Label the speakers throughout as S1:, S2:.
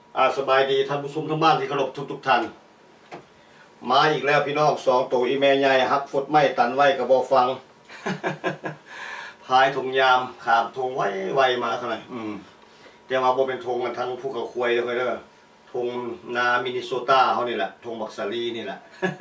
S1: สบายดีท่านผู้ชมทั้งบ้านที่เคารพทุกท่านมาอีกแล้วพี่น้องสองตัวอีแม่ใหญ่ฮักฟดไม้ตันไว้กระบอกฟัง พายธงยามขามธงไว้มาเท่าไหร่แต่ว่าบ่เป็นธงกันทั้งภูเขาควายเลยเด้อธงนามินนิโซตาเขานี่แหละธงบักซาลีนี่แหละ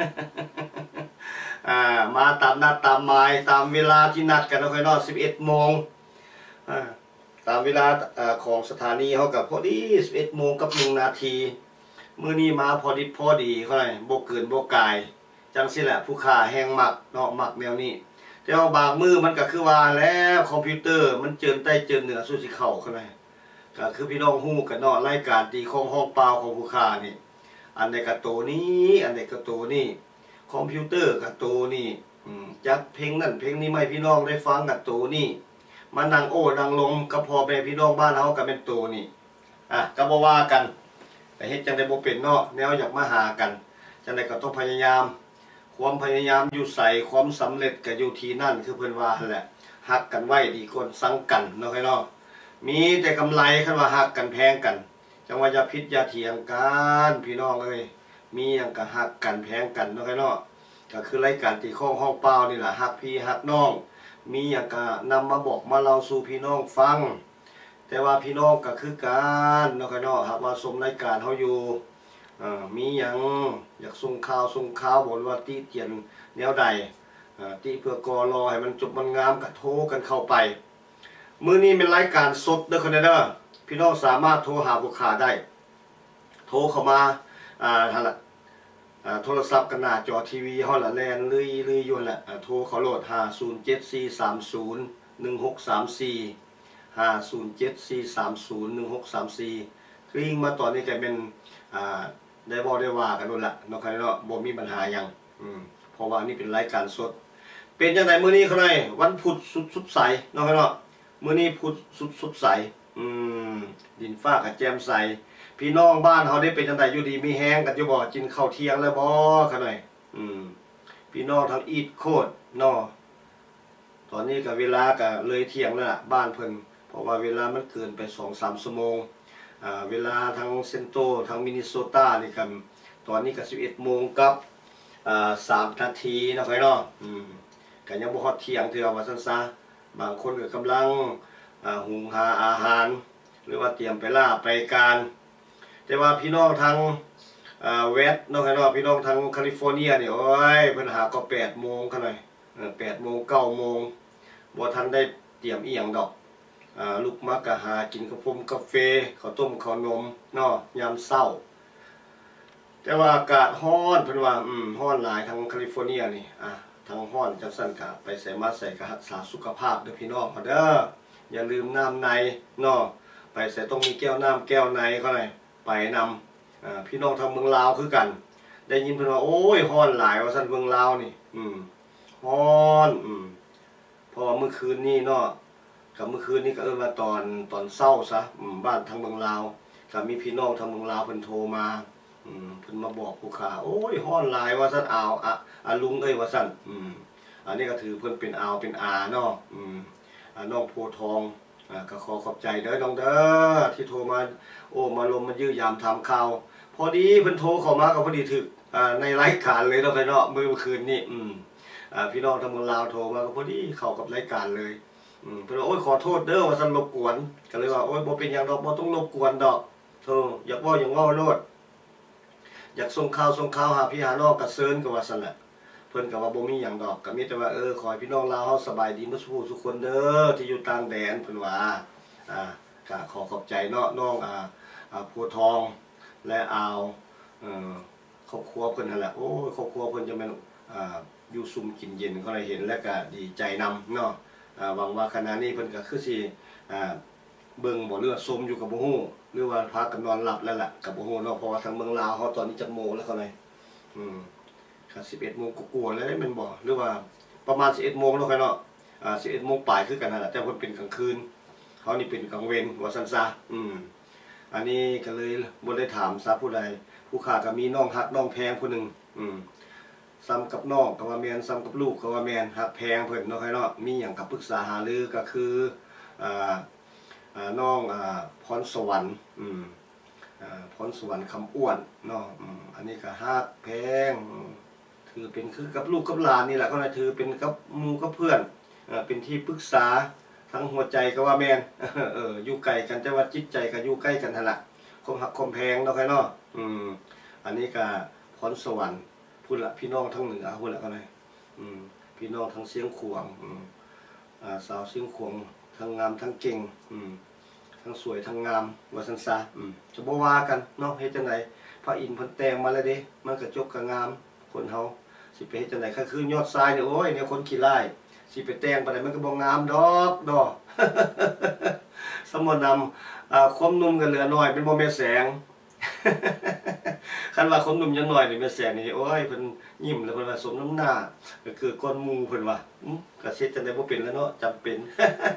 S1: มาตามนัดตามหมายตามเวลาที่นัดกันนะค่อยนอน11 โมงตามเวลาของสถานีเขากับพอดี11 โมงกับ1 นาทีมื้อนี้มาพอดีเขาไหนโบเกินโบกายจังสิแหละผู้ข่าแห้งหมักเนาะหมักแนวนี้แต่ว่าบางมือมันก็คือว่าแล้วคอมพิวเตอร์มันเจินใต้เจินเหนือสู้สิเข่าเขาไหนก็คือพี่น้องฮู้กันเนาะรายการตีของห้องเปล่าของผู้ข่านี่อันใดกระโตนี้อันใดกระโตนี่คอมพิวเตอร์กระโตนี่จักเพลงนั่นเพลงนี้ไม่พี่น้องได้ฟังกระโตนี่มานั่งโอ้นั่งลงกับพ่อแม่พี่น้องบ้านเฮาก็เป็นโตนี่ก็บ่ว่ากันแต่เฮ็ดจังได๋บ่เป็นเนาะแนวอยากมาหากันจังได๋ก็ต้องพยายามความพยายามอยู่ใส่ความสำเร็จก็อยู่ที่นั่นคือเพิ่นว่าแหละฮักกันไว้ดีกว่าสังกันเนาะเนาะมีแต่กำไรคันว่าฮักกันแพงกันจังว่าอย่าพิษอย่าเถียงกันพี่น้องเอ้ยมีหยังก็ฮักกันแพงกันเนาะเนาะก็คือรายการตีข้องห้องเปล่านี่ล่ะฮักพี่ฮักน้องมีหยังก็นำมาบอกมาเล่าสู่พี่น้องฟังแต่ว่าพี่น้องก็คือกันเนาะเนาะหากว่าชมรายการเฮาอยู่มีหยังอยากส่งข่าวบ่ว่าติเตียนแนวใดติเพื่อกอรอให้มันจบมันงามก็โทรกันเข้าไปมื้อนี้เป็นรายการสดเด้อคนเด้อพี่น้องสามารถโทรหาผู้ค้าได้โทรเข้ามาหั่นล่ะโทรศัพท์กันหน้าจอทีวีเฮาล่ะแล่นลุยอยู่แหละโทรเขาโหลด5074301634 5074301634กลิ้งมาตอนนี้ก็เป็นได้บอกได้ว่ากันนู่นละเนาะครับเนาะบ่มีปัญหาหยังเพราะว่านี่เป็นรายการสดเป็นจังได๋มื้อนี้เขาได้วันพุธสุดใสเนาะครับเนาะมื้อนี้พุธสุดใสดินฟ้าก็แจ่มใสพี่น้องบ้านเฮาได้เป็นจังได๋อยู่ดีมีแฮงกันอยู่บ่กินข้าวเที่ยงแล้วบ่คั่นหน่อยพี่น้องทั้งอีทโคตรเนาะตอนนี้ก็เวลาก็เลยเที่ยงแล้วล่ะบ้านเพิ่นเพราะว่าเวลามันเกินไป 2-3 ชั่วโมงเวลาทางเซนโตทางมินนิโซตานี่กันตอนนี้ก็11 โมงกับ3 นาทีเนาะครับเนาะก็ยังบ่ฮอดเที่ยงเทื่อว่าซั่นซะบางคนก็กำลังหุงหาอาหารหรือว่าเตรียมไปล่าไปการแต่ว่าพี่น้องทางเวสต์เนาะครับเนาะพี่น้องทางแคลิฟอร์เนียนี่โอ้ยเพิ่นหาก็8 โมงคั่นหน่อย8 โมง 9 โมงบ่ทันได้เตรียมอีหยังดอกลูกมักก็หากินกาแฟข้าวต้มข้าวนมเนาะยามเช้าแต่ว่าอากาศร้อนเพิ่นว่าร้อนหลายทางแคลิฟอร์เนียนี่ทางร้อนจังซั่นก็ไปใส่มาใส่ก็รักษาสุขภาพเด้อพี่น้องเด้ออย่าลืมน้ำในเนาะไปใส่ต้องมีแก้วน้ำแก้วในเขาหน่อยไปนำพี่น้องทางเมืองลาวคือกันได้ยินเพิ่นว่าโอ้ยร้อนหลายว่าซั่นเมืองลาวนี่ร้อนเพราะว่าเมื่อคืนนี้เนาะกับเมื่อคืนนี้ก็ว่าตอนเช้าซะบ้านทางเมืองลาวก็มีพี่น้องทางเมืองลาวเพิ่นโทรมาเพิ่นมาบอกผู้ค้าโอ้ยร้อนหลายว่าซั่นลุงเอ้ยว่าซั่นอันนี้ก็ถือเพิ่นเป็นเป็นอาเนาะน้องโพทองก็ขอขอบใจเด้อน้องเด้อที่โทรมามาลมมายื้อยามถามข่าวพอดีเพิ่นโทรเข้ามาก็พอดีถึกในรายการเลยเนาะเนาะเมื่อคืนนี้พี่น้องทางเมืองลาวโทรมาก็พอดีเข้ากับรายการเลยเพิ่นว่าโอ้ยขอโทษเด้อว่าซั่นรบกวนก็เลยว่าโอ้ยบ่เป็นหยังดอกบ่ต้องรบกวนดอกอยากเว้าหยังเว้าโลดอยากส่งข่าวหาพี่หาน้องก็เชิญก็ว่าซั่นแหละเพิ่นก็ว่าบ่มีหยังดอกก็มีแต่ว่าขอให้พี่น้องลาวเฮาสบายดีหมดทุกคนเด้อที่อยู่ต่างแดนเพิ่นว่าก็ขอขอบใจเนาะน้องผู้ทองและครอบครัวเพิ่นนั่นแหละโอ้ยครอบครัวเพิ่นจะแม่นอยู่ซุ่มกินเย็นก็ได้เห็นแล้วก็ดีใจนำเนาะหวังว่าขณะนี้เพิ่นก็คือสิเบิ่งบ่เรือชมอยู่กับบ่ฮู้หรือว่าพากันนอนหลับแล้วล่ะกับบ่ฮู้เนาะเพราะว่าทางเมืองลาวเฮาตอนนี้จักโมงแล้วเขาเลยก็11 โมงกว่าๆแล้วแม่นบ่หรือว่าประมาณ11 โมงเนาะครับเนาะ11 โมงปลายคือกันนั่นแหละแต่เพิ่นเป็นกลางคืนเขานี่เป็นกลางเวรว่าซั่นซะอันนี้ก็เลยบ่ได้ถามซะผู้ใดผู้ค้าก็มีน้องฮักน้องแพงผู้นึงซ้ำกับน้องก็ว่าแม่นซ้ำกับลูกก็ว่าแม่นฮักแพงเพิ่นเนาะครับเนาะมีหยังก็ปรึกษาหารือก็คือน้องพรสวรรค์พรสวรรค์คำอ้วนเนาะอันนี้ก็ฮักแพงถือเป็นคือกับลูกกับหลานนี่แหละก็เลยถือเป็นกับหมู่กับเพื่อนเป็นที่ปรึกษาทั้งหัวใจก็ว่าแม่นอยู่ไกลกันแต่ว่าจิตใจก็อยู่ใกล้กันนั่นแหละความหักความแพงเนาะใครเนาะอันนี้ก็พรสวรรค์พูดละพี่น้องทั้งเหนือพูดละก็เลยพี่น้องทั้งเสียงขวงสาวเสียงขวงทั้งงามทั้งเก่งทั้งสวยทั้งงามว่าสันซาจะบ่ว่ากันเนาะเฮ็ดจังไดพระอินทร์เพิ่นแต่งมาแล้วเด้มันก็จบก็งามคนเฮาสิไปเฮ็ดจังได๋คือยอดทรายเนี่ยโอ้ยเนี่ยคนขี้ร้ายสิไปแต่งปานใดมันก็บ่งามดอกดอกสมมุตินำความหนุ่มกันเหลือน้อยเป็นบ่แม่แสงคันว่าคนหนุ่มยังน้อยนี่แม่แสงนี่โอ้ยเพิ่นยิ้มแล้วเพิ่นว่าสมน้ำหน้าก็คือก้นหมู่เพิ่นว่าก็เฮ็ดจังได๋บ่เป็นแล้วเนาะจำเป็น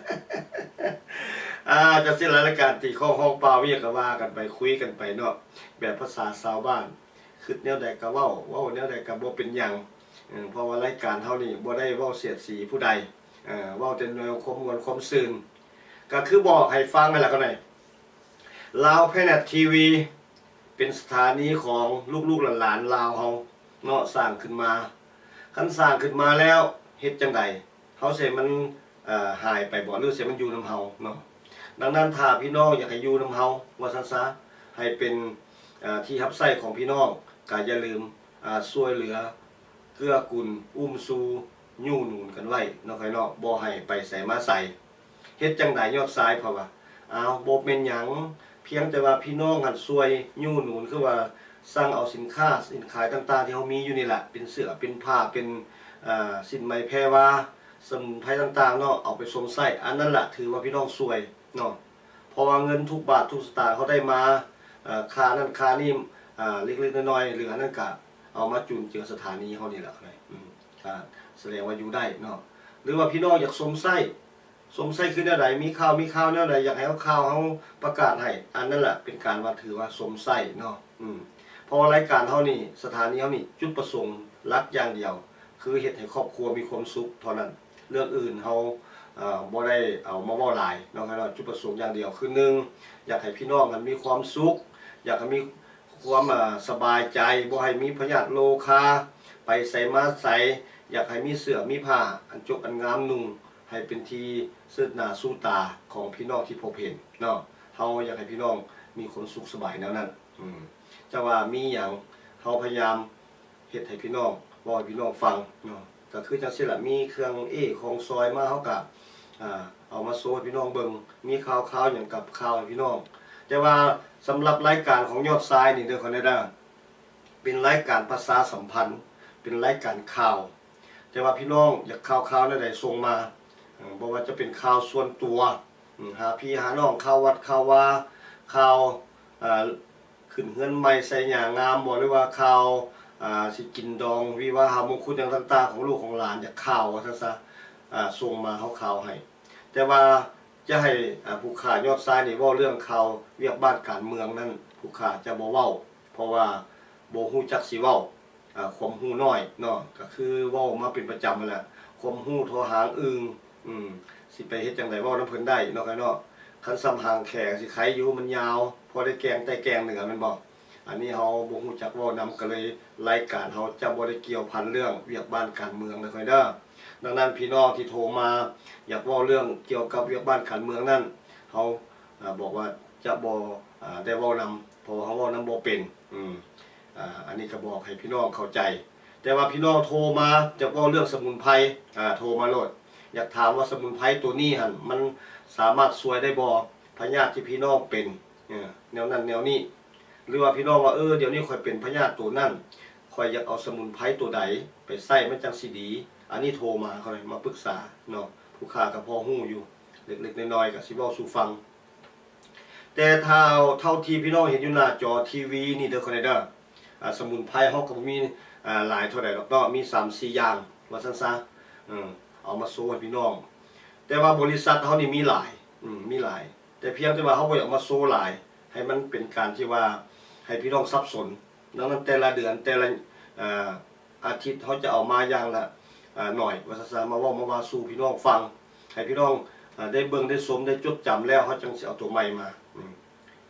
S1: จะสิ้นรายการที่ห้องเปล่าเวียกก็ว่ากันไปคุยกันไปเนาะแบบภาษาชาวบ้านคือแนวใดก็เว้าแนวใดก็บ่เป็นหยังเพราะว่ารายการเฮานี่บ่ได้เว้าเสียดสีผู้ใดเว้าแต่แนวความม่วนความซื่นก็คือบอกให้ฟังนั่นแหละก็ได้ลาวแพนทีวีเป็นสถานีของลูกๆหลานๆลาวเฮาเนาะสร้างขึ้นมาคันสร้างขึ้นมาแล้วเฮ็ดจังไดเฮาสิมันหายไปบ่หรือสิมันอยู่นำเฮาเนาะดังนั้นถ้าพี่น้องอยากให้อยู่นำเฮาว่าซั่นซะให้เป็นที่รับใช้ของพี่น้องก็อย่าลืมช่วยเหลือเกื้อกูลอุ้มชูยู่หนุนกันไว้เนาะค่อยเนาะบ่ให้ไปใส่มาใส่เฮ็ดจังไดยอดซ้ายเพราะว่าบ่แม่นหยังเพียงแต่ว่าพี่น้องหันช่วยยู่หนุนคือว่าสร้างเอาสินค้าต่างๆที่เฮามีอยู่นี่แหละเป็นเสื้อเป็นผ้าเป็นสินไหมแพรวาสมุนไพรต่างๆเนาะเอาไปสวมใส่อันนั้นแหละถือว่าพี่น้องช่วยเนาะเพราะว่าเงินทุกบาททุกสตางค์เขาได้มาค่านั้นค่านี่เล็กๆน้อยๆเหลือนั่นก็เอามาจุนเจือสถานีเขานี่แหละครับแสดงว่าอยู่ได้เนาะหรือว่าพี่น้องอยากสวมใส่คือแนวใดมีข่าวแนวใดอยากให้ข่าวเขาประกาศให้อันนั้นแหละเป็นการว่าถือว่าสวมใส่เนาะเพราะรายการเขานี่สถานีเขานี่จุดประสงค์หลักอย่างเดียวคือเฮ็ดให้ครอบครัวมีความสุขเท่านั้นเรื่องอื่นเขาบ่ได้เอามาเว้าหลายเนาะครับจุดประสงค์อย่างเดียวคือ1อยากให้พี่น้องมันมีความสุขอยากให้มีความสบายใจบ่ให้มีพยาธิโรคาไปใส่มาใส่อยากให้มีเสื้อมีผ้าอันจบอันงามนุ่งให้เป็นที่ซึ่หน้าสู้ตาของพี่น้องที่พบเห็นเนาะเฮาอยากให้พี่น้องมีความสุขสบายแนวนั้นจะว่ามีหยังเฮาพยายามเฮ็ดให้พี่น้องบ่ให้พี่น้องฟังเนาะก็คือจังซี่ล่ะมีเครื่องของซอยมาเฮาก็เอามาโชว์ให้พี่น้องเบิ่งมีข่าวๆหยังกับข่าวให้พี่น้องแต่ว่าสำหรับรายการของยอดทรายนี่เด้อคนได้เป็นรายการประชาสัมพันธ์เป็นรายการข่าวแต่ว่าพี่น้องอยากข่าวๆใดๆส่งมาบ่ว่าจะเป็นข่าวส่วนตัวหาพี่หาน้องข่าววัดข่าวว่าข่าวขึ้นเฮือนใหม่ใส่หญ้างามบ่หรือว่าข่าวสิกินดองวิวาหมงคลอย่างต่างๆของลูกของหลานอยากข่าวว่าซั่นซะส่งมาเฮาข่าวให้แต่ว่าจะให้ผู้ข่ายอดทรายนี่เว้าเรื่องข่าวเวียกบ้านการเมืองนั้นผู้ข่าจะบ่เว้าเพราะว่าบ่ฮู้จักสิเว้าความรู้น้อยเนาะก็คือเว้ามาเป็นประจำนั่นแหละความรู้โทรหางอึงสิไปเฮ็ดจังได๋เว้านำเพิ่นได้เนาะครับเนาะคันซ้ำหางแขกสิไขอยู่มันยาวพอได้แกงใต้แกงเหนือแม่นบ่อันนี้เฮาบ่ฮู้จักเว้านำก็เลยรายการเฮาจะบ่ได้เกี่ยวพันเรื่องเวียกบ้านการเมืองนะค่อยเด้อดังนั้นพี่น้องที่โทรมาอยากเว้าเรื่องเกี่ยวกับเวียกบ้านการเมืองนั้นเฮาบอกว่าจะบ่ได้เว้านำเพราะเฮาเว้านำบ่เป็นอันนี้ก็บอกให้พี่น้องเข้าใจแต่ว่าพี่น้องโทรมาจะเว้าเรื่องสมุนไพรโทรมาโลดอยากถามว่าสมุนไพรตัวนี้หั่นมันสามารถช่วยได้บ่พยาธิที่พี่น้องเป็นแนวนั้นแนวนี้หรือว่าพี่น้องว่าเดี๋ยวนี้ข่อยเป็นพยาธิตัวนั้นข่อยอยากเอาสมุนไพรตัวใดไปใส่มันจังสิดีอันนี้โทรมาเขาเลยมาปรึกษาเนาะผู้ค้าก็พอฮู้อยู่เล็กๆน้อยๆก็สิเว้าสู่ฟังแต่เท่าที่พี่น้องเห็นอยู่หน้าจอทีวีนี่เด้อคนใดเด้อสมุนไพรเฮาก็บ่มีหลายเท่าใดดอกเนาะมี 3-4 อย่างว่าซั่นซะเอามาโชว์ให้พี่น้องแต่ว่าบริษัทเฮานี่มีหลายมีหลายแต่เพียงแต่ว่าเฮาบ่อยากมาโชว์หลายให้มันเป็นการที่ว่าให้พี่น้องสับสนดังนั้นแต่ละเดือนแต่ละอาทิตย์เฮาจะเอามาอย่างละหน่อยว่าซะมาเว้ามาว่าสู่พี่น้องฟังให้พี่น้องได้เบิ่งได้ชมได้จดจำแล้วเฮาจังสิเอาตัวใหม่มา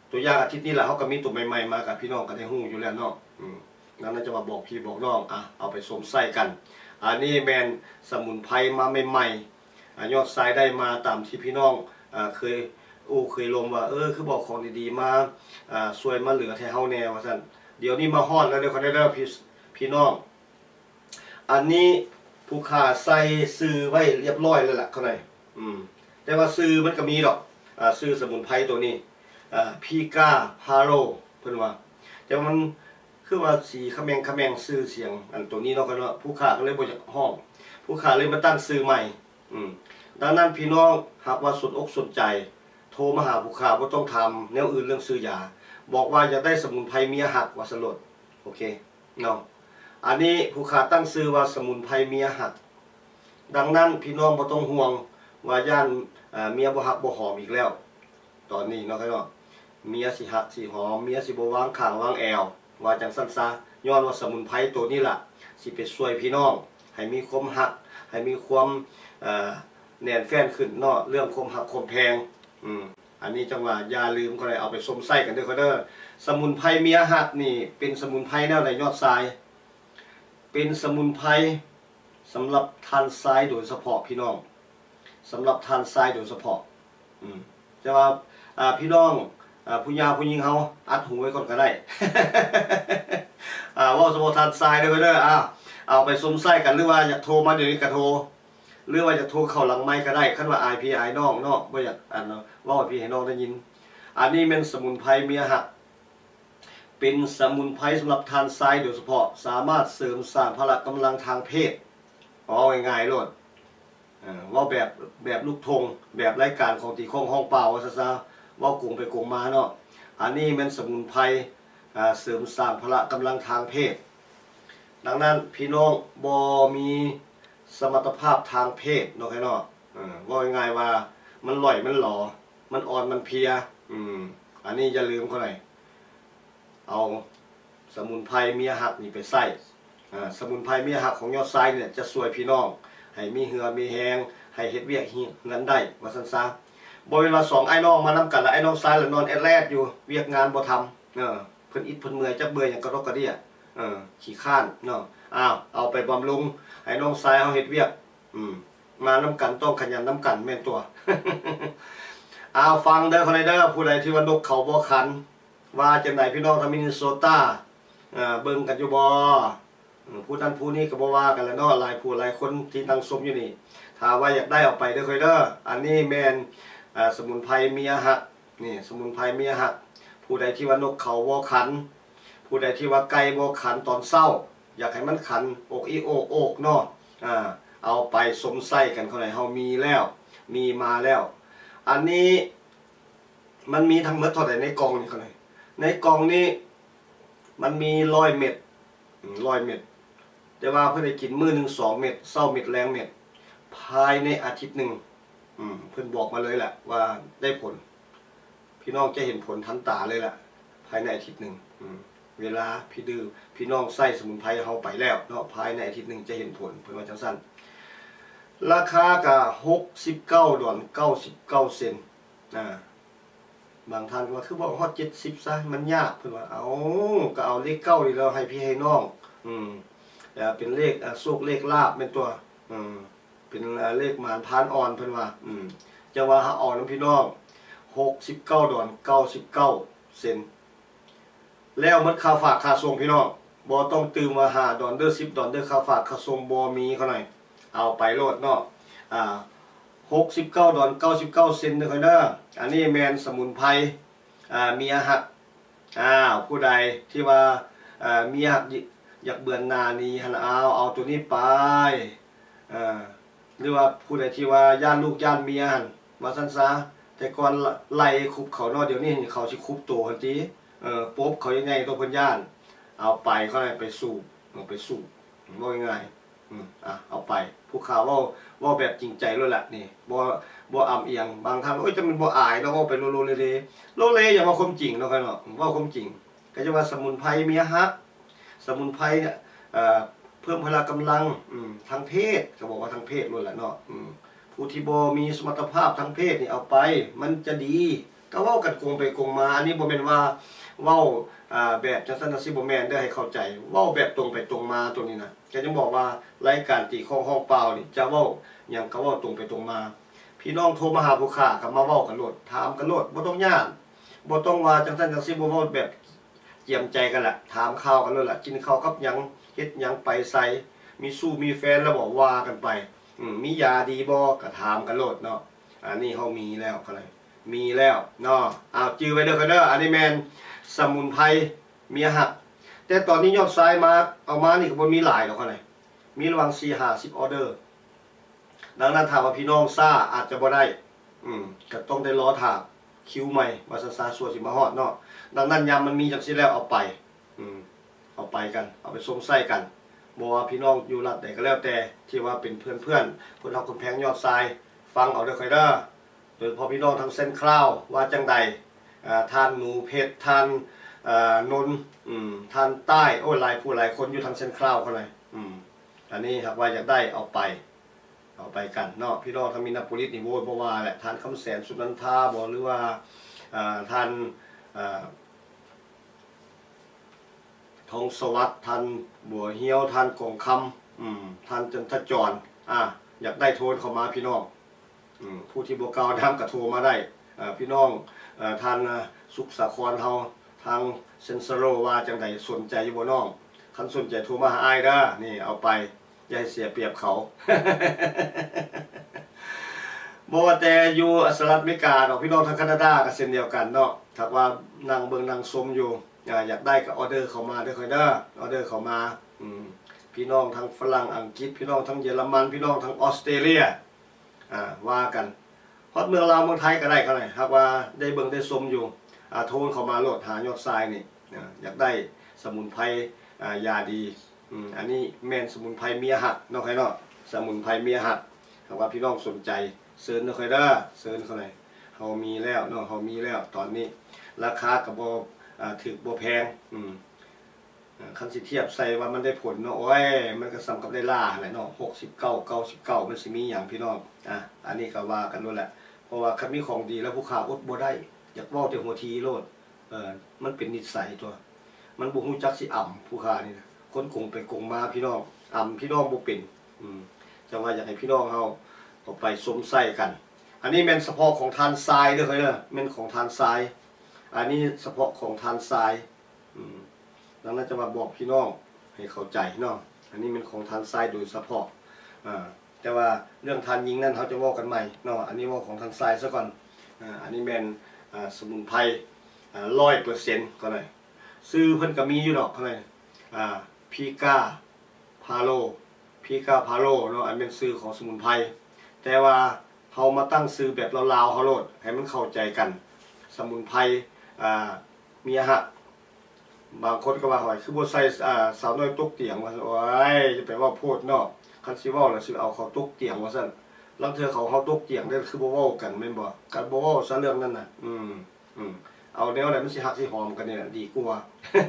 S1: ตัวอย่างอาทิตย์นี้แหละเขาก็มีตัวใหม่ๆมากับพี่น้องกันได้ฮู้อยู่แล้วเนาะนั้นจะมาบอกพี่บอกน้องเอาไปสวมใส่กันอันนี้แมนสมุนไพรมาใหม่ๆยอดทรายได้มาตามที่พี่น้องเคยลงว่าคือบอกของดีๆมาช่วยมาเหลือแท้เฮาแนวว่าซั่นเดี๋ยวนี้มาฮอดแล้วเดี๋ยวเขาได้พี่น้องอันนี้ผู้ขาใส่ซื้อไว้เรียบร้อยแล้วล่ะเขาไหนแต่ว่าซื้อมันก็มีดอกซื้อสมุนไพรตัวนี้พีกาพาโรเพิ่นว่าแต่มันคือว่าสีขะแมงซื้อเสียงอันตัวนี้เนาะกันว่าผู้ขาก็เลยบ่อยากห้องผู้ขาเลยมาตั้งซื้อใหม่ดังนั้นพี่น้องหากว่าสนอกสนใจโทรมาหาผู้ขาบ่ต้องทำแนวอื่นเรื่องซื้อยาบอกว่าอยากได้สมุนไพรเมียหักว่าสลดโอเคเนาะอันนี้ผู้ขาตั้งซื้อว่าสมุนไพรเมียหักดังนั้นพี่น้องบ่ต้องห่วงว่าย่านเมียบ่หักบ่หอมอีกแล้วตอนนี้เนาะครับเนาะเมียสิหักสิหอมเมียสิบ่วางข้างวางแอวว่าจังซั่นซะย้อนว่าสมุนไพรตัวนี้ล่ะสิไปช่วยพี่น้องให้มีความหักให้มีความแน่นแฟ้นขึ้นเนาะเรื่องความหักความแพงอันนี้จังว่าอย่าลืมก็เลยเอาไปสมไส้กันเด้อเขาเด้อสมุนไพรเมียหักนี่เป็นสมุนไพรแนวไหนยอดทรายเป็นสมุนไพรสำหรับทานทรายโดยเฉพาะพี่น้องสำหรับทานทรายโดยเฉพาะแต่ว่าพี่น้องผู้ยาผู้หญิงเขาอัดหูไว้ก่อนก็ได้ ว่าสมมติทานทรายเด้อเด้อเอาไปสมไส้กันหรือว่าอยากโทรมาเดี๋ยวนี้ก็โทรหรือว่าจะโทรเข้าหลังไม้ก็ได้คันว่า IP น้องเนาะบ่อยากว่าพี่ให้น้องได้ยินอันนี้เป็นสมุนไพรเมียหักเป็นสมุนไพรสำหรับทานทรายโดยเฉพาะสามารถเสริมสร้างพละกำลังทางเพศง่ายๆโลดว่าแบบลูกธงแบบรายการของตีข้องห้องเปล่าว่าซะว่ากลุ่มไปกลุ่มมาเนาะอันนี้เป็นสมุนไพรเสริมสร้างพละกำลังทางเพศดังนั้นพี่น้องบ่มีสมรรถภาพทางเพศเนาะไอ้เนาะว่าง่ายๆว่ามันหล่อยมันหล่อมันอ่อนมันเพลียอันนี้อย่าลืมเขาหน่อยเอาสมุนไพรเมียหักนี่ไปใส่สมุนไพรเมียหักของยอดทรายเนี่ยจะช่วยพี่น้องให้มีเหือมีแหงให้เฮ็ดเวียกเงินได้ว่าซั่นซะบ่เป็นว่า2ไอ้น้องมานำกันแล้วไอ้น้องทรายแล้วนอนแอดแลดอยู่เวียกงานบ่ทำเพิ่นอิดเพิ่นเมื่อยจักเบื่อหยังกระดกกระเดี้ยขี้ข้านเนาะเอาไปบำรุงให้น้องทรายเฮาเฮ็ดเวียกมานำกันต้องขยันนำกันแม่นตัว ฟังเด้อคนใดเด้อผู้ใดที่ว่านกเขาบ่ขันว่าจังไดพี่น้องทางมินนิโซตาเบิ่งกันอยู่บ่ผู้นั้นผู้นี้ก็บ่ว่ากันแล้วเนาะหลายผู้หลายคนที่นั่งชมอยู่นี่ถ้าว่าอยากได้เอาไปเด้อค่อยเด้ออันนี้แม่นสมุนไพรเมียหักนี่สมุนไพรเมียหักผู้ใดที่ว่านกเขาบ่ขันผู้ใดที่ว่าไก่บ่ขันตอนเช้าอยากให้มันขันอกอีโอกเนาะเอาไปสมไส้กันเขาไหนเฮามีแล้วมีมาแล้วอันนี้มันมีทั้งหมดเท่าไหร่ในกล่องนี่เขาไหนในกล่องนี้มันมี100 เม็ด100 เม็ดแต่ว่าเพื่อนได้กินมื้อหนึ่ง2 เม็ดเช้าเม็ดแรงเม็ดภายในอาทิตย์หนึ่งเพื่อนบอกมาเลยแหละว่าได้ผลพี่น้องจะเห็นผลทันตาเลยแหละภายในอาทิตย์หนึ่งเวลาพี่น้องใส่สมุนไพรเฮาไปแล้วเนาะภายในอาทิตย์หนึ่งจะเห็นผลเพื่อนว่าจังสั้นราคาก็$69.99บางท่านว่าคือบอกฮอด70ซะมันยากเพิ่นว่าก็เอาเลข9นี่แล้วให้พี่ให้น้องเป็นเลขโชคเลขลาภเป็นตัวเป็นเลขหมานพานอ่อนเพิ่นว่าจะว่าหาอ่อนพี่น้อง$69.99แล้วมันค่าฝากค่าส่งพี่น้องบ่ต้องตื่มว่า$5 $10ค่าฝากค่าส่งบ่มีเขาหน่อยเอาไปโลดเนาะ$69.99เด้อค่อยเด้ออันนี้แมนสมุนไพรเมียหักผู้ใดที่ว่าเมียหักอยากเบื่อหน้านี้หั่นเอาตัวนี้ไปหรือว่าผู้ใดที่ว่าย่านลูกย่านเมียหั่นว่าซั่นซะแต่ก่อนไล่คุบเขาเนาะเดี๋ยวนี้เขาสิคุบตัวหั่นติปุ๊บเขายังไงตัวเพิ่นย่านเอาไปเขาไปสูบว่าง่ายเอาไปผู้ข่าวว่าแบบจริงใจเลยแหละนี่บ่อำเอียงบางท่านจะมันบ่อายแล้วก็ไปโลเลอย่ามาความจริงเนาะครับเนาะว่าความจริงก็จะว่าสมุนไพรเมียฮักสมุนไพรเนี่ยเพิ่มพละกำลังทางเพศก็บอกว่าทางเพศเลยแหละเนาะผู้ที่บ่มีสมรรถภาพทางเพศนี่เอาไปมันจะดีก็เว้ากันโกงไปโกงมาอันนี้บ่แม่นว่าเว้าแบบจังซั่นจังซี่บ่แม่นได้ให้เข้าใจเว้าแบบตรงไปตรงมาตัวนี้นะก็จะบอกว่ารายการตีข้องห้องเปล่านี่จะเว้าหยังก็เว้าตรงไปตรงมาพี่น้องโทรมาหาผู้ค้าก็มาเว้ากันโลดถามกันโลดบ่ต้องยากบ่ต้องว่าจังซั่นจังซี่บ่เว้าแบบเจียมใจกันล่ะถามข่าวกันโลดล่ะกินข้าวกับหยังเฮ็ดหยังไปไสมีสู้มีแฟนแล้วบ่ว่ากันไปมียาดีบ่ก็ถามกันโลดเนาะอันนี้เฮามีแล้วเขาเลยมีแล้วเนาะจื้อไว้เด้อเด้ออันนี้แม่นสมุนไพรเมียหักแต่ตอนนี้ยอดซ้ายมาเอามานี่ก็บ่มีหลายดอกเขาเลยมีระหว่าง4-50ออเดอร์ดังนั้นถ้าว่าพี่น้องซ่าอาจจะบ่ได้ก็ต้องได้รอถามคิวใหม่ว่าซาสัวสิมาฮอดเนาะดังนั้นยามมันมีจังซี่แล้วเอาไปเอาไปกันเอาไปสมใส่กันบ่ว่าพี่น้องอยู่รัฐใดก็แล้วแต่ที่ว่าเป็นเพื่อนคนเราคนแพงยอดทรายฟังเอาเด้อค่อยเด้อโดยเฉพาะพี่น้องทางเส้นคราวว่าจังใดท่านหนูเพชรท่านนนท่านใต้โอ้หลายผู้หลายคนอยู่ทางเส้นคราวเขาเลยอันนี้หากว่าอยากได้เอาไปกันเนาะพี่น้องทางมินาโพลิสนี่โว้ยบ่ว่าแหละท่านคำแสนสุนันทาบ่หรือว่าท่านทองสวัสดิ์ท่านบัวเหี่ยวท่านกองคำท่านจันทจรอยากได้โทรเข้ามาพี่น้องผู้ที่บ่กล่าวนํก็โทรมาได้พี่น้องท่านสุขสาครเฮาทางเซนเซโรว่าจังไดสนใจอยู่บ่น้องคันสนใจโทรมาหาอ้ายเด้อนี่เอาไปอย่าให้เสียเปรียบเขา บ่ว่าแต่อยู่สหรัฐอเมริกาดอกพี่น้องทางแคนาดาก็เช่นเดียวกันเนาะถ้าว่านั่งเบิ่งนั่งชมอยู่อยากได้ก็ออเดอร์เข้ามาเด้อค่อยเด้อออเดอร์เข้ามาพี่น้องทั้งฝรั่งอังกฤษพี่น้องทั้งเยอรมันพี่น้องทั้งออสเตรเลียว่ากันฮอดเมืองลาวเมืองไทยก็ได้ก็ได้ครับว่าได้เบิ่งได้ชมอยู่โทรเข้ามาโหลดหายอดทรายนี่อยากได้สมุนไพรยาดีอันนี้แม่นสมุนไพรเมียหักเนาะใครเนาะสมุนไพรเมียหักถ้าว่าพี่น้องสนใจเซิร์นเนาะใครเด้อเซิร์นเขาเลยเฮามีแล้วเนาะเฮามีแล้วตอนนี้ราคาก็บ่ถูกบ่แพงคันสิเทียบใส่ว่ามันได้ผลเนาะโอ้ยมันก็ซ้ำกับได้ล่าแหละเนาะ69 99มันสิมีหยังพี่น้องอันนี้ก็ว่ากันโน่นแหละเพราะว่าคันมีของดีแล้วผู้ค้าอดบ่ได้อยากเว้าแต่หัวทีโลดมันเป็นนิสัยตัวมันบ่ฮู้จักสิอ่ำผู้ค้านี่นะคนโกงไปโกงมาพี่น้องอ่ำพี่น้องบ่เป็นจังว่าอยากให้พี่น้องเฮาเอาไปสมใส่กันอันนี้แม่นเฉพาะของทานทรายเด้อเฮ้ยเด้อแม่นของทานทรายอันนี้เฉพาะของทานทรายดังนั้นจะมาบอกพี่น้องให้เข้าใจเนาะอันนี้เป็นของทานทรายโดยเฉพาะแต่ว่าเรื่องทานยิงนั่นเขาจะว่ากันใหม่เนาะอันนี้ว่าของทานทรายซะก่อนอันนี้เป็นสมุนไพร100%ก็เลยซื้อเพิ่นก็มีอยู่ดอกเท่าไหร่พีกาพาโลเนาะอันเป็นซื้อของสมุนไพรแต่ว่าเขามาตั้งซื้อแบบลาวๆเขาโลดให้มันเข้าใจกันสมุนไพรเมียหักบางคนก็ว่าหอยคือบ่ใส่สาวน้อยตกเตียงว่าโอ้ยจะไปว่าโพดเนาะคันสิเว้าแล้วสิเอาเขาตกเตียงว่าซั่นลางเทื่อเขาตกเตียงได้คือบ่เว้ากันแม่นบ่กันบ่เว้าซะเรื่องนั้นน่ะเอาแนวไหนมันสิฮักสิหอมกันนี่แหละดีกว่า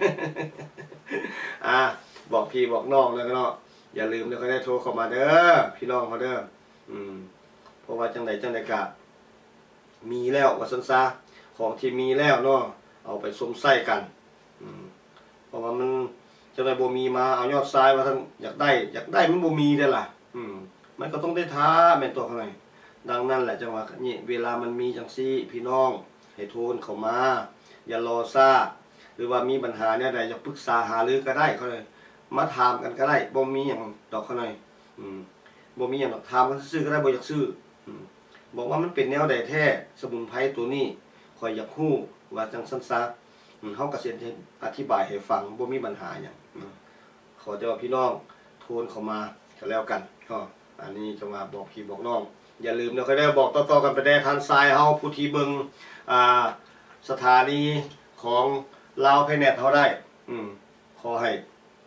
S1: บอกพี่บอกน้องแล้วก็เนาะอย่าลืมเด้อค่อยได้โทรเข้ามาเด้อพี่น้องเขาเด้อเพราะว่าจังไดกะมีแล้วว่าซั่นซะของที่มีแล้วเนาะเอาไปสมใส่กันเพราะว่ามันจะได้บ่มีมาเอายอดทรายว่าท่านอยากได้มันบ่มีได้ล่ะมันก็ต้องได้ท้าแม่นตัวข้างในดังนั้นแหละจังว่านี่เวลามันมีจังซี่พี่น้องให้โทรเข้ามาอย่ารอซ่าหรือว่ามีปัญหาเนี่ยใดอยากปรึกษาหารือก็ได้เขาเลยมาถามกันก็ได้บ่มีหยังดอกข้างในบ่มีหยังดอกถามกันซื้อก็ได้บ่อยากซื้อบอกว่ามันเป็นแนวใดแท้สมุนไพรตัวนี้ข่อยอยากฮู้ว่าจังซั่นซะเฮาก็สิอธิบายให้ฟังบ่มีปัญหาหยังขอแต่ว่าพี่น้องโทรเข้ามาก็แล้วกันก็อันนี้จะมาบอกพี่บอกน้องอย่าลืมเด้อค่อยได้บอกต่อๆกันไปได้ทันทรายเฮาผู้ที่เบิ่งสถานีของลาวไพเน็ตเฮาได้ขอให้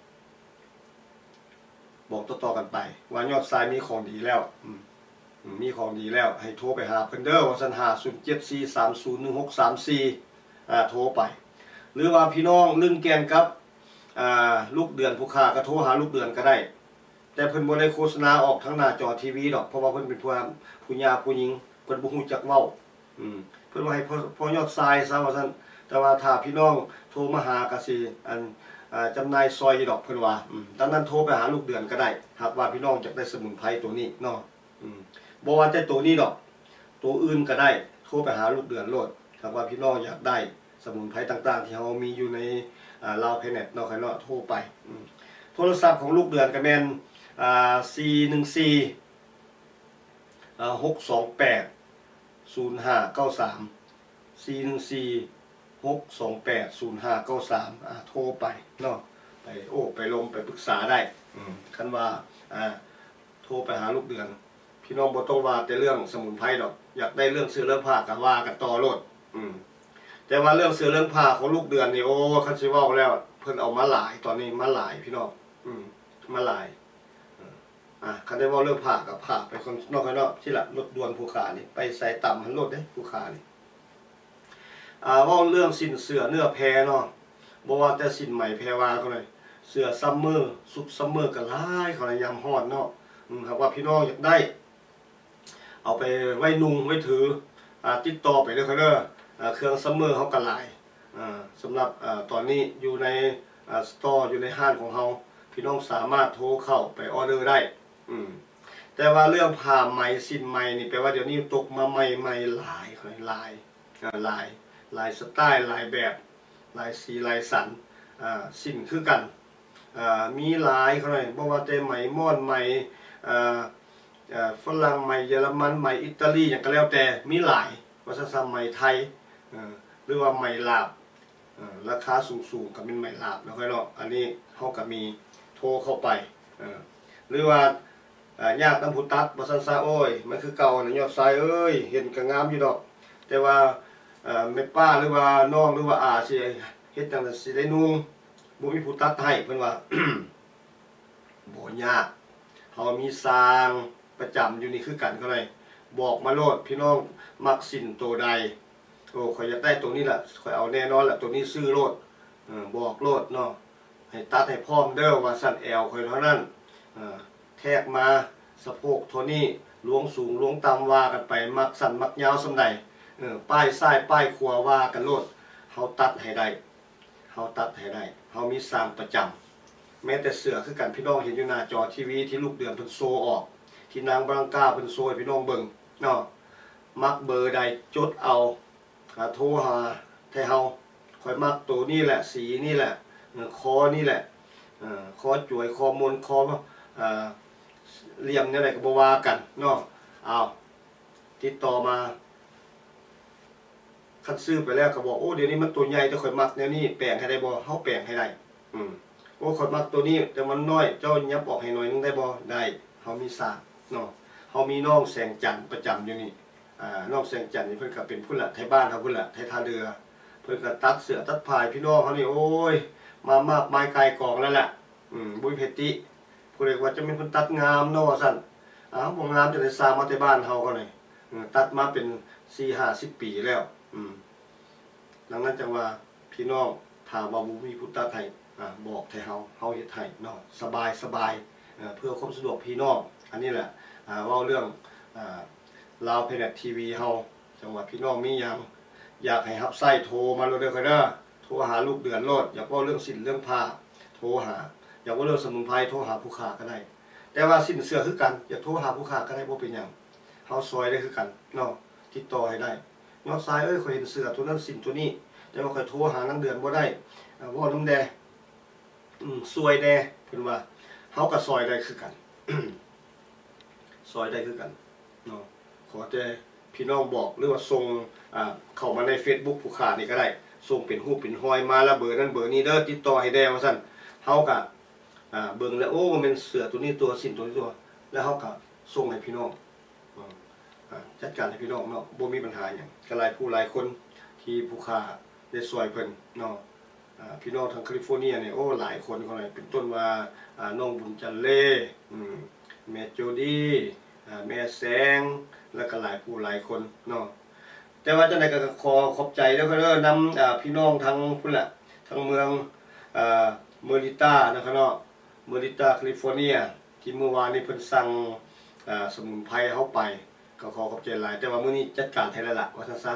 S1: บอกต่อๆกันไปว่ายอดทรายมีของดีแล้วมีของดีแล้วให้โทรไปหาเพิ่นเด้อว่าซั่น074301634โทรไปหรือว่าพี่น้องลึงแกนกับลูกเดือนผู้ค้าก็โทรหาลูกเดือนก็ได้แต่เพิ่นบ่ได้โฆษณาออกทางหน้าจอทีวีดอกเพราะว่าเพิ่นเป็นผู้หญิงเพิ่นบ่ฮู้จักเว้าพิ่นว่าให้พอยอดทรายซะว่าซั่นแต่ว่าถ้าพี่น้องโทรมาหาก็สิจำหน่ายซอยดอกเพิ่นว่าดังนั้นโทรไปหาลูกเดือนก็ได้หากว่าพี่น้องอยากได้สมุนไพรตัวนี้เนาะบ่ว่าแต่ตัวนี้ดอกตัวอื่นก็ได้โทรไปหาลูกเดือนโลดหากว่าพี่น้องอยากได้สมุนไพรต่างๆที่เฮามีอยู่ในลาวเพเน็ตเนาะค่อยเนาะโทรไปโทรศัพท์ของลูกเดือนก็แม่น414 628 0593 414 628 0593โทรไปเนาะไปลงไปปรึกษาได้คันว่าโทรไปหาลูกเดือนพี่น้องบ่ต้องว่าแต่เรื่องสมุนไพรดอกอยากได้เรื่องเสื้อเรื่องผ้าก็ว่ากันต่อโลดแต่ว่าเรื่องเสื้อเรื่องผ้าของลูกเดือนนี่โอ้คันสิเว้าแล้วเพิ่นเอามาหลายตอนนี้มาหลายพี่น้องมาหลายคันได้ว่าเรื่องผ้ากับผ้าไปคนนอกข้างนอกที่ละรถด่วนภูขานี่ไปใส่ต่ำหันรถเด้ภูขานี่ว่าเรื่องสินเสื้อเนื้อแพรเนาะบ่ว่าแต่สินใหม่แพรวาเขาเลยเสื้อซัมเมอร์ซุปซัมเมอร์ก็หลายเขาเลยยามฮ้อนเนาะครับว่าพี่น้องอยากได้เอาไปไว้นุ่งไว้ถือติดต่อไปเด้อครับเด้อเครื่องซัมเมอร์เขาก็หลายสำหรับตอนนี้อยู่ในสตอร์อยู่ในห้างของเราพี่น้องสามารถโทรเข้าไปออเดอร์ได้แต่ว่าเรื่องผ้าไหมสินไหมนี่แปลว่าเดี๋ยวนี้ตกมาใหม่หลายลายสไตล์ลายแบบลายสีลายสันสินคือกันมีหลายเขาหน่อยบอกว่าแต่ไหมม่อนไหมฝรั่งไหมเยอรมันไหมอิตาลีอย่างก็แล้วแต่มีหลายวัฒนธรรมไหมไทยหรือว่าไหมลาบราคาสูงๆกับเป็นไหมลาบแล้วค่อยเนาะอันนี้เขาก็มีโทรเข้าไปหรือว่ายากน้ำพุตัดบัสันซาโอ้ยมันคือเก่าเนี่ยยอดทรายเอ้ยเห็นก็งามอยู่ดอกแต่ว่าแม่ป้าหรือว่าน้องหรือว่าสิเฮ็ดจังได๋สิได้นุ่งบ่มีผู้ตัดให้เพิ่นว่า บ่ยากเฮามีสร้างประจำอยู่นี่คือกันก็เลยบอกมาโลดพี่น้องมักสินตัวใดโอ้ข่อยอยากได้ตัวนี้ล่ะข่อยเอาแน่นอนล่ะตัวนี้ซื้อโลดบอกโลดเนาะให้ตัดให้พร้อมเด้อว่าสั้นแอวข่อยเท่านั้นแทกมาสะโพกเท่านี้หลวงสูงหลวงต่ำว่ากันไปมักสั้นมักยาวส่ำใดป้ายซ้ายป้ายขวาว่ากันโลดเฮาตัดให้ได้เฮามีสร้างประจำแม้แต่เสื้อคือกันพี่น้องเห็นอยู่หน้าจอทีวีที่ลูกเดือนเพิ่นโซออกที่นางบรังกาเพิ่นโซให้พี่น้องเบิ่งเนาะมักเบอร์ใดจดเอาโทรหาให้เฮาค่อยมักตัวนี้แหละสีนี่แหละคอนี่แหละคอจ่วยคอมนคอเหลี่ยมนี่แหละก็บ่ว่ากันเนาะติดต่อมาคันซื้อไปแล้วก็บอกโอ้เดี๋ยวนี้มันตัวใหญ่จะค่อยมักแนวนี้แปลงให้ได้บ่เฮาแปลงให้ได้โอ้ค่อยมักตัวนี้แต่มันน้อยเจ้ายับออกให้หน่อยนึงได้บ่ได้เฮามีสร้างเนาะเฮามีน้องแสงจันทร์ประจำอยู่นี่น้องแสงจันทร์นี่เพิ่นก็เป็นพุ่นละไทบ้านเฮาพุ่นละไทท่าเรือเพิ่นก็ตัดเสื้อตัดผ้าพี่น้องเฮานี่โอ้ยมามากมายไกลกองแล้วแหละบุญเพติผู้เรียกว่าจะเป็นคนตัดงามเนาะว่าซั่นบ่งามจะได้สร้างมาแต่บ้านเฮาก็เลยตัดมาเป็น 4-50 ปีแล้วดังนั้นจังว่าพี่น้องถ้าว่าบ่มีผู้ตัดให้บอกให้เฮาเฮ็ดให้เนาะสบายเพื่อความสะดวกพี่น้องอันนี้แหละเว้าเรื่องลาวเพเน็ตทีวีเฮาจังว่าพี่น้องมีหยังอยากให้รับใช้โทรมาโลดเด้อค่ะเด้อโทรหาลูกเดือนโลดอยากเว้าเรื่องสินเรื่องผ้าโทรหาอยากเว้าเรื่องสมุนไพรโทรหาผู้ค้าก็ได้แต่ว่าสินเสื้อคือกันอยากโทรหาผู้ค้าก็ได้บ่เป็นหยังเฮาซอยได้คือกันเนาะติดต่อให้ได้ยอดทรายข่อยเห็นเสื้อตัวนั้นสินตัวนี้แต่ว่าข่อยโทรหานางเดือนบ่ได้เว้าน้ำแดซวยแดเพิ่นว่าเฮาก็ซอยได้คือกัน ซอยได้คือกันเนาะขอแต่พี่น้องบอกหรือว่าส่งเข้ามาใน Facebook ผู้ค้านี่ก็ได้ส่งเป็นรูปเป็นหอยมาแล้วเบอร์นั้นเบอร์นี้เด้อติดต่อให้ได้ว่าซั่นเฮาก็เบิ่งแล้วโอ้มันเป็นเสื้อตัวนี้ตัวสินตัวนี้ตัวแล้วเฮาก็ส่งให้พี่น้องจัดการให้พี่น้องเนาะบ่มีปัญหาหยังก็หลายผู้หลายคนที่ผู้ค้าได้ช่วยเพิ่นเนาะพี่น้องทางแคลิฟอร์เนียเนี่ยโอ้หลายคนเขาเลยเป็นต้นว่าน้องบุญจันเล่แม่โจดี้แม่แสงแล้วก็หลายผู้หลายคนเนาะแต่ว่าจังได๋ก็ขอบใจแล้วก็นำพี่น้องทางพุ่นแหละทางเมืองเมอริตานะครับเนาะเมอริตาแคลิฟอร์เนียที่เมื่อวานนี้เพิ่นสั่งสมุนไพรเฮาไปก็ขอบใจหลายแต่ว่ามื้อนี้จัดการให้แล้วล่ะว่าซั่นซะจั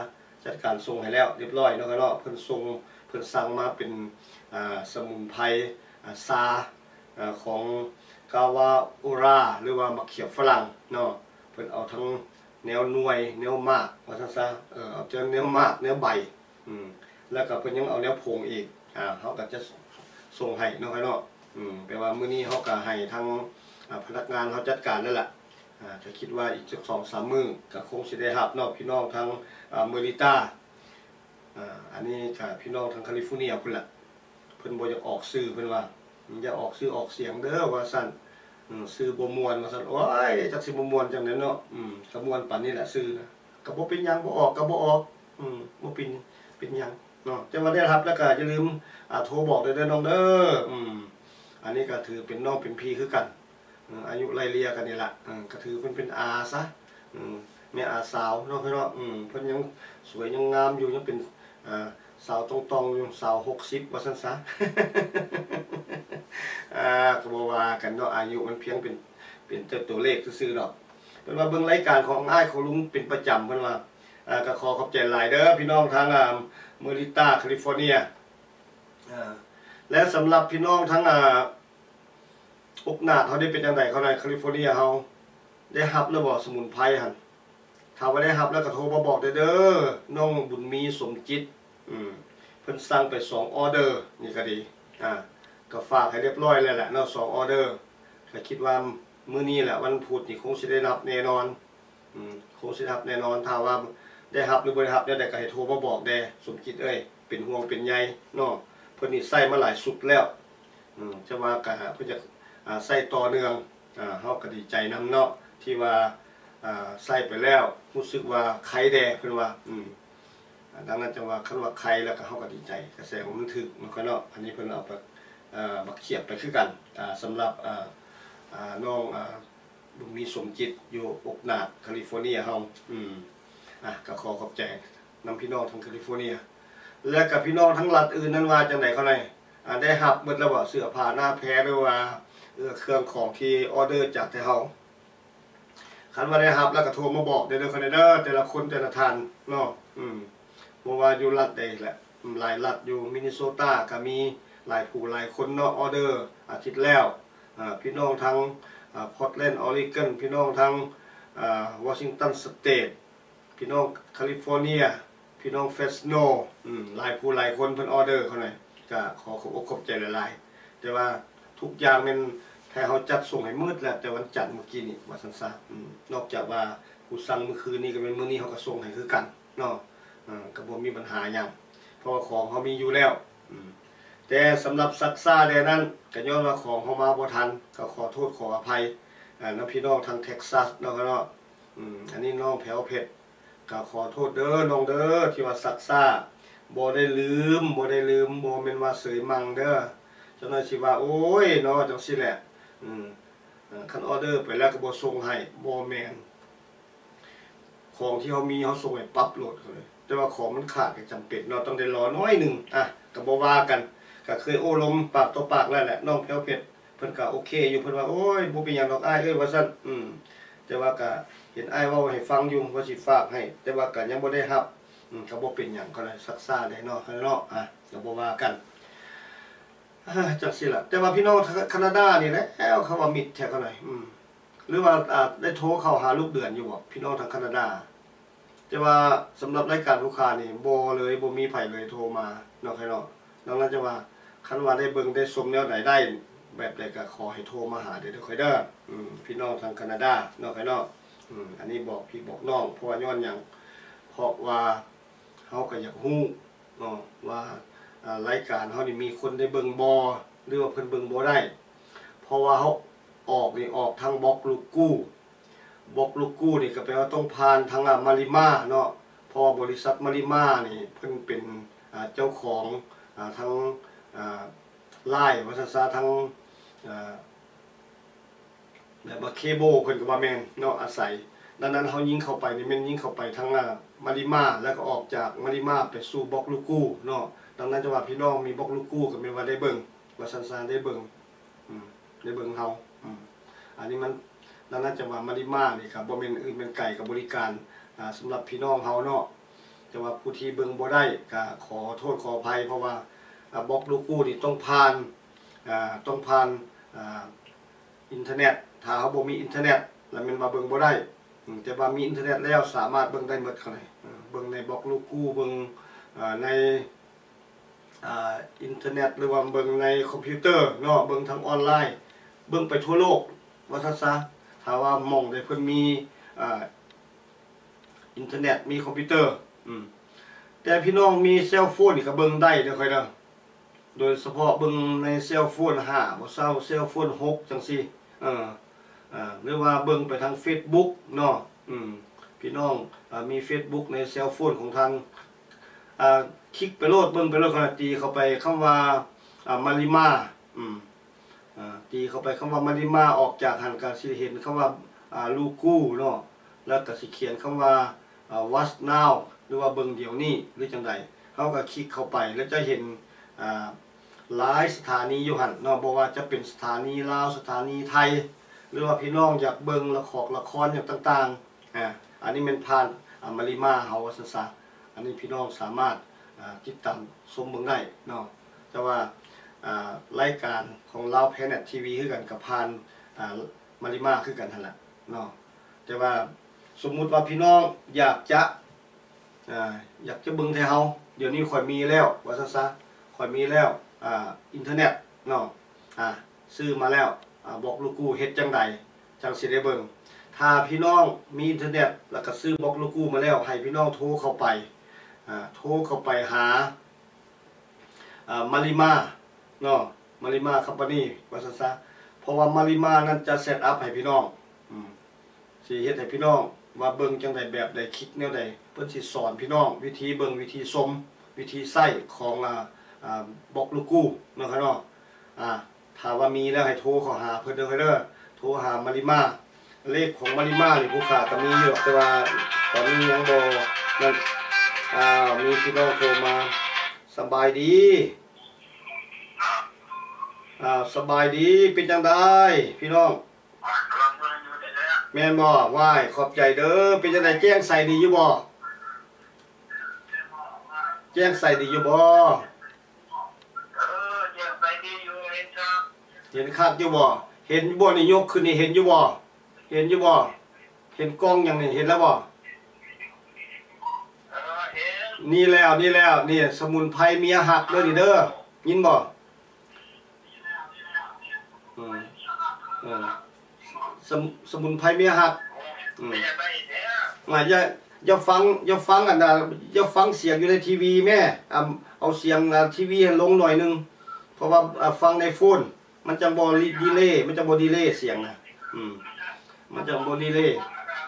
S1: จัดการส่งให้แล้วเรียบร้อยเนาะครับเนาะเพิ่นส่งเพิ่นสั่งมาเป็นสมุนไพรซาของกาวาโอราหรือว่ามะเขือฝรั่งเนาะเพิ่นเอาทั้งแนวหน่วยแนวมากว่าซั่นซะเอาจากแนวมากแนวใบแล้วก็เพิ่นยังเอาแนวผงอีกเขาก็จะส่งให้เนาะครับเนาะแปลว่ามื้อนี้เขาก็ให้ทางพนักงานเขาจัดการนั่นแหละจะคิดว่าอีก2-3 มื้อก็คงสิได้รับเนาะพี่น้องทางเมริกาอันนี้ก็พี่น้องทางแคลิฟอร์เนียพุ่นล่ะเพิ่นบ่อยากออกชื่อเพิ่นว่าอย่าออกชื่อออกเสียงเด้อว่าซั่นชื่อบ่ม่วนว่าซั่นโอ้ยจักสิบ่ม่วนจังได๋เนาะก็ม่วนปานนี้แหละชื่อนะก็บ่เป็นหยังบ่ออกก็บ่ออกบ่เป็นหยังเนาะจังว่าได้รับแล้วก็อย่าลืมโทรบอกเด้อน้องเด้ออันนี้ก็ถือเป็นน้องเป็นพี่คือกันอายุไล่เลี่ยกันนี่แหละก็ถือเป็นอาซะแม่อาสาวเนาะเนาะเพิ่นยังสวยยังงามอยู่ยังเป็นสาวตรงๆอยู่สาว60ว่าซั่นซะก็บ่ว่ากันเนาะอายุมันเพียงเป็นตัวเลขซื่อๆดอกเพิ่นว่าเบิ่งรายการของอ้ายของลุงเป็นประจำเพิ่นว่าก็ขอขอบใจหลายเด้อพี่น้องทางเมริกาแคลิฟอร์เนียและสำหรับพี่น้องทั้งอกหนาเขาได้เป็นจังไดเขาในแคลิฟอร์เนียเฮาได้รับแล้วบ่สมุนไพรหั่นถ้าว่าได้รับแล้วก็โทรมาบอกเด้อน้องบุญมีสมจิตเพิ่นสั่งไป2 ออเดอร์นี่ก็ดีก็ฝากให้เรียบร้อยแล้วแหละเนาะ2 ออเดอร์ก็คิดว่ามื้อนี้แหละวันพุธนี่คงสิได้รับแน่นอนคงสิได้รับแน่นอนถ้าว่าได้รับหรือบ่ได้รับเนี่ยก็ให้โทรมาบอกแด่สมจิตเอ้ยเป็นห่วงเป็นใยเนาะเพิ่นนี่ใส่มาหลายสุดแล้วจะว่าก็เพิ่นจะใส่ต่อเนื่องเฮาก็ดีใจนำเนาะที่ว่าใส่ไปแล้วรู้สึกว่าไข้แดเพิ่นว่าดังนั้นจังว่าคันว่าไข้แล้วก็เฮาก็ดีใจกระแสของมันถึกมันก็เนาะอันนี้เพิ่นเอาไปบักเขียบไปคือกันสำหรับน้องบุญมีสมจิตอยู่อกหนาดแคลิฟอร์เนียเฮาก็ขอขอบใจนำพี่น้องทางแคลิฟอร์เนียและกับพี่น้องทั้งรัฐอื่นนั้นว่าจังได๋เขาไหนได้รับหมดแล้วบ่เสื้อผ้าหน้าแพรหรือว่าเครื่องของที่ออเดอร์จากแต่เฮาคันว่าได้รับแล้วก็โทรมาบอกเด้อคนเด้อแต่ละคนแต่ละท่านเนาะบ่ว่าอยู่รัฐใดแหละหลายรัฐอยู่มินนิโซตาก็มีหลายผู้หลายคนเนาะออเดอร์อาทิตย์แล้วพี่น้องทางพอร์ตแลนด์ออริกอนพี่น้องทางวอชิงตันสเตทพี่น้องแคลิฟอร์เนียพี่น้องเฟสโนหลายผู้หลายคนเพิ่นออเดอร์เขาหน่อยก็ขอขอบใจหลายๆแต่ว่าทุกอย่างมันแค่เขาจัดส่งให้มืดแล้วแต่วันจันทร์เมื่อกี้นี่ว่าซั่นซะนอกจากว่าผู้สั่งเมื่อคืนนี้ก็เป็นมื้อนี้เขาก็ส่งให้คือกันเนาะก็บ่มีปัญหาหยังเพราะว่าของเขามีอยู่แล้วแต่สำหรับซักซ่าแดนั้นก็ย้อนว่าของเขามาบ่ทันก็ขอโทษขออภัยน้องพี่น้องทางเท็กซัสเนาะอันนี้น้องแผวเพชรก็ขอโทษเด้อน้องเด้อที่ว่าซักซ่าบ่ได้ลืมบ่แม่นว่าเสยมังเด้อจังได๋สิว่าโอ้ยเนาะจังซี่แหละคันออเดอร์ไปแล้วก็บ่ส่งให้บ่แม่นของที่เขามีเขาส่งให้ปั๊บโหลดเขาเลยแต่ว่าของมันขาดก็จำเป็นเนาะต้องได้รอน้อยนึงก็บ่ว่ากันก็เคยโอ้ลมปากต่อปากแล้วแหละน้องแผวเพชรเพิ่นก็โอเคอยู่เพิ่นว่าโอ้ยบ่เป็นหยังดอกอ้ายเอ้ยว่าซั่นแต่ว่าก็เห็นอ้ายเว้าให้ฟังอยู่ว่าสิฝากให้แต่ว่าก็ยังบ่ได้รับก็บ่เป็นหยังก็เลยซักซ่าได้เนาะก็บ่ว่ากันจังซี่ล่ะแต่ว่าพี่น้องแคนาดานี่แหละเขาว่ามิตรแท้เขาหน่อยหรือว่าได้โทรเข้าหาลูกเดือนอยู่บ่พี่น้องทางแคนาดาแต่ว่าสำหรับรายการลูกค้านี่บ่เลยบ่มีไผเลยโทรมาเนาะดังนั้นจะว่าคันว่าได้เบิ่งได้ชมแนวไหนได้แบบใดก็ขอให้โทรมาหาเด้อค่อยเด้อพี่น้องทางแคนาดาเนาะอันนี้บอกพี่บอกน้องเพราะว่าย้อนหยังเพราะว่าเฮาก็อยากฮู้เนาะว่ารายการเฮานี่มีคนได้เบิ่งบ่หรือว่าเพิ่นเบิ่งบ่ได้เพราะว่าเฮาออกทางบล็อกลูกกู้นี่ก็แปลว่าต้องผ่านทางมาริมาเนาะเพราะบริษัทมาริมานี่เพิ่นเป็นเจ้าของทั้งไลน์ว่าซั่นทั้งแบบว่าเคเบิลเพิ่นก็ว่าแม่นเนาะอาศัยดังนั้นเฮายิงเข้าไปนี่แม่นยิงเข้าไปทางมาริมาแล้วก็ออกจากมาริมาไปสู่บล็อกลูกกู้เนาะดังนั้นจะว่าพี่น้องมีบล็อกลูกกู้ก็แม่นว่าได้เบิ่งว่าซั่นได้เบิ่งได้เบิ่งเฮาอันนี้มันดังนั้นจะว่ามาริมานี่ครับบ่แม่นอื่นเป็นไก่กับบริการสำหรับพี่น้องเฮาเนาะแต่ว่าผู้ที่เบิ่งบ่ได้ก็ขอโทษขออภัยเพราะว่าบล็อกลูกกู้นี่ต้องผ่านอินเทอร์เน็ตถ้าเขาบ่มีอินเทอร์เน็ตแล้วมันมาเบิ่งบ่ได้แต่ว่ามีอินเทอร์เน็ตแล้วสามารถเบิ่งได้หมดข้างในเบิ่งในบล็อกลูกกู้เบิ่งในอินเทอร์เน็ตหรือว่าเบิ่งในคอมพิวเตอร์เนาะเบิ่งทางออนไลน์เบิ่งไปทั่วโลกว่าซะถ้าว่าหม่องใดเพิ่นมีอินเทอร์เน็ตมีคอมพิวเตอร์แต่พี่น้องมีเซลโฟนนี่ก็เบิ่งได้เด้อค่อยเด้อโดยเฉพาะเบิ่งในเซลโฟน5บ่เซาเซลโฟน6จังซี่หรือว่าเบิ่งไปทาง Facebook เนาะพี่น้องมี Facebook ในเซลโฟนของทางคลิกไปโลดเบิ่งไปโลดขนาดตีเข้าไปคำว่ามาริมาตีเข้าไปคำว่ามาริมาออกจากหันก็สิเห็นคำว่าลูกูเนาะแล้วก็สิเขียนคำว่าwatch now หรือว่าเบิ่งเดี๋ยวนี้หรือจังใดเฮาก็คลิกเข้าไปแล้วจะเห็นหลายสถานีอยู่หั่นเนาะบ่ว่าจะเป็นสถานีลาวสถานีไทยหรือว่าพี่น้องอยากเบิ่งละครอย่างต่างๆอันนี้มันผ่านมาริมาเฮาว่าซั่นซะอันนี้พี่น้องสามารถติดตามชมเบิ่งได้เนาะแต่ว่ารายการของลาวแพเน็ตทีวีคือกันกับผ่านมาริมาคือกันหั่นแหละเนาะแต่ว่าสมมุติว่าพี่น้องอยากจะเบิ่งไทยเฮาเดี๋ยวนี้ค่อยมีแล้วว่าซั่นซะค่อยมีแล้วอินเทอร์เน็ตเนาะซื้อมาแล้วบอกลูกกู้เฮ็ดจังใดจังสิได้เบิ่งถ้าพี่น้องมีอินเทอร์เน็ตแล้วก็ซื้อบอกลูกกู้มาแล้วให้พี่น้องโทรเข้าไปหามาริมาเนาะมาริมาคัมพานีว่าซั่นซะเพราะว่ามาริมานั้นจะเซตอัพให้พี่น้องสิเฮ็ดให้พี่น้องว่าเบิ่งจังไดแบบใดคลิกแนวใดเพิ่นสิสอนพี่น้องวิธีเบิ่งวิธีชมวิธีใช้ของบอกลูกกู้เนาะครับเนาะถ้าว่ามีแล้วให้โทรเข้าหาเพิ่นเด้อโทรหามาริมาเลขของมาริมานี่ผู้ค้าก็มีอยู่แต่ว่าตอนนี้ยังบ่นั่นมีพี่น้องโทรมาสบายดีสบายดีเป็นจังไดพี่น้องแม่นบ่ว้ายขอบใจเด้อเป็นจังไดแจ้งใส่ดีอยู่บ่แจ้งใส่ดีอยู่บ่เห็นคักอยู่บ่เห็นบ่นี่ยกขึ้นนี่เห็นอยู่บ่เห็นอยู่บ่เห็นกล้องอย่างนี้เห็นแล้วบ่นี่แล้วนี่สมุนไพรเมียหักเด้อนี่เด้อยินบ่สมุนไพรเมียหักอย่าฟังอย่าฟังเสียงอยู่ในทีวีแม่เอาเสียงทีวีลงหน่อยนึงเพราะว่าฟังในโฟนมันจะบ่ดีเลย์เสียงนะมันจะบ่ดีเลย์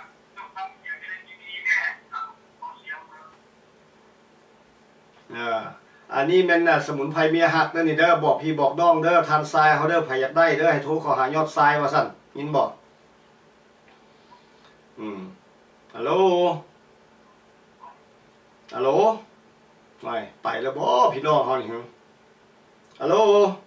S1: อันนี้แม่นสมุนไพรเมียหักนั่นนี่เด้อบอกพี่บอกน้องเด้อทานทรายเขาเด้อไผอยากได้เด้อให้โทรเข้าหายอดทรายว่าซั่นยินบ่ฮัลโหลไปแล้วบ่พี่น้องเฮานี่ฮัลโหล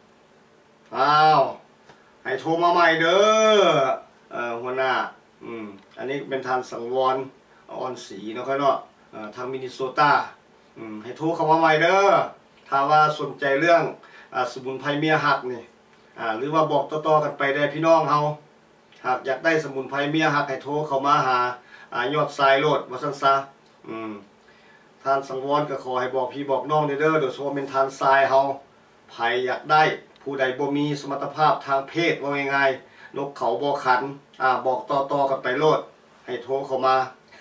S1: ให้โทรมาใหม่เด้อหัวหน้าอันนี้เป็นทานสังวรอ่อนสีเนาะครับเนาะทางมินนิโซตาให้โทรเข้ามาใหม่เด้อถ้าว่าสนใจเรื่องสมุนไพรเมียหักนี่หรือว่าบอกต่อๆกันไปได้พี่น้องเฮาหากอยากได้สมุนไพรเมียหักให้โทรเข้ามาหายอดทรายโลดว่าซั่นซะทานสังวรก็ขอให้บอกพี่บอกน้องเด้อโดยเฉพาะเป็นทานทรายเฮาไผอยากได้ผู้ใดบ่มีสมรรถภาพทางเพศว่าง่ายๆนกเขาบ่ขันบอกต่อๆกันไปโลดให้โทรเข้ามา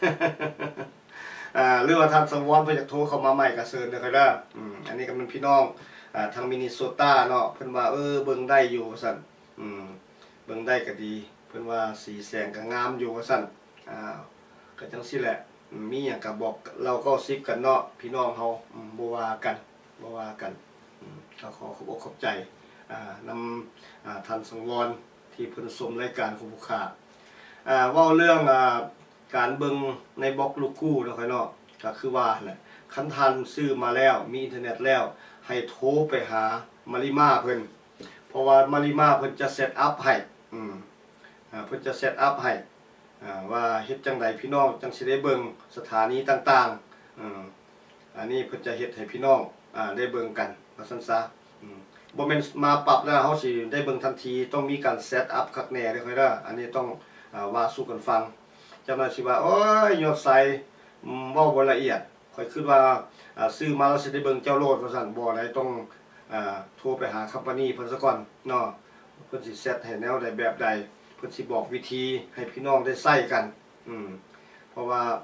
S1: หรือว่าทานสังวรเพิ่นอยากโทรเข้ามาใหม่ก็เชิญเด้อครับเด้ออันนี้ก็เป็นพี่น้องทางมินนิโซตาเนาะเพิ่นว่าเบิ่งได้อยู่ว่าซั่นเบิ่งได้ก็ดีเพิ่นว่าสีแสงก็งามอยู่ว่าซั่นก็จังซี่แหละมีหยังก็บอกเราก็ซิปกันเนาะพี่น้องเฮาบ่ว่ากันก็ขอขอบอกขอบใจนำท่านสังวรที่เพิ่นชมรายการของผู้ค้าเว้าเรื่องการเบิ่งในบล็อกลูกกู้เนาะครับเนาะก็คือว่าแหละคันท่านซื้อมาแล้วมีอินเทอร์เน็ตแล้วให้โทรไปหามาริมาเพิ่นเพราะว่ามาริมาเพิ่นจะเซตอัพให้เพิ่นจะเซตอัพให้ว่าเฮ็ดจังไดพี่น้องจังสิได้เบิ่งสถานีต่างอันนี้เพิ่นจะเฮ็ดให้พี่น้องได้เบิ่งกันว่าซั่นซะบ่แม่นมาปรับแล้วเฮาสิได้เบิ่งทันทีต้องมีการเซตอัพคักแน่เด้อค่อยเด้ออันนี้ต้องว่าสู่กันฟังจังว่าสิว่าโอ้ยยอดไซเว้าบ่ละเอียดค่อยคิดว่าซื้อมาแล้วสิได้เบิ่งเจ้าโลดว่าซั่นบ่ได้ต้องโทรไปหาคัมปานีเพิ่นซะก่อนเนาะเพิ่นสิเซตให้แนวใดแบบใดเพิ่นสิบอกวิธีให้พี่น้องได้ใช้กันเพราะว่า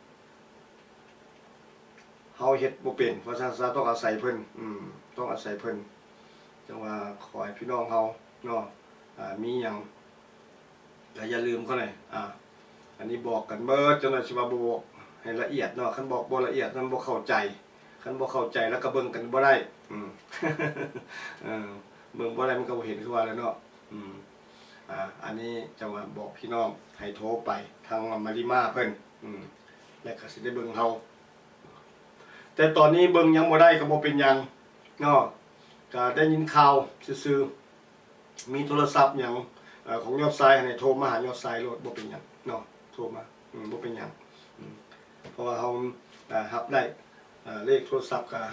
S1: เฮาเฮ็ดบ่เป็นเพราะฉะนั้นต้องอาศัยเพิ่นต้องอาศัยเพิ่นจังว่าขอให้พี่น้องเฮาเนาะมีหยังก็อย่าลืมเขาหน่อยอันนี้บอกกันเบิดจังได๋สิว่าบ่บอกให้ละเอียดเนาะคันบอกบ่ละเอียดมันบ่เข้าใจคันบ่เข้าใจแล้วก็เบิ่งกันบ่ได้เบิ่งบ่ได้มันก็บ่เห็นคือว่าแล้วเนาะอันนี้จังว่าบอกพี่น้องให้โทรไปทางมาริมาเพิ่นแล้วก็สิได้เบิ่งเฮาแต่ตอนนี้เบิ่งยังบ่ได้ก็บ่เป็นหยังเนาะก็ได้ยินข่าวซื่อๆมีโทรศัพท์หยังของยอดทรายให้โทรมาหายอดทรายโลดบ่เป็นหยังเนาะโทรมาบ่เป็นหยังเพราะว่าเฮารับได้เลขโทรศัพท์ก็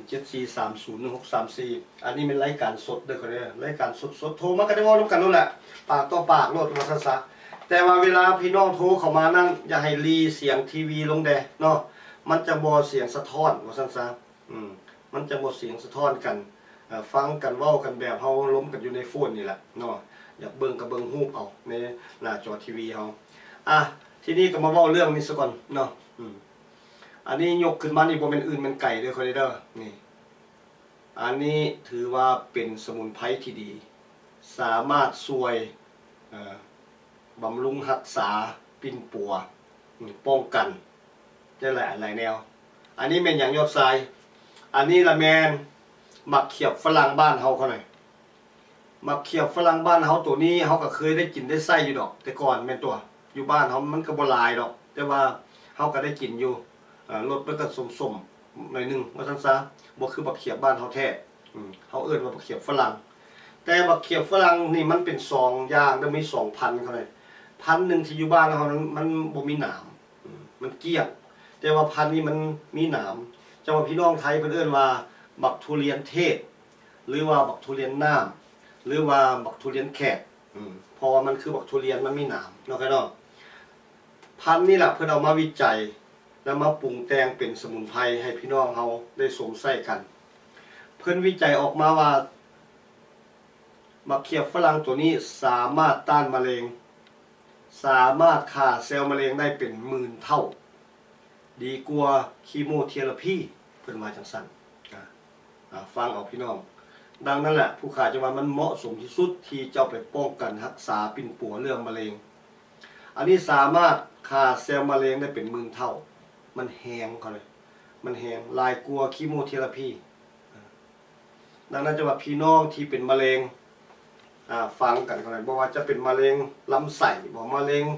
S1: 5074301634อันนี้เป็นรายการสดเด้อคนเด้อรายการสดๆโทรมาก็ได้เว้านำกันนั่นแหละปากต่อปากโลดว่าซั่นซะแต่ว่าเวลาพี่น้องโทรเข้ามานั่นอย่าให้รีเสียงทีวีลงแดเนาะมันจะบ่เสียงสะท้อนว่าซั่นซะมันจะบ่เสียงสะท้อนกันฟังกันเว้ากันแบบเฮาล้มกันอยู่ในโฟนนี่แหละเนาะอยากเบิ่งก็เบิ่งรูปเอาในหน้าจอทีวีเฮาทีนี้ก็มาเว้าเรื่องนี้ซะก่อนเนาะอันนี้ยกขึ้นมานี่บ่แม่นอื่นแม่นไก่เด้อคนเด้อนี่อันนี้ถือว่าเป็นสมุนไพรที่ดีสามารถช่วยบำรุงรักษาปิ่นปัวป้องกันได้หลายแนวอันนี้แม่นหยังยอดทรายอันนี้ละแม่นมักเขียบฝรั่งบ้านเฮาเขาหน่อยมักเขียบฝรั่งบ้านเฮาตัวนี้เฮาก็เคยได้กินได้ใส่อยู่ดอกแต่ก่อนแม่นตัวอยู่บ้านเฮามันก็บ่หลายดอกแต่ว่าเฮาก็ได้กินอยู่รสมันก็สมๆหน่อยนึงว่าซั่นซะบ่คือบักเขียบบ้านเฮาแท้เฮาเอิ้นว่าบักเขียบฝรั่งแต่บักเขียบฝรั่งนี่มันเป็น2อย่างแล้วมี2พันธุ์เขาเลยพันธุ์นึงที่อยู่บ้านเฮามันบ่มีหนามมันเกลี้ยงแต่ว่าพันธุ์นี้มันมีหนามจังว่าพี่น้องไทยเพิ่นเอิ้นว่าบักทุเรียนเทศหรือว่าบักทุเรียนน้ำหรือว่าบักทุเรียนแขกเพราะว่ามันคือบักทุเรียนมันมีหนามเนาะครับเนาะพันธุ์นี้ล่ะเพิ่นเอามาวิจัยแล้วมาปรุงแต่งเป็นสมุนไพรให้พี่น้องเฮาได้สวมใส่กันเพิ่นวิจัยออกมาว่าบักเขียบฝรั่งตัวนี้สามารถต้านมะเร็งสามารถฆ่าเซลล์มะเร็งได้เป็นหมื่นเท่าดีกว่าคีโมเทอราพีเพิ่นมาจังซั่นฟังเอาพี่น้องดังนั้นแหละผู้ขาจะว่ามันเหมาะสมที่สุดที่เจ้าไปป้องกันรักษาปิ่นปัวเรื่องมะเร็งอันนี้สามารถฆ่าเซลล์มะเร็งได้เป็นหมื่นเท่ามันแหงเขาเลยมันแหงลายกลัวคีโมเทอราพีดังนั้นจะว่าพี่น้องที่เป็นมะเร็งฟังกันเขาเลยบอกว่าจะเป็นมะเร็งลำไส้บอกมะเร็ง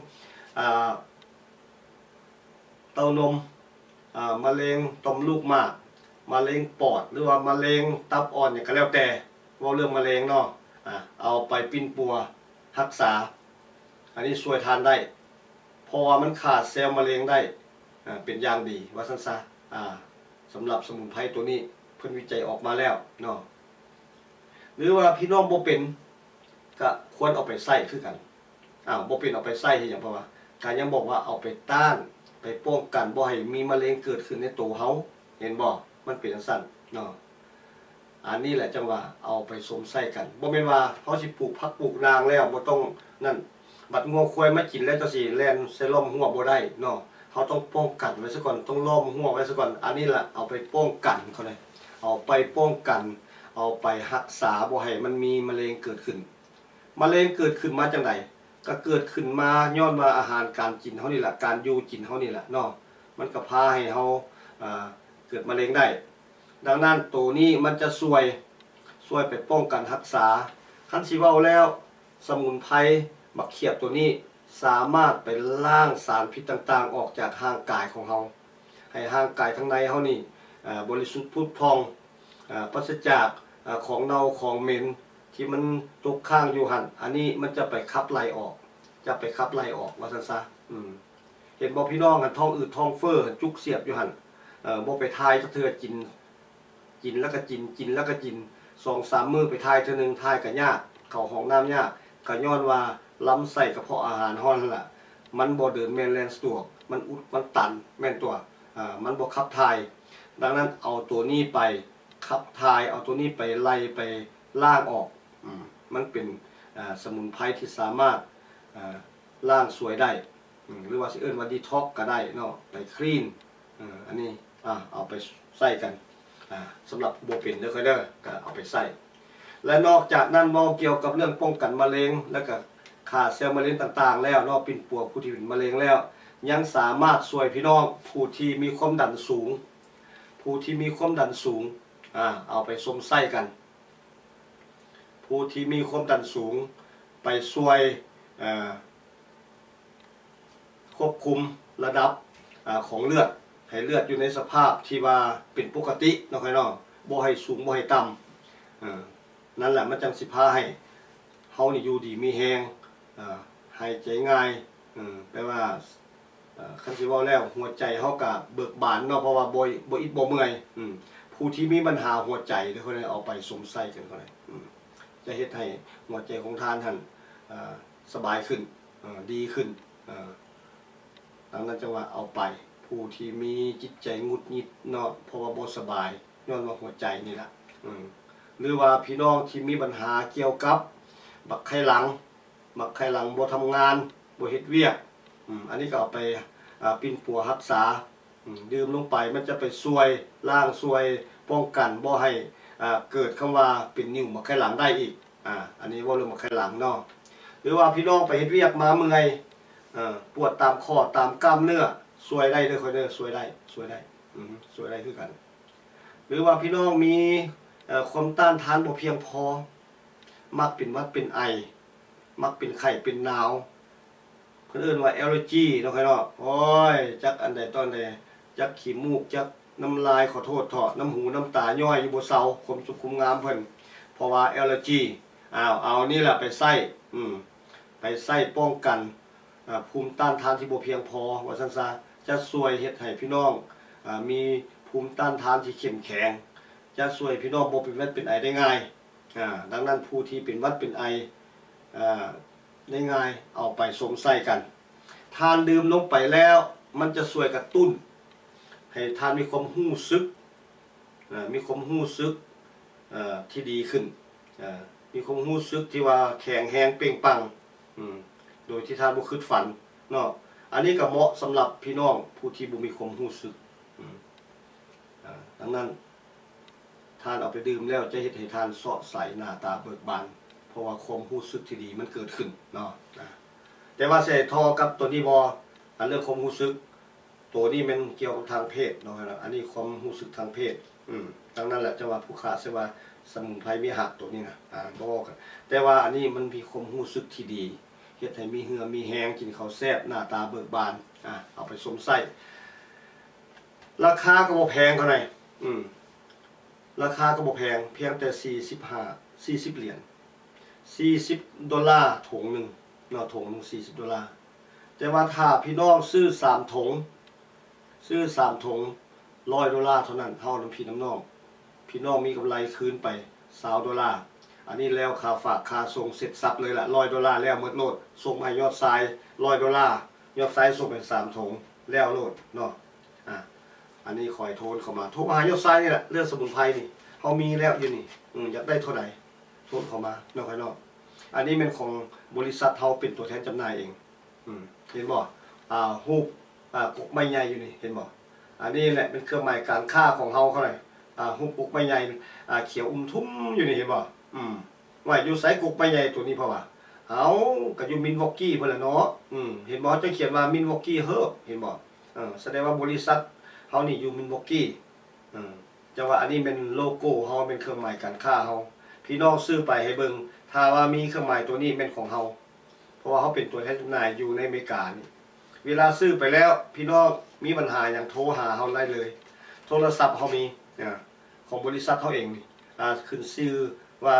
S1: เต้านมมะเร็งต่อมลูกหมากมะเร็งปอดหรือว่ามะเร็งตับอ่อนอย่างก็แล้วแต่ว่าเรื่องมะเร็งเนาะเอาไปปิ้นปัวรักษาอันนี้ช่วยทานได้เพราะว่ามันขาดเซลล์มะเร็งได้เป็นอย่างดีว่าซั่นซะสำหรับสมุนไพรตัวนี้เพิ่นวิจัยออกมาแล้วเนาะหรือว่าพี่น้องบ่เป็นก็ควรเอาไปใส่คือกันบ่เป็นเอาไปใส่เฮ็ดหยังเพราะว่าการยังบอกว่าเอาไปต้านไปป้องกันบ่ให้มีมะเร็งเกิดขึ้นในตัวเฮาเห็นบ่มันเป็นจังซั่นเนาะอันนี้แหละจังว่าเอาไปสวมใส่กันบ่แม่นว่าเฮาสิปลูกผักปลูกนางแล้วบ่ต้องนั่นบัดงัวควายมากินแล้วจังซี่แล่นใส่ล้อมหัวบ่ได้เนาะเฮาต้องป้องกันไว้ซะก่อนต้องล้อมหัวไว้ซะก่อนอันนี้ล่ะเอาไปป้องกันเขาเลยเอาไปป้องกันเอาไปรักษาบ่ให้มันมีมะเร็งเกิดขึ้นมะเร็งเกิดขึ้นมาจังได๋ก็เกิดขึ้นมาย้อนมาอาหารการกินเฮานี่ล่ะการอยู่กินเฮานี่ล่ะเนาะมันก็พาให้เฮาเกิดมะเร็งได้ดังนั้นตัวนี้มันจะช่วยไปป้องกันรักษาคันสิเว้าแล้วสมุนไพรบักเขียบตัวนี้สามารถไปล้างสารพิษต่างๆออกจากร่างกายของเฮาให้ร่างกายข้างในเฮานี่บริสุทธิ์ผุดพองปราศจากของเน่าของเหม็นที่มันตกค้างอยู่หั่นอันนี้มันจะไปขับไล่ออกว่าซั่นซะเห็นบ่พี่น้องกันท้องอืดท้องเฟ้อจุกเสียบอยู่หั่นบ่ไปทายจักเทื่อกินแล้วก็กินแล้วก็กิน2-3 มื้อไปทายเทื่อนึงทายก็ยากเข้าห้องน้ำยากก็ย้อนว่าลำไส้กระเพาะอาหารฮ้อนนั่นล่ะมันบ่เดินแม่นแล่นสะดวกมันอุดมันตันแม่นตัวมันบ่ขับถ่ายดังนั้นเอาตัวนี้ไปขับถ่ายเอาตัวนี้ไปไล่ไปล้างออกมันเป็นสมุนไพรที่สามารถล้างสวยได้หรือว่าสิเอิ้นว่าดีท็อกก็ได้เนาะไปคลีนอันนี้เอาไปใส่กันสำหรับบ่เป็นเด้อค่อยเด้อก็เอาไปใส่และนอกจากนั้นมองเกี่ยวกับเรื่องป้องกันมะเร็งแล้วก็ฆ่าเซลล์มะเร็งต่างๆแล้วเนาะปิ่นปัวผู้ที่เป็นมะเร็งแล้วยังสามารถช่วยพี่น้องผู้ที่มีความดันสูงเอาไปสมไส้กันผู้ที่มีความดันสูงไปช่วยควบคุมระดับของเลือดให้เลือดอยู่ในสภาพที่ว่าเป็นปกติเนาะครับเนาะบ่ให้สูงบ่ให้ต่ำนั่นแหละมันจังสิพาให้เฮานี่อยู่ดีมีแฮงหายใจง่ายแปลว่าคันสิเว้าแล้วหัวใจเฮาก็เบิกบานเนาะเพราะว่าบ่อิดบ่เมื่อยผู้ที่มีปัญหาหัวใจเด้อเขาได้เอาไปสมไส้กันก็ได้จะเฮ็ดให้หัวใจของท่านสบายขึ้นดีขึ้นดังนั้นจังว่าเอาไปผู้ที่มีจิตใจงุดหงิดเนาะเพราะว่าบ่สบายย้อนว่าหัวใจนี่ล่ะหรือว่าพี่น้องที่มีปัญหาเกี่ยวกับบักไข้หลังบ่ทำงานบ่เฮ็ดเวียกอันนี้ก็เอาไปปิ่นปัวรักษาดื่มลงไปมันจะไปช่วยล้างช่วยป้องกันบ่ให้เกิดคำว่าเป็นนิ่วบักไข้หลังได้อีกอันนี้ว่าเรื่องบักไข้หลังเนาะหรือว่าพี่น้องไปเฮ็ดเวียกมาเมื่อยปวดตามข้อตามกล้ามเนื้อช่วยได้เด้อค่อยเด้อช่วยได้ช่วยได้คือกันหรือว่าพี่น้องมีความต้านทานบ่เพียงพอมักเป็นหวัดเป็นไอมักเป็นไข้เป็นหนาวเพิ่นเอิ้นว่าแอลเลอร์จีเนาะค่อยเนาะโอ้ยจักอันใดตอนใดจักขี้มูกจักน้ำลายขอโทษเถาะน้ำหูน้ำตาย่อยอยู่บ่เซาคมสุขุมงามเพิ่นเพราะว่าแอลเลอร์จีเอานี่แหละไปใส่ป้องกันภูมิต้านทานที่บ่เพียงพอว่าซั่นซะจะช่วยเฮ็ดให้พี่น้องมีภูมิต้านทานที่เข้มแข็งจะช่วยพี่น้องบ่เป็นหวัดเป็นไอได้ง่ายดังนั้นผู้ที่เป็นหวัดเป็นไอได้ง่ายเอาไปสมไส้กันทานดื่มลงไปแล้วมันจะช่วยกระตุ้นให้ทานมีความรู้สึกที่ดีขึ้นมีความรู้สึกที่ว่าแข็งแรงเปล่งปลั่งโดยที่ทานบ่คิดฝันเนาะอันนี้ก็เหมาะสำหรับพี่น้องผู้ที่บ่มีความรู้สึกดังนั้นทานเอาไปดื่มแล้วจะเฮ็ดให้ทานสดใสหน้าตาเบิกบานเพราะว่าความรู้สึกที่ดีมันเกิดขึ้นเนาะแต่ว่าสิทอกับตัวนี้บ่อันเรื่องความรู้สึกตัวนี้มันเกี่ยวกับทางเพศเนาะอันนี้ความรู้สึกทางเพศดังนั้นแหละจังว่าผู้ค้าสิว่าสมุนไพรมีหักตัวนี้นะบ่กันแต่ว่าอันนี้มันมีความรู้สึกที่ดีเฮ็ดให้มีเหือมีแฮงกินข้าวแซ่บหน้าตาเบิกบานเอาไปสมไส้ราคาก็บ่แพงเท่าไหร่ราคาก็บ่แพงเพียงแต่40 เหรียญ$40ถุงนึงเนาะถุงนึง$40แต่ว่าถ้าพี่น้องซื้อ3ถุง$100เท่านั้นเท่าน้ำพี่น้ำน้องพี่น้องมีกำไรคืนไป$20อันนี้แล้วค่าฝากค่าส่งเสร็จสับเลยล่ะ$100แล้วหมดโลดส่งให้ยอดทราย$100ยอดทรายส่งไป3ถุงแล้วโลดเนาะอันนี้คอยโทรเข้ามาโทรมาหายอดทรายนี่แหละเรื่องสมุนไพรนี่เฮามีแล้วอยู่นี่อยากได้เท่าใดโทรเข้ามาเนาะค่อยเนาะอันนี้เป็นของบริษัทเฮาเป็นตัวแทนจำหน่ายเองเห็นบ่ฮูบกกไม้ใหญ่อยู่นี่เห็นบ่อันนี้แหละเป็นเครื่องหมายการค้าของเฮาเขาเลยฮูบกกไม้ใหญ่เขียวทุ่มอยู่นี่เห็นบ่ว่าอยู่ไสกกไม้ใหญ่ตัวนี้เพราะว่าเอาก็อยู่มิลวอกกี้เพิ่นล่ะเนาะเห็นบ่จะเขียนว่ามิลวอกกี้เฮิร์บเห็นบ่แสดงว่าบริษัทเฮานี่อยู่มิลวอกกี้จังว่าอันนี้เป็นโลโก้เฮาเป็นเครื่องหมายการค้าเฮาพี่น้องซื้อไปให้เบิ่งถ้าว่ามีเครื่องหมายตัวนี้เป็นของเฮาเพราะว่าเฮาเป็นตัวแทนจำหน่ายอยู่ในอเมริกานี่เวลาซื้อไปแล้วพี่น้องมีปัญหาอย่างโทรหาเฮาได้เลยโทรศัพท์เฮามีของบริษัทเฮาเองนี่ขึ้นชื่อว่า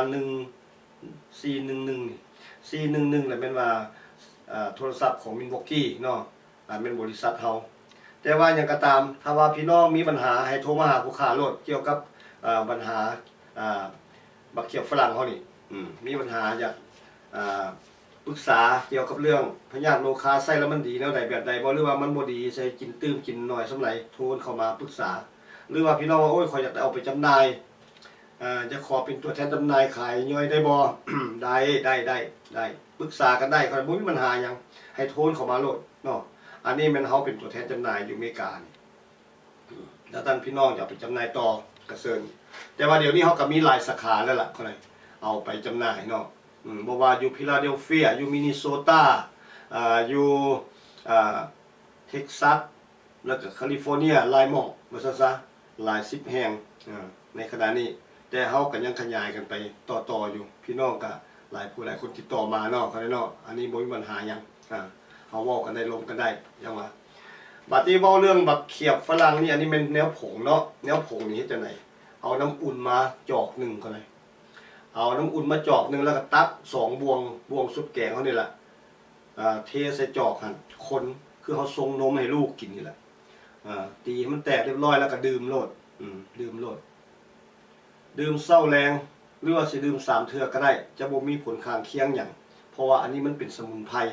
S1: 1411นี่411แล้วแม่นว่าโทรศัพท์ของมิลวอกกี้เนาะเป็นบริษัทเฮาแต่ว่าอย่างก็ตามถ้าว่าพี่น้องมีปัญหาให้โทรมาหาผู้ค้าโลดเกี่ยวกับปัญหาบักเขียบฝรั่งเขานี่มีปัญหาอยากปรึกษาเกี่ยวกับเรื่องพยาธิโรคาไส้แล้วมันดีแนวใดแบบใดบ่หรือว่ามันบ่ดีใส่กินตื้มกินหน่อยสำไรโทรเข้ามาปรึกษาหรือว่าพี่น้องว่าโอ้ยขอยอยากเอาไปจำหน่ายจะขอเป็นตัวแทนจำหน่ายขายย่อยได้บ่ ได้ปรึกษากันได้ครับบ่มีปัญหาหยังให้โทรเข้ามาโลดเนาะอันนี้มันเฮาเป็นตัวแทนจำหน่ายอยู่อเมริกานี่แล้วท่านพี่น้องอยากไปจำหน่ายต่อกระเซินแต่ว่าเดี๋ยวนี้เฮาก็มีหลายสาขาแล้วล่ะเขาเลยเอาไปจำหน่ายเนาะบ่ว่าอยู่ฟิลาเดลเฟียอยู่มินนิโซตาอยู่เท็กซัสแล้วก็แคลิฟอร์เนียหลายหม่องว่าซั่นซะหลาย10แห่งในขณะนี้แต่เฮาก็ยังขยายกันไปต่ออยู่พี่น้องก็หลายผู้หลายคนติดต่อมาเนาะเขาเนาะอันนี้บ่มีปัญหาหยังเฮาเว้ากันได้ลงกันได้ยังว่าบัดนี้เว้าเรื่องบักเขียบฝรั่งนี่อันนี้เป็นแนวผงเนาะแนวผงนี่เฮ็ดจังได๋เอาน้ำอุ่นมาจอกนึงก็ได้เอาน้ำอุ่นมาจอกนึงแล้วก็ตัก2บวงสุดแกงเขานี่แหละเทใส่จอกหั่นคนคือเขาทรงนมให้ลูกกินนี่แหละตีให้มันแตกเรียบร้อยแล้วก็ดื่มโลดดื่มโลดดื่มเศร้าแรงหรือว่าสิดื่ม3เทื่อก็ได้จะบ่มีผลข้างเคียงหยังเพราะว่าอันนี้มันเป็นสมุนไพร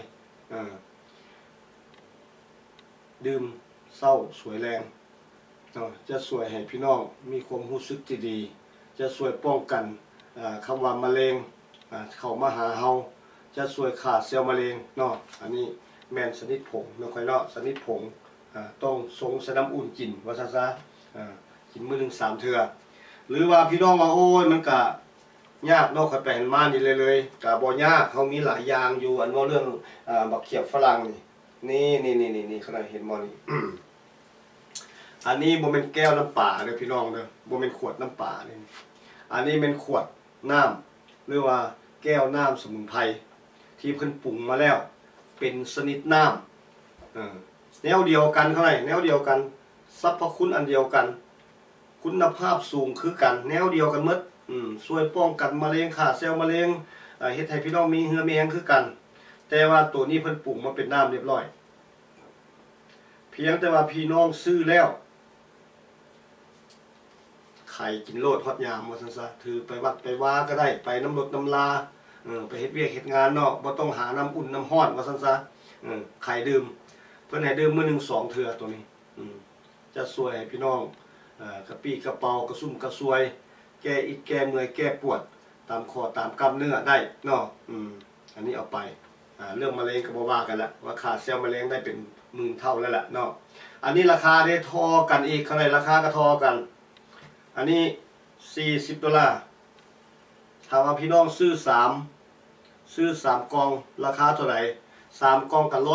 S1: ดื่มเศร้าสวยแรงจะสวยให้พี่น้องมีความรู้สึกที่ดีจะสวยป้องกันคำว่ามะเร็งเข้ามาหาเฮาจะสวยขาดเซลล์มะเร็งเนาะอันนี้แมนสนิทผงเนาะค่อยเนาะสนิทผงต้องทรงใส่น้ำอุ่นกินว่าซะกินมื้อนึง3เทื่อหรือว่าพี่น้องว่าโอ้ยมันก็ยากเนาะค่อยไปเห็นมานี่เลยก็บ่ยากเขามีหลายอย่างอยู่อันว่าเรื่องบักเขียบฝรั่งนี่เขาได้เห็นบ่นี่ อันนี้บ่เป็นแก้วน้ำป่าเด้อพี่น้องเด้อบ่เป็นขวดน้ำป่านี่อันนี้เป็นขวดน้ำหรือว่าแก้วน้ำสมุนไพรที่เพิ่นปรุงมาแล้วเป็นชนิดน้ำแนวเดียวกันเท่าไหร่แนวเดียวกันสรรพคุณอันเดียวกันคุณภาพสูงคือกันแนวเดียวกันหมดช่วยป้องกันมะเร็งฆ่าเซลล์มะเร็งเฮ็ดให้พี่น้องมีเหือมีแรงคือกันแต่ว่าตัวนี้เพิ่นปรุงมาเป็นน้ำเรียบร้อยเพียงแต่ว่าพี่น้องซื้อแล้วไข่กินโลดฮอดยามว่าซั่นซะถือไปวัดไปว่าก็ได้ไปน้ำรดน้ำลาไปเฮ็ดเวียกเฮ็ดงานเนาะบ่ต้องหาน้ำอุ่นน้ำร้อนว่าซั่นซะไข่ดื่มเพิ่นให้ดื่มมื้อนึง2เทื่อตัวนี้จะช่วยให้พี่น้องกระปี้กระเป๋ากระซุ่มกระซวยแก้อิดแก้เมื่อยแก้ปวดตามคอตามกล้ามเนื้อได้เนาะอันนี้เอาไปเรื่องมะเร็งก็บ่ว่ากันละว่าค่าเซลล์มะเร็งได้เป็นหมื่นเท่าแล้วล่ะเนาะอันนี้ราคาได้ทอกันอีกข้างในราคาก็ทอกันอันนี้$40ถ้าว่าพี่น้องซื้อ3กล่องราคาเท่าไหร่3กล่องก็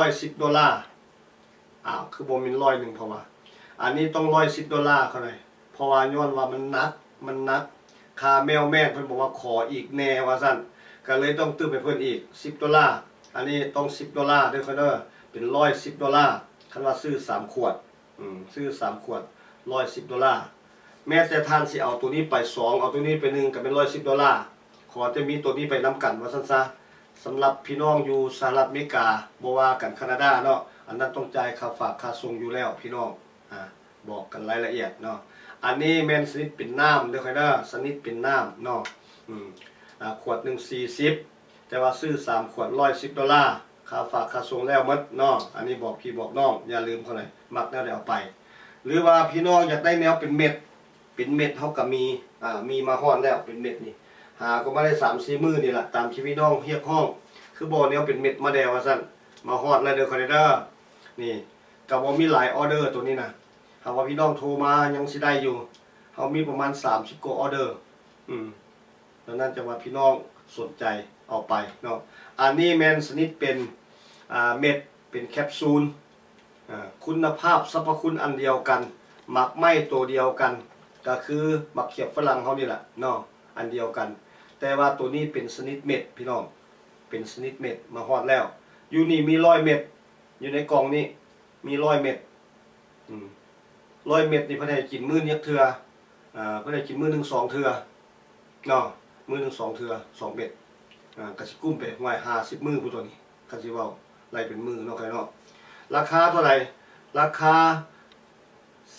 S1: $110คือบ่แม่น100เพราะว่าอันนี้ต้อง$110เขาเลยเพราะว่าย้อนว่ามันนักค่าแมวแม่เพิ่นบอกว่าขออีกแน่ว่าซั่นก็เลยต้องตื้มให้เพิ่นอีก$10อันนี้ต้อง$10เด้อเด้อเป็น$110คันว่าซื้อ3ขวดซื้อ3ขวด$110แม้แต่ท่านสิเอาตัวนี้ไป2เอาตัวนี้ไป1ก็เป็น$110ขอจะมีตัวนี้ไปนำกันว่าซั่นซะสำหรับพี่น้องอยู่สหรัฐอเมริกาบ่ว่ากันแคนาดาเนาะอันนั้นต้องจ่ายค่าฝากค่าส่งอยู่แล้วพี่น้องบอกกันรายละเอียดเนาะอันนี้แม่นสนิทเป็นน้ำเด้อค่อยเด้อสนิทเป็นน้ำเนาะขวดนึง40แต่ว่าซื้อ3ขวด$110ค่าฝากค่าส่งแล้วหมดเนาะอันนี้บอกพี่บอกน้องอย่าลืมเขาหน่อยมักแนวได้เอาไปหรือว่าพี่น้องอยากได้แนวเป็นเม็ดเฮาก็มีมาฮ้อนแล้วเป็นเม็ดนี่หาก็มาได้ 3-4 มื้อนี่ล่ะตามที่พี่น้องเรียกห้องคือบ่แนวเป็นเม็ดมาแล้วว่าซั่นมาฮอดแล้วเด้อค่อยเด้อนี่ก็บ่มีหลายออเดอร์ตัวนี้นะหากว่าพี่น้องโทรมายังสิได้อยู่เฮามีประมาณ30กว่าออเดอร์ดังนั้นจะว่าพี่น้องสนใจเอาไปเนาะอันนี้แม่นสนิทเป็นเม็ดเป็นแคปซูลคุณภาพสรรพคุณอันเดียวกันหมักไหม้ตัวเดียวกันก็คือหมักเขียบฝรั่งเฮานี่แหละเนาะอันเดียวกันแต่ว่าตัวนี้เป็นสนิทเม็ดพี่น้องเป็นสนิทเม็ดมาฮอดแล้วอยู่นี่มี100เม็ดอยู่ในกล่องนี้มี100เม็ด100เม็ดนี่เพิ่นให้กินมื้อนึงเทื่อเพิ่นให้กินมื้อนึง2เทื่อเนาะมื้อนึง2เทื่อ2เม็ดก็สิกุ้มไปไว้50มื้อผู้ตัวนี้ก็สิเว้าไล่เป็นมื้อเนาะครับเนาะราคาเท่าไหร่ราคา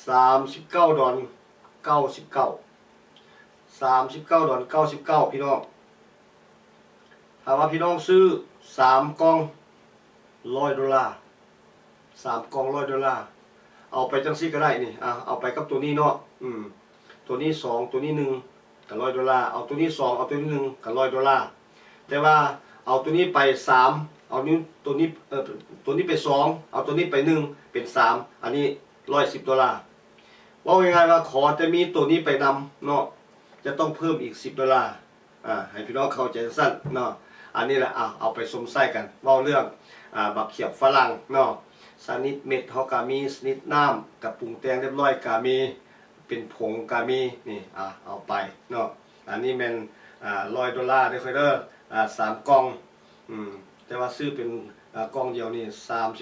S1: $39.99พี่น้องถ้าว่าพี่น้องซื้อ3กล่อง$100 3กล่อง$100เอาไปจังซี่ก็ได้นี่เอาไปกับตัวนี้เนาะตัวนี้2ตัวนี้1ก็$100เอาตัวนี้2เอาตัวนี้1ก็$100แต่ว่าเอาตัวนี้ไป3เอานี้ตัวนี้ตัวนี้ไป2เอาตัวนี้ไป1เป็น3อันนี้$110ว่าง่ายๆว่าขอจะมีตัวนี้ไปนำเนาะจะต้องเพิ่มอีก$10ให้พี่น้องเข้าใจสั้นเนาะอันนี้แหละเอาไปสมไส้กันเว้าเรื่องบักเขียบฝรั่งเนาะสนิทเม็ดเฮาก็มีสนิทน้ำกับปรุงแต่งเรียบร้อยก็มีเป็นผงก็มีนี่เอาไปเนาะอันนี้แม่น$100ได้ค่อยเด้อ3กล่องแต่ว่าซื้อเป็นกล่องเดียวนี่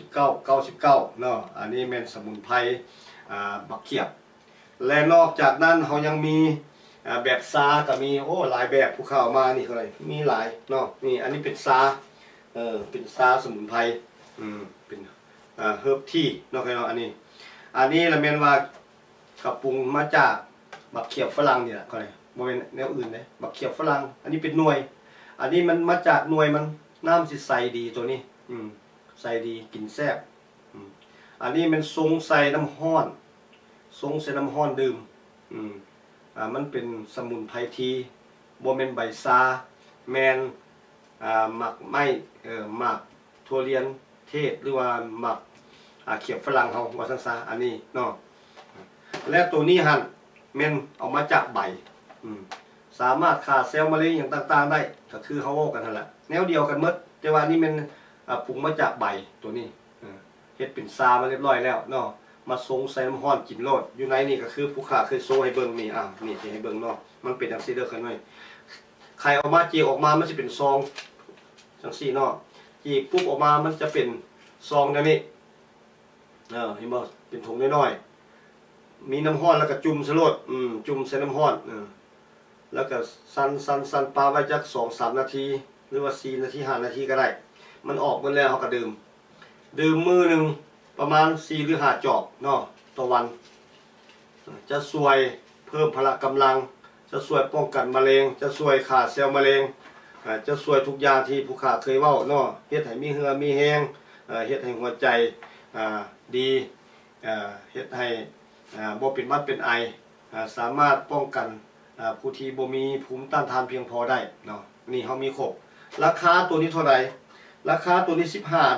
S1: 39.99เนาะอันนี้แม่นสมุนไพรบักเขียบและนอกจากนั้นเขายังมีแบบซาก็มีหลายแบบผู้เข้ามานี่เท่าไหร่มีหลายเนาะนี่อันนี้เป็นซาเป็นซาสมุนไพรเป็นเฮิร์บที่เนาะครับอันนี้ละแม่นว่ากระปุงมาจากบักเขียบฝรั่งนี่แหละก็เลยบ่เป็นแนวอื่นเลยบักเขียบฝรั่งอันนี้เป็นหน่วยอันนี้มันมาจากหน่วยมันน้ำสิใสดีตัวนี้ใสดีกินแซ่บอันนี้มันทรงใส่น้ำห้อนทรงใส่น้ำห้อนดื่มมันเป็นสมุนไพรทีบ่แม่นใบซาแมนหมักไม้หมักถั่วเลียนเทศหรือว่าหมักเขียบฝรั่งเฮาว่าซั่นซะอันนี้เนาะและตัวนี้หั่นแม่นเอามาจากใบสามารถฆ่าเซลล์มะเร็งอย่างต่างๆได้ก็คือเฮาเว้ากันนั่นแหละแนวเดียวกันหมดแต่ว่านี่มันปรุงมาจากใบตัวนี้เฮ็ดเป็นซามาเรียบร้อยแล้วเนาะมาทรงใส่น้ำร้อนกินโลดอยู่ในนี่ก็คือผู้ค้าเคยโชว์ให้เบิ่งนี่นี่สิให้เบิ่งเนาะมันเป็นจังซี่เด้อคั่นไว้ไข่ออกมาจีออกมามันสิเป็นซองจังซี่เนาะจีปุ๊บออกมามันจะเป็นซองแบบนี้เห็นบ่เป็นถุงน้อยๆมีน้ำร้อนแล้วก็จุ่มใส่โลดจุ่มใส่น้ำร้อนแล้วก็สั่นปลาไว้จัก 2-3 นาทีหรือว่า4 นาที 5 นาทีก็ได้มันออกหมดแล้วเฮาก็ดื่มมือนึงประมาณ4 หรือ 5 จอกเนาะต่อวันจะช่วยเพิ่มพละกำลังจะช่วยป้องกันมะเร็งจะช่วยฆ่าเซลล์มะเร็งจะช่วยทุกอย่างที่ผู้ค้าเคยเว้าเนาะเฮ็ดให้มีเหือมีแฮงเฮ็ดให้หัวใจดีเฮ็ดให้บ่เป็นหวัดเป็นไอสามารถป้องกันผู้ที่บ่มีภูมิต้านทานเพียงพอได้เนาะนี่เฮามีครบราคาตัวนี้เท่าไหร่ราคาตัวนี้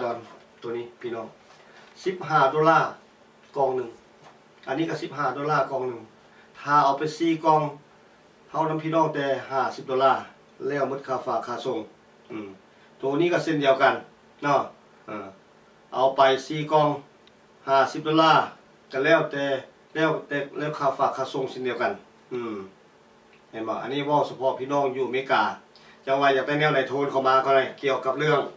S1: $15ตัวนี้พี่น้อง$15กล่องหนึ่งอันนี้ก็$15กล่องหนึ่งถ้าเอาไป4กล่องเฮานำพี่น้องแต่$50แล้วหมดค่าฝากค่าส่งตัวนี้ก็เส้นเดียวกันเนาะเอาไป4กล่อง$50ก็แล้วค่าฝากค่าส่งเช่นเดียวกันเห็นบ่อันนี้ว่าเฉพาะพี่น้องอยู่อเมริกาจังว่าอยากได้แนวไหนโทรเข้ามาก็ได้เกี่ยวกับเรื่อง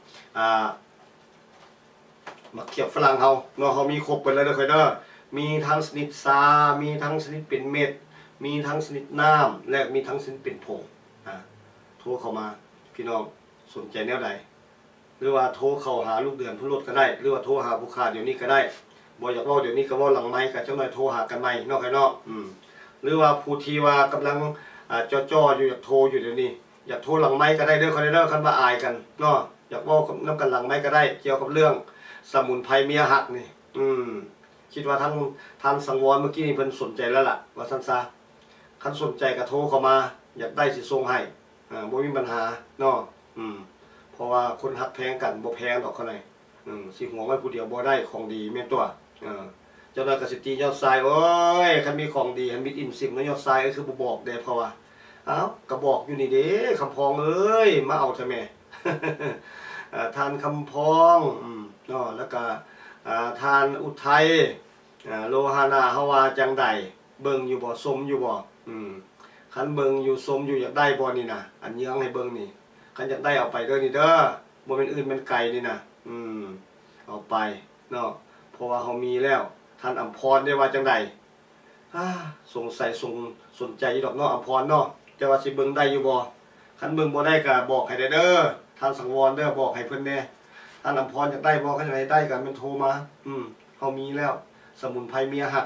S1: มาเขียบฝรั่งเฮาเนาะเฮามีครบไปเลยเด้อค่อยเด้อมีทั้งชนิดซามีทั้งชนิดเป็นเม็ดมีทั้งชนิดน้ำและมีทั้งชนิดเป็นผงโทรเข้ามาพี่น้องสนใจแนวใดหรือว่าโทรเข้าหาลูกเดือนผู้รถก็ได้หรือว่าโทรหาผู้ค้าเดี๋ยวนี้ก็ได้บ่อยากเว้าเดี๋ยวนี้ก็เว้าหลังไมค์ก็จังหน่อยโทรหากันใหม่เนาะค่อยเนาะหรือว่าผู้ที่ว่ากำลังจ่อๆอยู่อยากโทรอยู่เดี๋ยวนี้อยากโทรหลังไมค์ก็ได้เด้อค่อยเด้อคันว่าอายกันเนาะอยากเว้านำกันหลังไมค์ก็ได้เกี่ยวกับเรื่องสมุนไพรเมียหักนี่คิดว่าท่านสังวรเมื่อกี้นี่เพิ่นสนใจแล้วล่ะว่าซั่นซะคันสนใจก็โทรเข้ามาอยากได้สิส่งให้บ่มีปัญหาเนาะเพราะว่าคนฮักแพงกันบ่แพงดอกเขาไหนสิหัวไว้ผู้เดียวบ่ได้ของดีแม่นตัวเจ้าหน้าก็สิตียอดทรายโอ้ยคันมีของดีคันมีอิ่มซิมแล้วยอดทรายก็คือบ่บอกได้เพราะว่าก็บอกอยู่นี่เด้คำพองเอ้ยมาเอาเถอะแม่ ทานคำพองเนาะแล้วก็ทานอุทัยโลหานาเฮาว่าจังใดเบิ่งอยู่บ่สมอยู่บ่คันเบิ่งอยู่สมอยู่อยากได้บ่นี่นะอันเยื้องให้เบิ่งนี่คันอยากได้เอาไปเด้อนี่เด้อบ่เป็นอื่นเป็นไก่นี่นะเอาไปเนาะเพราะว่าเฮามีแล้วท่านอำพรได้ว่าจังใดสงสัยสนใจอยู่ดอกเนาะอำพรเนาะแต่ว่าสิเบิ่งได้อยู่บ่คันเบิ่งบ่ได้ก็บอกให้ได้เด้อท่านสังวรเด้อบอกให้เพิ่นแน่ท่านอำพรอยากได้บ่คันอยากได้ก็มันโทรมาเฮามีแล้วสมุนไพรเมียหัก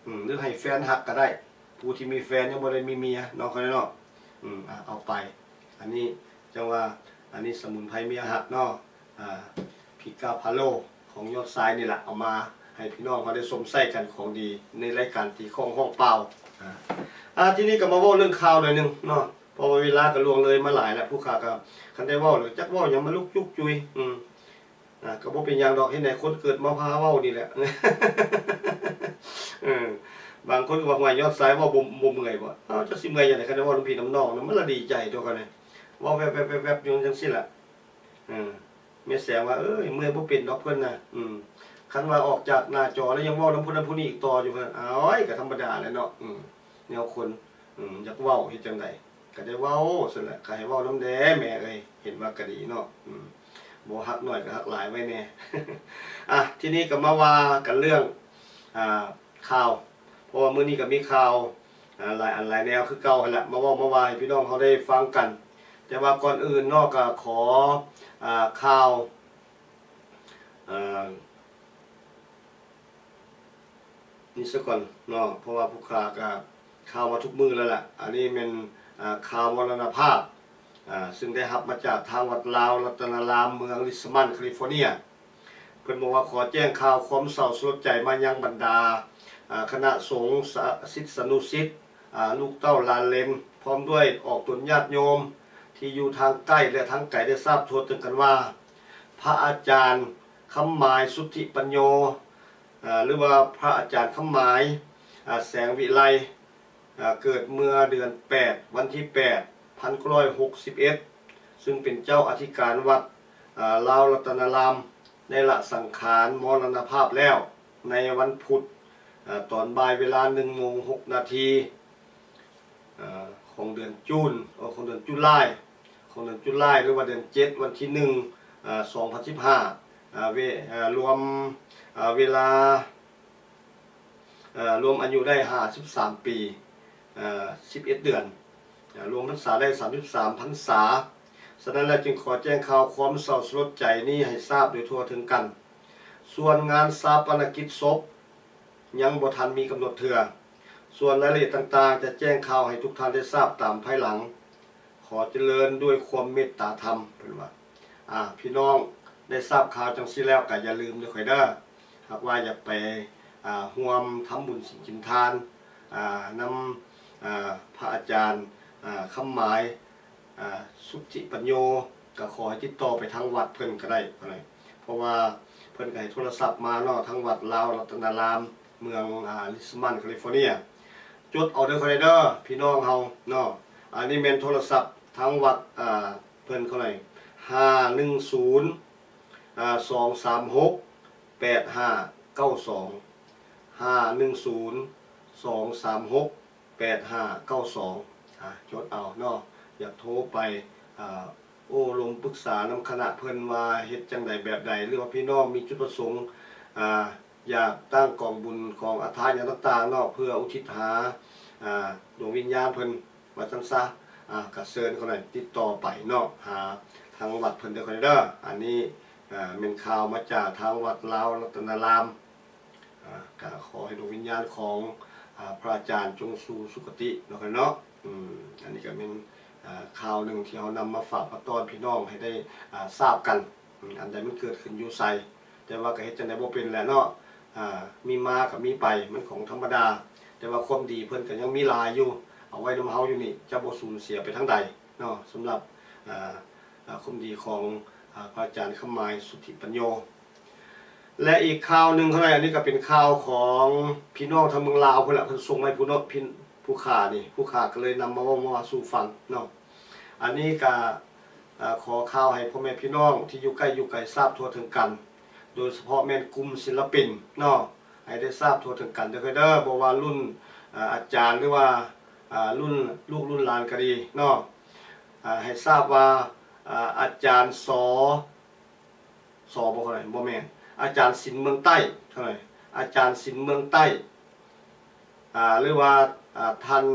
S1: หรือให้แฟนฮักก็ได้ผู้ที่มีแฟนยังบ่ได้มีเมียเนาะเขาเนาะเอาไปอันนี้จังว่าอันนี้สมุนไพรเมียฮักเนาะพิกาพาโลของยอดทรายนี่แหละเอามาให้พี่น้องเขาได้สมใส่กันของดีในรายการตีข้องห้องเปล่าทีนี้ก็มาว่าเรื่องข่าวหน่อยนึงเนาะพอเวลาก็ล่วงเลยมาหลายแล้วผู้ข่าวก็คันได้ว่าหรือจักว่ายังมาลุกยุกจุยก็บ่เป็นอย่างดอกให้ไหนคนเกิดมาพาเว้านี่แหละบางคนก็บอกว่ายอดสายว่าบ่เมื่อยบ่จะสิเมื่อยอย่างไรคันได้ว่าลุงพี่น้ำน้องมันละดีใจตัวกันเลยว่าแวบๆอยู่จังซี่ล่ะแม่แสงว่าเมื่อยบ่เป็นดอกเพิ่นน่ะคันว่าออกจากหน้าจอแล้วยังเว้านำผู้นั้นผู้นี้อีกต่ออยู่เพิ่นก็ธรรมดาแหละเนาะแนวคนอยากเว้าเฮ็ดจังได๋ก็ได้เว้าซั่นแหละก็ให้เว้านำแด้แม่เอ้ยเห็นว่าก็ดีเนาะบ่ฮักน้อยก็ฮักหลายไว้แน่ทีนี้ก็มาว่ากันเรื่องข่าวเพราะว่ามื้อนี้ก็มีข่าวหลายอันหลายแนวคือเก่าหั่นแหละมาเว้ามาว่าให้พี่น้องเขาได้ฟังกันแต่ว่าก่อนอื่นเนาะก็ขอข่าวนี่ซะก่อนเนาะเพราะว่าผู้ข่าวก็ข่าวมาทุกมื้อแล้วล่ะอันนี้เป็นข่าวมรณภาพซึ่งได้รับมาจากทางวัดลาวรัตนารามเมืองริชมอนด์แคลิฟอร์เนียเพิ่นบอกว่าขอแจ้งข่าวความเศร้าสลดใจมายังบรรดาคณะสงฆ์ศิษยานุศิษย์ลูกเต้าหลานเหลนพร้อมด้วยออกตนญาติโยมที่อยู่ทางใกล้และทางไกลได้ทราบทั่วถึงกันว่าพระอาจารย์คำหมายสุทธิปัญโยหรือว่าพระอาจารย์คำหมายแสงวิไลเกิดเมื่อเดือน8วันที่1961ซึ่งเป็นเจ้าอธิการวัดลาวรัตนารามได้ละสังขารมรณภาพแล้วในวันพุธตอนบ่ายเวลา1:06 นาทีของเดือนจูนของเดือนจุลายหรือว่าเดือน7วันที่1 2015รวมเวลารวมอายุได้53 ปี11 เดือนรวมพรรษาได้33 พรรษาฉะนั้นแล้วจึงขอแจ้งข่าวความเศร้าสลดใจนี้ให้ทราบโดยทั่วถึงกันส่วนงานฌาปนกิจศพยังบ่ทันมีกำหนดเถื่อส่วนรายละเอียดต่างๆจะแจ้งข่าวให้ทุกท่านได้ทราบตามภายหลังขอเจริญด้วยความเมตตาธรรมเพิ่นว่าพี่น้องได้ทราบข่าวจังซี่แล้วก็อย่าลืมด้วยค่อยเด้อหากว่าอยากไปร่วมทำบุญศีลกินทานนำพระอาจารย์คำหมายสุทธิปัญโยก็ขอให้ติดต่อไปทางวัดเพิ่นก็ได้เพราะว่าเพิ่นก็ให้โทรศัพท์มาเนาะทางวัดลาวรัตนารามเมืองริชมอนด์แคลิฟอร์เนียจดเอาเด้อคอนเด้อพี่น้องเฮาเนาะอันนี้แม่นโทรศัพท์ทางวัดเพิ่นเขาไหน510-236-8592 510-236-8592จดเอาเนาะอยากโทรไปลงปรึกษานำคณะเพิ่นว่าเฮ็ดจังใดแบบใดหรือว่าพี่น้องมีจุดประสงค์อยากตั้งกองบุญกองอาทานอย่างต่างๆเนาะเพื่ออุทิศหาดวงวิญญาณเพิ่นว่าซั่นซะก็เชิญเขาหน่อยติดต่อไปเนาะหาทางวัดเพิ่นเด้อเด้ออันนี้เป็นข่าวมาจากทางวัดลาวรัตนารามก็ขอให้ดวงวิญญาณของพระอาจารย์จงสู่สุคติเนาะเนาะอันนี้ก็เป็นข่าวหนึ่งที่เรานำมาฝากมาต้อนพี่น้องให้ได้ทราบกันอันใดมันเกิดขึ้นอยู่ไสแต่ว่าก็เฮ็ดจังได๋บ่เป็นแหละเนาะมีมากับมีไปมันของธรรมดาแต่ว่าความดีเพิ่นก็ยังมีหลายอยู่เอาไว้นำเฮาอยู่นี่จะบ่สูญเสียไปทางใดเนาะสำหรับความดีของพระอาจารย์คำหมายสุทธิปัญโยและอีกข่าวหนึ่งเท่านั้นอันนี้ก็เป็นข่าวของพี่น้องทางเมืองลาวเพิ่นล่ะเพิ่นส่งมาให้ผู้ข่านี่ผู้ข่าก็เลยนำมาสู่ฟังเนาะอันนี้ก็ขอข่าวให้พ่อแม่พี่น้องที่อยู่ใกล้อยู่ไกลทราบทั่วถึงกันโดยเฉพาะแม่นกลุ่มศิลปินเนาะให้ได้ทราบทั่วถึงกันเด้อบ่ว่ารุ่นอาจารย์หรือว่ารุ่นลูกรุ่นหลานก็ดีเนาะให้ทราบว่าอาจารย์บ่เท่าไหร่บ่แม่นอาจารย์ศิลป์เมืองใต้เท่าไหร่อาจารย์ศิลป์เมืองใต้หรือว่าท่าน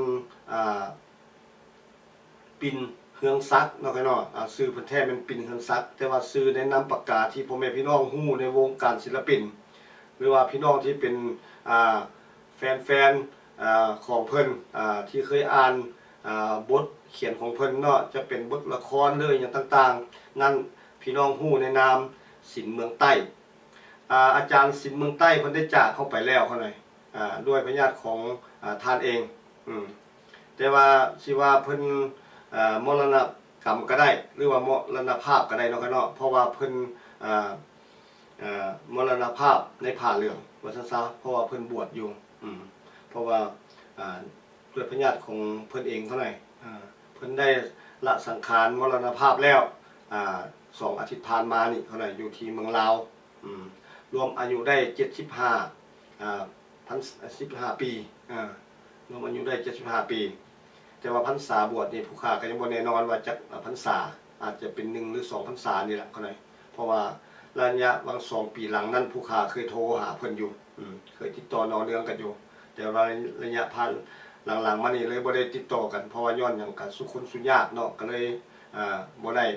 S1: ปิ่นเฮืองซักเนาะเนาะชื่อเพิ่นแท้เป็นปิ่นเฮืองซักแต่ว่าชื่อในนามปากกาที่พ่อแม่พี่น้องฮู้ในวงการศิลปินหรือว่าพี่น้องที่เป็นแฟนของเพิ่นที่เคยอ่านบทเขียนของเพิ่นเนาะจะเป็นบทละครเลยอย่างต่างๆนั่นพี่น้องฮู้ในนามศิลป์เมืองใต้อาจารย์ศิลป์เมืองใต้เพิ่นได้จากเข้าไปแล้วเขาหน่อยด้วยพระญาติของท่านเองแต่ว่าสิว่าเพิ่นมรณกรรมก็ได้หรือว่ามรณภาพก็ได้เนาะครับเนาะเพราะว่าเพิ่นมรณภาพในผ่าเหลืองว่าซั่นซะเพราะว่าเพิ่นบวชอยู่เพราะว่าด้วยพระญาติของเพิ่นเองเท่าไหร่เพิ่นได้ละสังขารมรณภาพแล้ว2 อาทิตย์ผ่านมานี่เท่าไหร่อยู่ที่เมืองลาวรวมอายุได้15ปีรวมอายุได้75ปีแต่ว่าพรรษาบวชนี่ผู้ข้าก็ยังบ่แน่นอนว่าจักพรรษาอาจจะเป็น1 หรือ 2 พรรษานี่แหละเท่าไหร่เพราะว่าระยะบาง2 ปีหลังนั้นผู้ข้าเคยโทรหาเพิ่นอยู่เคยติดต่อนอเรื่องกันอยู่แต่ว่าระยะผ่านหลังๆมานี่เลยบ่ได้ติดต่อกันเพราะว่าย้อนหยังกันสุขคนสุขยากเนาะก็เลยบ่ได้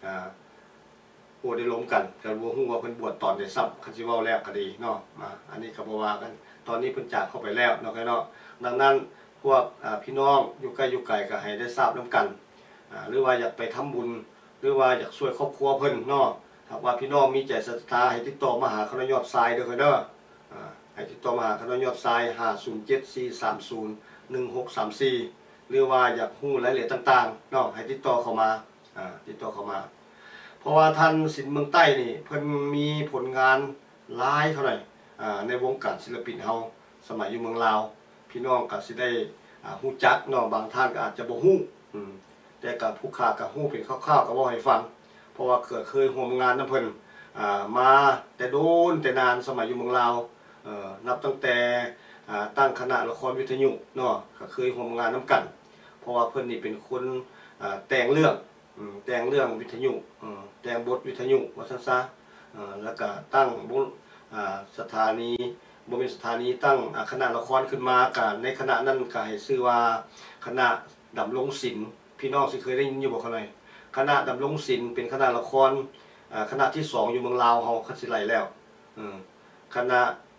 S1: ได้ล้มกันก็บ่ฮู้ว่าเพิ่นบวชตอนได้ซ้ำคันสิเว้าแล้วก็ดีเนาะอันนี้ก็บ่ว่ากันตอนนี้เพิ่นจากเข้าไปแล้วเนาะครับเนาะดังนั้นพวกพี่น้องอยู่ใกล้อยู่ไกลก็ให้ได้ทราบนำกันหรือว่าอยากไปทำบุญหรือว่าอยากช่วยครอบครัวเพิ่นเนาะหากว่าพี่น้องมีใจศรัทธาให้ติดต่อมาหาคณะยอดทรายเด้อครับเด้อให้ติดต่อมาหาคณะยอดทราย5074301634หรือว่าอยากฮู้รายละเอียดต่างๆเนาะให้ติดต่อเข้ามาติดต่อเข้ามาเพราะว่าท่านศิลป์เมืองใต้นี่เพิ่นมีผลงานหลายเท่าไหร่ในวงการศิลปินเฮาสมัยอยู่เมืองลาวพี่น้องก็สิได้ฮู้จักเนาะบางท่านก็อาจจะบ่ฮู้แต่ก็ผู้ข้าก็ฮู้เป็นคร่าวๆก็เว้าให้ฟังเพราะว่าเคยร่วมงานนำเพิ่นมาแต่โดนแต่นานสมัยอยู่เมืองลาวนับตั้งแต่ตั้งคณะละครวิทยุเนาะก็เคยร่วมงานนำกันเพราะว่าเพิ่นนี่เป็นคนแต่งเรื่องวิทยุแต่งบทวิทยุว่าซั่นซะแล้วก็ตั้งสถานีบ่เป็นสถานีตั้งคณะละครขึ้นมากันในคณะนั้นก็ให้ชื่อว่าคณะดำรงศิลป์พี่น้องสิเคยได้ยินอยู่บ่คั่นคณะดำรงศิลป์เป็นคณะละครคณะที่2อยู่เมืองลาวเฮาคันสิไล่แล้วคณะ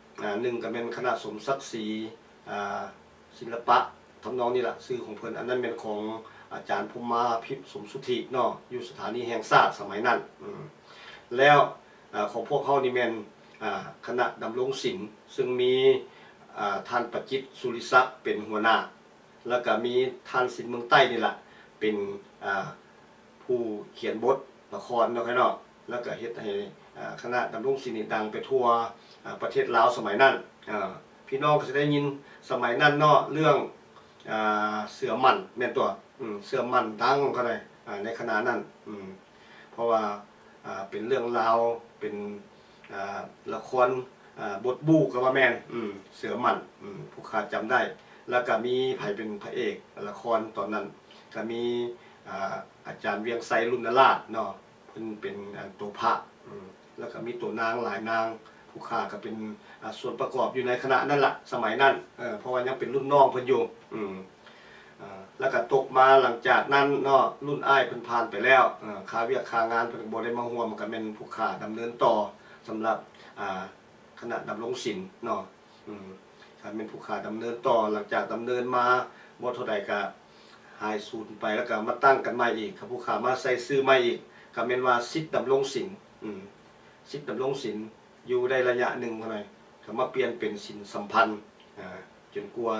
S1: 1ก็เป็นคณะสมศักดิ์ศรีศิลปะทำนองนี้ล่ะชื่อของเพิ่นอันนั้นเป็นของอาจารย์ภูมิมาพิมพ์สมสุทธิเนาะอยู่สถานีแห่งชาติสมัยนั้นแล้วของพวกเฮานี่แม่นคณะดำรงศิลป์ซึ่งมีท่านประจิตรสุริศักดิ์เป็นหัวหน้าแล้วก็มีท่านศิลป์เมืองใต้นี่แหละเป็นผู้เขียนบทละครเนาะครับเนาะแล้วก็เฮ็ดให้คณะดำรงศิลป์นี่ดังไปทั่วประเทศลาวสมัยนั้นพี่น้องก็จะได้ยินสมัยนั้นเนาะเรื่องเสือหมั่นแม่นตัวเสือหมั่นดังเขาเลยในขณะนั้นเพราะว่าเป็นเรื่องราวเป็นละครบทบูก็ว่าแม่นเสือหมั่นผู้ข้าจำได้แล้วก็มีไผเป็นพระเอกละครตอนนั้นก็มีอาจารย์เวียงไซรุ่นนราชเนาะเพิ่นเป็นตัวพระแล้วก็มีตัวนางหลายนางผู้ข้าก็เป็นส่วนประกอบอยู่ในคณะนั่นแหละสมัยนั้นเพราะว่ายังเป็นรุ่นน้องเพิ่นอยู่แล้วก็ตกมาหลังจากนั้นเนาะรุ่นอ้ายเพิ่นผ่านไปแล้วค่าเวียกค่างานเพิ่นบ่ได้มาร่วมกันเป็นผู้ข้าดำเนินต่อสำหรับคณะดำรงศิลป์เนาะถ้าเป็นผู้ข้าดำเนินต่อหลังจากดำเนินมาบ่เท่าใดก็หายสูญไปแล้วก็มาตั้งกันใหม่อีกครับผู้ข้ามาใส่ชื่อใหม่อีกก็แม่นว่าศิษย์ดำรงศิลป์ศิษย์ดำรงศิลป์อยู่ได้ระยะหนึ่งเท่านั้นก็มาเปลี่ยนเป็นศิลป์สัมพันธ์จนกว่า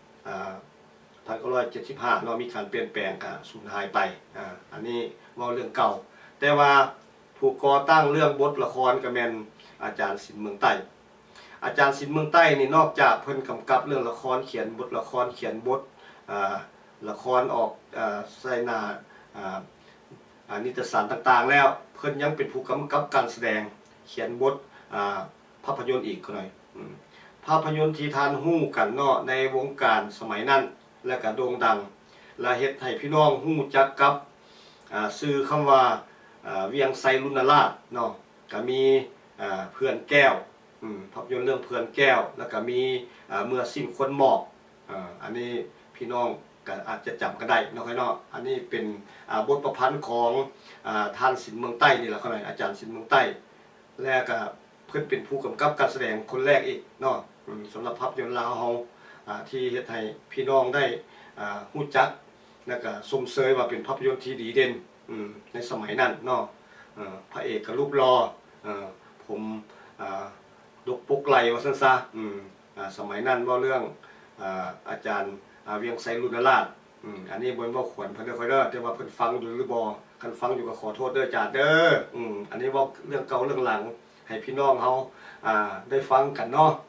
S1: 1975เนาะมีการเปลี่ยนแปลงก็สูญหายไปอันนี้เว้าเรื่องเก่าแต่ว่าผู้ก่อตั้งเรื่องบทละครก็แม่นอาจารย์ศิลป์เมืองใต้อาจารย์ศิลป์เมืองใต้นี่นอกจากเพิ่นกำกับเรื่องละครเขียนบทละครเขียนบทละครออกใส่หน้านิตยสารต่างๆแล้วเพิ่นยังเป็นผู้กำกับการแสดงเขียนบทภาพยนตร์อีกหน่อยภาพยนตร์ที่ท่านฮู้กันเนาะในวงการสมัยนั้นและก็โด่งดังและเฮ็ดให้พี่น้องฮู้จักกับชื่อคำว่าเวียงไซรุ่นนราชเนาะก็มีเพื่อนแก้วภาพยนตร์เรื่องเพื่อนแก้วแล้วก็มีเมื่อสิ้นคนหมอกอันนี้พี่น้องก็อาจจะจำกันได้เนาะครับเนาะอันนี้เป็นบทประพันธ์ของท่านศิลป์เมืองใต้นี่แหละครับอาจารย์ศิลป์เมืองใต้แล้วก็เพิ่นเป็นผู้กำกับการแสดงคนแรกอีกเนาะสำหรับภาพยนตร์ลาวเฮาที่เฮ็ดให้พี่น้องได้ฮู้จักแล้วก็สมเสยว่าเป็นภาพยนตร์ที่ดีเด่นในสมัยนั้นเนาะพระเอกก็รูปหล่อผมดกปกไหลว่าซั่นซะสมัยนั้นว่าเรื่องอาจารย์เวียงไสรุณราชอันนี้บ่ว่าขวัญเพิ่นค่อยเด้อแต่ว่าเพิ่นฟังอยู่หรือบ่คันฟังอยู่ก็ขอโทษเด้ออาจารย์เด้ออันนี้ว่าเรื่องเก่าเรื่องหลังให้พี่น้องเฮาได้ฟังกันเนาะ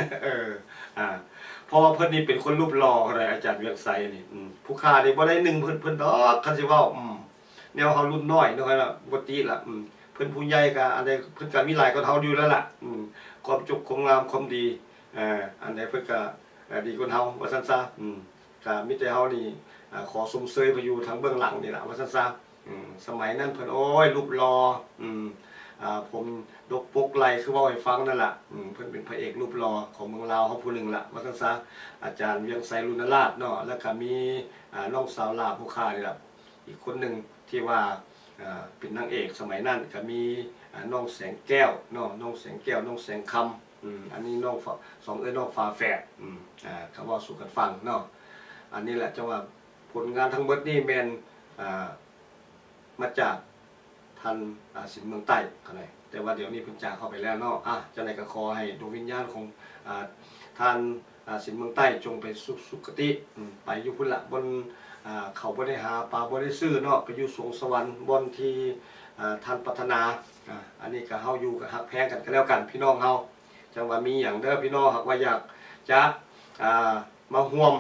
S1: เพราะว่าเพิ่นนี่เป็นคนรูปหล่ออะไรอาจารย์เวียงไสนี่ผู้ค้านี่บ่ได้หนึ่งเพิ่นดอกคันสิเว้าแนวเฮารุ่นน้อยเนาะครับบ่ติล่ะเพิ่นผู้ใหญ่ก็อันใดเพิ่นก็มีหลายกว่าเฮาอยู่แล้วล่ะความจบความงามความดีอันใดเพิ่นก็ดีกว่าเฮาว่าซั่นซะก็มีแต่เฮานี่ขอสมเสยไปอยู่ทางเบื้องหลังนี่ล่ะว่าซั่นซะสมัยนั้นเพิ่นโอ้ยรูปหล่อผมดกปกไหลคือเว้าให้ฟังนั่นล่ะเพิ่นเป็นพระเอกรูปหล่อของเมืองลาวเฮาผู้หนึ่งล่ะว่าซั่นซะอาจารย์เวียงไสรุณราชเนาะแล้วก็มีน้องสาวลาผู้ค้านี่ล่ะอีกคนหนึ่งที่ว่าเป็นนางเอกสมัยนั้นก็มีน้องแสงแก้วเนาะน้องแสงแก้วน้องแสงคำอันนี้น้องสองน้องฟ้าแฝดเขาว่าสู่กันฟังเนาะอันนี้แหละจังว่าผลงานทั้งหมดนี่แม่นมาจากท่านศิลป์เมืองใต้เขาเลยแต่ว่าเดี๋ยวนี้เพิ่นจากเข้าไปแล้วเนาะจังได๋ก็ขอให้ดวงวิญญาณของท่านศิลป์เมืองใต้จงไปสุคติไปอยู่พุ่นละบนเขาบ่ได้หาปลาบ่ได้ซื้อเนาะไปอยู่สวงสวรรค์บนที่ท่านปรารถนาอันนี้ก็เฮาอยู่กับฮักแพงกันก็แล้วกันพี่น้องเฮาจังว่ามีหยังเด้อพี่น้องหากว่าอยากจะมาร่วม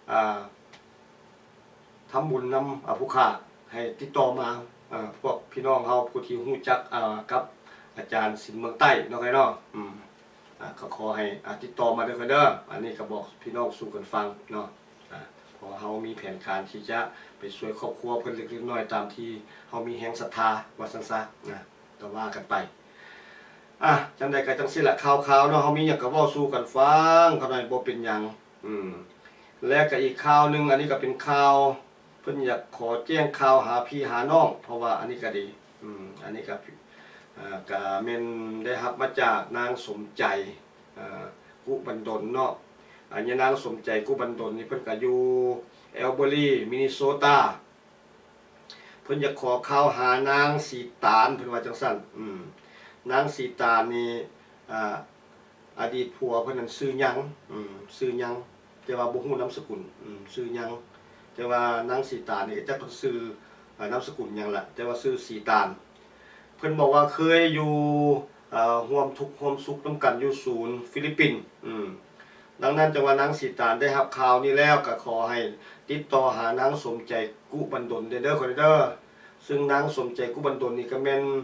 S1: ทำบุญนำผู้ค้าให้ติดต่อมาพวกพี่น้องเฮาผู้ที่รู้จักกับอาจารย์ศิลป์เมืองใต้เนาะเนาะก็ขอให้ติดต่อมาเด้อเด้ออันนี้ก็บอกพี่น้องสู่กันฟังเนาะเพราะเฮามีแผนการที่จะไปช่วยครอบครัวเพิ่นเล็กๆน้อยๆตามที่เฮามีแรงศรัทธาว่าซั่นซะก็ว่ากันไปจังใดก็จังซี่ล่ะข่าวๆเนาะเฮามีหยังก็เว้าสู่กันฟังเขาได้บ่เป็นหยังและก็อีกข่าวนึงอันนี้ก็เป็นข่าวเพิ่นอยากขอแจ้งข่าวหาพี่หาน้องเพราะว่าอันนี้ก็ดีอันนี้ก็แม่นได้รับมาจากนางสมใจกุบันดลเนาะอันนี้นางสมใจกุบันดลนี่เพิ่นก็อยู่เอลเบอรี่มินนิโซตาเพิ่นอยากขอข่าวหานางสีตาลเพิ่นว่าจังซั่นนางสีตาลนี่อดีตผัวเพิ่นนั้นชื่อหยังชื่อหยังแต่ว่าบ่ฮู้นามสกุลชื่อหยังแต่ว่านางสีตาลนี่จักเพิ่นชื่อนามสกุลหยังล่ะแต่ว่าชื่อสีตาลเพิ่นบอกว่าเคยอยู่ร่วมทุกข์ร่วมสุขนำกันอยู่ศูนย์ฟิลิปปินส์ดังนั้นจังว่านางสีตาลได้รับข่าวนี้แล้วก็ขอให้ติดต่อหานางสมใจกุบันดลเด้อคนเด้อซึ่งนางสมใจกุบันดลนี่ก็แม่น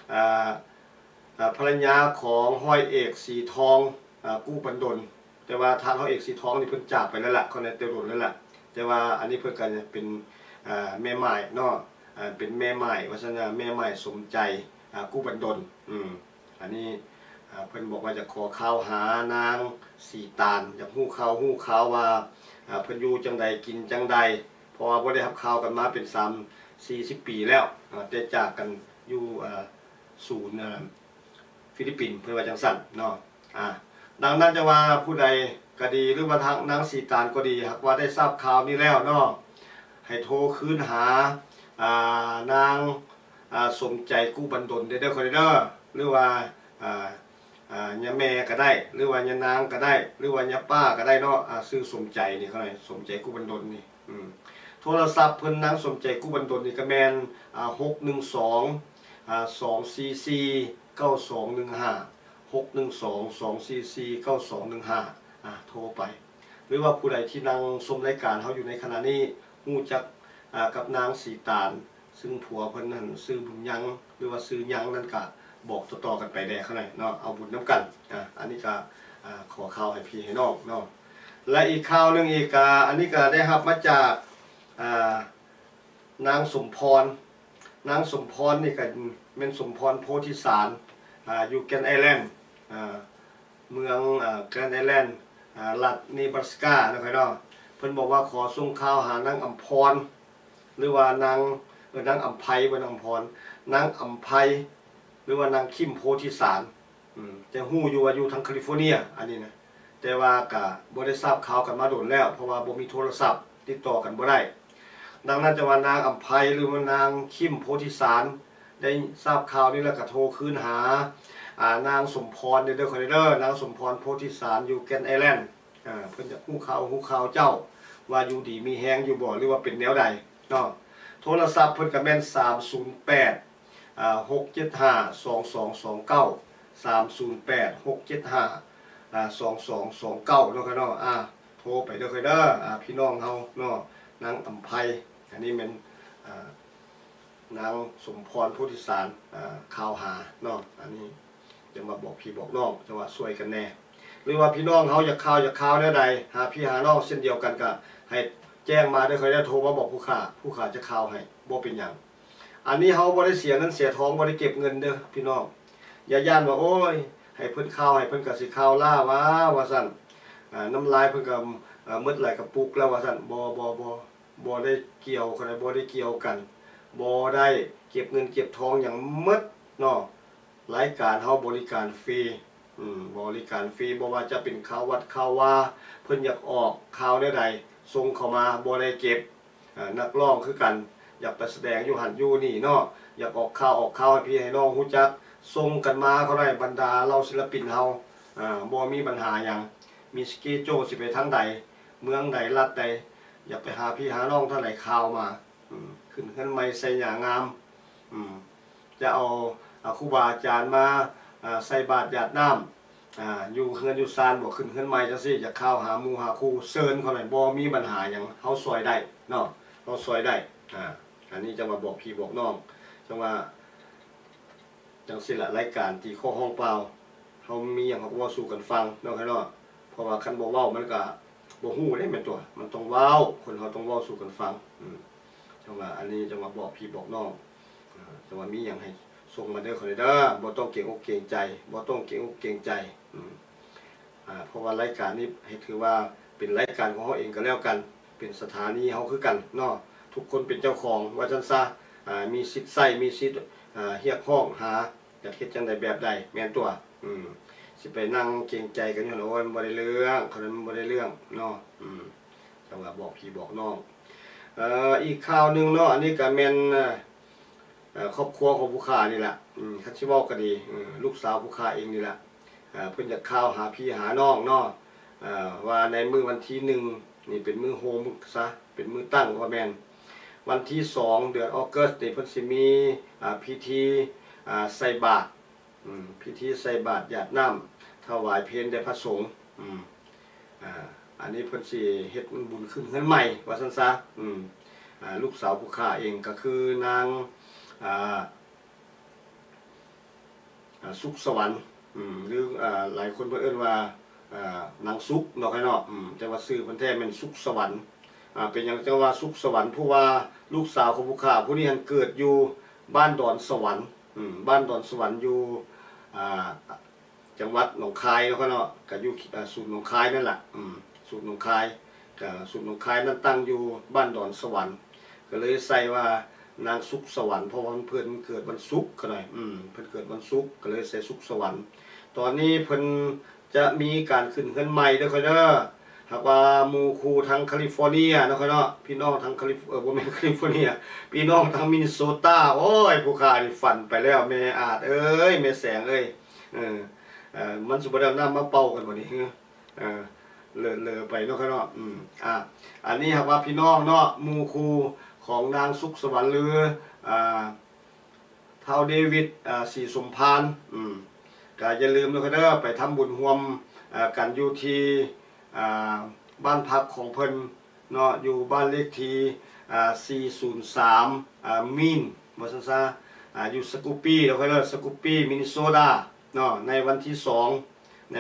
S1: ภรรยาของห้อยเอกสีทองกุบันดลแต่ว่าทางห้อยเอกสีทองนี่เพิ่นจากไปแล้วล่ะคนในเตรุนแล้วล่ะแต่ว่าอันนี้เพิ่นก็เป็นแม่ใหม่เนาะเป็นแม่ใหม่ว่าซั่นน่ะแม่ใหม่สมใจกุบันดลอันนี้เพิ่นบอกว่าจะขอข่าวหานางสีตาลอยากฮู้ข่าวว่าเพิ่นอยู่จังใดกินจังใดเพราะว่าบ่ได้รับข่าวกันมาเป็น40 ปีแล้วแต่จากกันอยู่ศูนย์ฟิลิปปินส์เพิ่นว่าจังซั่นเนาะดังนั้นจะว่าผู้ใดก็ดีหรือว่าทางนางสีตาลก็ดีหากว่าได้ทราบข่าวนี้แล้วเนาะให้โทรคืนหานางสมใจกุบันดลเด้อคนเด้อหรือว่าญาแม่ก็ได้หรือว่าญานางก็ได้หรือว่าญาป้าก็ได้เนาะชื่อสมใจนี่เขาเลยสมใจกุบันดลนี่โทรศัพท์เพิ่นนางสมใจกุบันดลนี่ก็แม่น612-244-9215 โทรไปหรือว่าผู้ใดที่นั่งชมรายการเฮาอยู่ในขณะนี้ฮู้จักกับนางสีตาลซึ่งผัวเพิ่นนั้นชื่อบุญยังหรือว่าชื่อยังนั่นก็บอกต่อๆกันไปแด่ข้างในเนาะเอาบุญน้ำกันอันนี้ก็ขอข่าวให้พี่ให้น้องเนาะและอีกข่าวนึงอีกอันนี้ก็ได้รับมาจากนางสมพรนี่ก็เป็นสมพรโพธิสารอยู่แกรนด์ไอแลนด์เมืองแกรนด์ไอแลนด์รัฐเนบราสกานะครับเนาะเพิ่นบอกว่าขอส่งข่าวหานางอัมพรหรือว่านางอัมไพบ่นางอัมพรนางอัมไพหรือว่านางคิมโพธิสารจะฮู้อยู่ว่าอยู่ทางแคลิฟอร์เนียอันนี้นะแต่ว่าก็บ่ได้ทราบข่าวกันมาโดนแล้วเพราะว่าบ่มีโทรศัพท์ติดต่อกันบ่ได้ดังนั้นจะว่านางอำไพหรือว่านางคิมโพธิสารได้ทราบข่าวนี้แล้วก็โทรคืนหานางสมพรเด้อคนเด้อนางสมพรโพธิสารอยู่แกนไอแลนด์เพิ่นจะฮู้ข่าวเจ้าว่าอยู่ดีมีแฮงอยู่บ่หรือว่าเป็นแนวใดเนาะโทรศัพท์เพิ่นก็แม่น308 675 2229 308 675 2229เนาะครับเนาะโทรไปเด้อเด้อพี่น้องเฮาเนาะนางอำไพอันนี้เป็นนางสมพรโพธิสารข่าวหาเนาะอันนี้จะมาบอกพี่บอกน้องจะว่าช่วยกันแน่หรือว่าพี่น้องเฮาอยากข่าวแนวใดหาพี่หาน้องเช่นเดียวกันก็ให้แจ้งมาเด้อเคยได้โทรมาบอกผู้ค้าจะข่าวให้บ่เป็นหยังอันนี้เฮาบ่ได้เสียเงินเสียทองบ่ได้เก็บเงินเด้อพี่น้องอย่าย่านว่าโอ้ยให้เพิ่นข่าวให้เพิ่นก็สิข่าวล่าว่าซั่นน้ำลายเพิ่นก็มืดไหลกระปุกแล้วว่าซั่นบ่ได้เกี่ยวกันบ่ได้เกี่ยวกันบ่ได้เก็บเงินเก็บทองอย่างมืดเนาะรายการเฮาบริการฟรีบริการฟรีบ่ว่าจะเป็นข่าววัดข่าวว่าเพิ่นอยากออกข่าวใดๆส่งเข้ามาบ่ได้เก็บนักร้องคือกันอยากไปแสดงอยู่หันอยู่นี่เนาะอยากออกข่าวให้พี่ให้น้องฮู้จักส่งกันมาเขาได้บรรดาเราศิลปินเฮาบ่มีปัญหาหยังมีสเกจสิไปทางใดเมืองใดรัฐใดอยากไปหาพี่หาน้องท่านไหนข่าวมาขึ้นเฮือนใหม่ใส่หญ้างามจะเอาครูบาอาจารย์มาใส่บาตรหยาดน้ำอยู่เฮือนอยู่ซานบ่ขึ้นเฮือนใหม่จังซี่อยากข่าวหาหมู่หาครูเชิญเขาหน่อยบ่มีปัญหาหยังเฮาซอยได้เนาะเฮาซอยได้อันนี้จะมาบอกพี่บอกน้องจังว่าจังซี่ล่ะรายการที่ข้อห้องเปล่าเฮามีหยังเฮาเว้าสู่กันฟังเนาะครับเนาะเพราะว่าคันบ่เว้ามันก็บ่ฮู้ได้แม่นตัวมันต้องเว้าคนเฮาต้องเว้าสู่กันฟังจังว่าอันนี้จะมาบอกพี่บอกน้องจังว่ามีหยังให้ส่งมาเด้อคนเด้อบ่ต้องเกรงอกเกรงใจบ่ต้องเกรงอกเกรงใจเพราะว่ารายการนี้ให้ถือว่าเป็นรายการของเฮาเองก็แล้วกันเป็นสถานีเฮาคือกันเนาะทุกคนเป็นเจ้าของว่าจังซะมีสิทธิ์ใช้มีสิทธิ์เรียกร้องหาอยากเฮ็ดจังไดแบบใดแม่นตัวสิไปนั่งเกรงใจกันอยู่โอ้ยมันบ่ได้เรื่องคนนั้นมันบ่ได้เรื่องเนาะจังว่าบอกพี่บอกน้องอีกข่าวนึงเนาะอันนี้ก็แม่นครอบครัวของผู้ค้านี่แหละคันสิเว้าก็ดีลูกสาวผู้ค้าเองนี่แหละเพิ่นอยากข่าวหาพี่หาน้องเนาะว่าในมื้อวันที่1นี่เป็นมื้อโฮมซะเป็นมื้อตั้งว่าแม่นวันที่2เดือนออกัสนี่เพิ่นสิมีพิธีใส่บาตรพิธีใส่บาตรหยาดน้ำถวายเพลแด่พระสงฆ์อันนี้เพิ่นสิเฮ็ดบุญขึ้นเฮือนใหม่ว่าซั่นซะลูกสาวผู้ค้าเองก็คือนางสุขสวรรค์หรือหลายคนเพิ่นเอิ้นว่านางสุขเนาะครับเนาะแต่ว่าชื่อเพิ่นแท้แม่นสุขสวรรค์เป็นหยังจังว่าสุขสวรรค์เพราะว่าลูกสาวของผู้ค้าผู้นี้หันเกิดอยู่บ้านดอนสวรรค์บ้านดอนสวรรค์อยู่จังหวัดหนองคายเนาะครับเนาะก็อยู่ศูนย์หนองคายนั่นแหละศูนย์หนองคายศูนย์หนองคายนั้นตั้งอยู่บ้านดอนสวรรค์ก็เลยใส่ว่านางสุขสวรรค์เพราะว่าเพิ่นเกิดวันศุกร์ก็ได้เพิ่นเกิดวันศุกร์ก็เลยใส่สุขสวรรค์ตอนนี้เพิ่นจะมีการขึ้นเฮือนใหม่เด้อครับเด้อหากว่าหมู่ครูทางแคลิฟอร์เนียเนาะครับเนาะพี่น้องทางบ่แม่นแคลิฟอร์เนียพี่น้องทางมินนิโซตาโอ้ยผู้ค้านี่ฝันไปแล้วแม่อาจเอ้ยแม่แสงเอ้ยมันสิบ่ได้นำมาเป่ากันบ่นี่เลอไปเนาะครับเนาะอันนี้หากว่าพี่น้องเนาะหมู่ครูของนางสุขสวรรค์หรือท้าวเดวิดศรีสมภารก็อย่าลืมนะครับเด้อไปทำบุญร่วมกันอยู่ที่บ้านพักของเพิ่นเนาะอยู่บ้านเลขที่403มีนว่าซั่นซะอยู่สกูปปี้นะครับเด้อสกูปปี้มินนิโซตาเนาะในวันที่2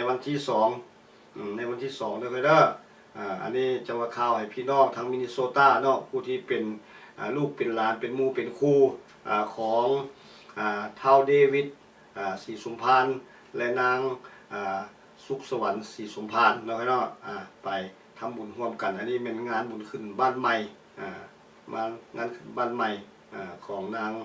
S1: นะครับเด้ออันนี้จะมาข่าวให้พี่น้องทางมินนิโซตาเนาะผู้ที่เป็นลูกเป็นหลานเป็นหมู่เป็นครูของท้าวเดวิดศรีสมภารและนางสุขสวรรค์ศรีสมภารเนาะไปทำบุญร่วมกันอันนี้เป็นงานบุญขึ้นบ้านใหม่งานขึ้นบ้านใหม่ของนาง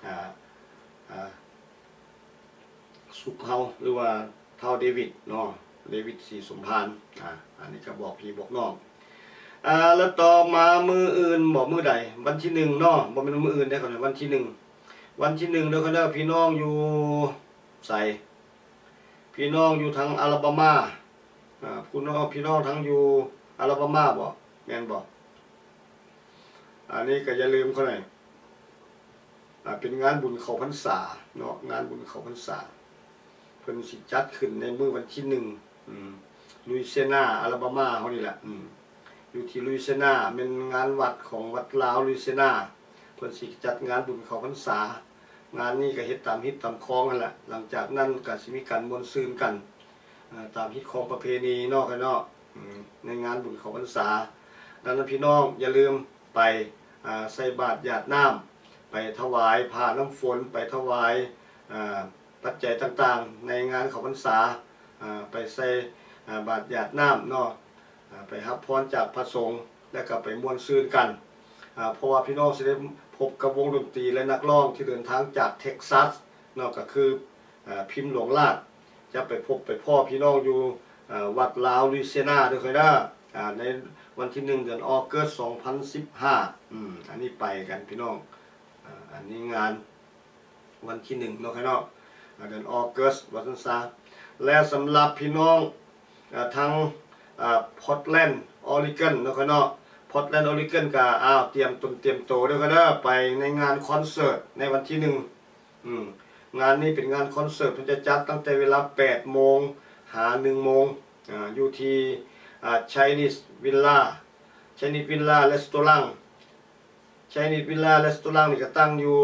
S1: สุขเฮาหรือว่าท้าวเดวิดเนาะเลวิตศรีสมภารอันนี้ก็บอกพี่บอกน้องแล้วต่อมามืออื่นบอกมือใดวันที่1เนาะบอกเป็นมืออื่นได้ก่อนวันที่1เด้อเขาเด้อพี่น้องอยู่ใส่พี่น้องอยู่ทางอลาบามาพี่น้องทั้งอยู่อลาบามาบอกแม่นบอกอันนี้ก็อย่าลืมเขาหน่อยเป็นงานบุญเข้าพรรษาเนาะงานบุญเข้าพรรษาเพิ่นสิจัดขึ้นในมื้อวันที่ลุยเซนาอลาบามาเฮานี่แหละอยู่ที่ลุยเซนาเป็นงานวัดของวัดลาวลุยเซนาเพิ่นสิจัดงานบุญเข้าพรรษางานนี้ก็เฮ็ดตามฮิตตามคล้องนั่นแหละหลังจากนั้นก็สิมีการม่วนซื่นกันตามฮิตของประเพณีเนาะกันเนาะในงานบุญเข้าพรรษาดังนั้นพี่น้องอย่าลืมไปใส่บาตรหยาดน้ำไปถวายผ้าน้ำฝนไปถวายปัจจัยต่างๆในงานเข้าพรรษาไปใส่บาตรหยาดน้ำเนาะไปรับพรจากพระสงฆ์และก็ไปม่วนซื่นกันเพราะว่าพี่น้องจะได้พบกับวงดนตรีและนักร้องที่เดินทางจากเท็กซัสเนาะก็คือพิมพ์หลวงลาดจะไปพบไปพ่อพี่น้องอยู่วัดลาวลุยเซียนาด้วยกันนะในวันที่1 เดือนออกัส 2015อันนี้ไปกันพี่น้องอันนี้งานวันที่1เนาะครับเนาะเดือนออกัสวันที่3และสำหรับพี่น้องทางพอร์ตแลนด์ออริกอนเนาะครับเนาะพอร์ตแลนด์ออริกอนก็เตรียมโตด้วยกันเด้อไปในงานคอนเสิร์ตในวันที่1งานนี้เป็นงานคอนเสิร์ตที่จะจัดตั้งแต่เวลา 8 โมงหา 1 โมงอยู่ที่Chinese Villa Restaurant Chinese Villa Restaurant นี่ก็ตั้งอยู่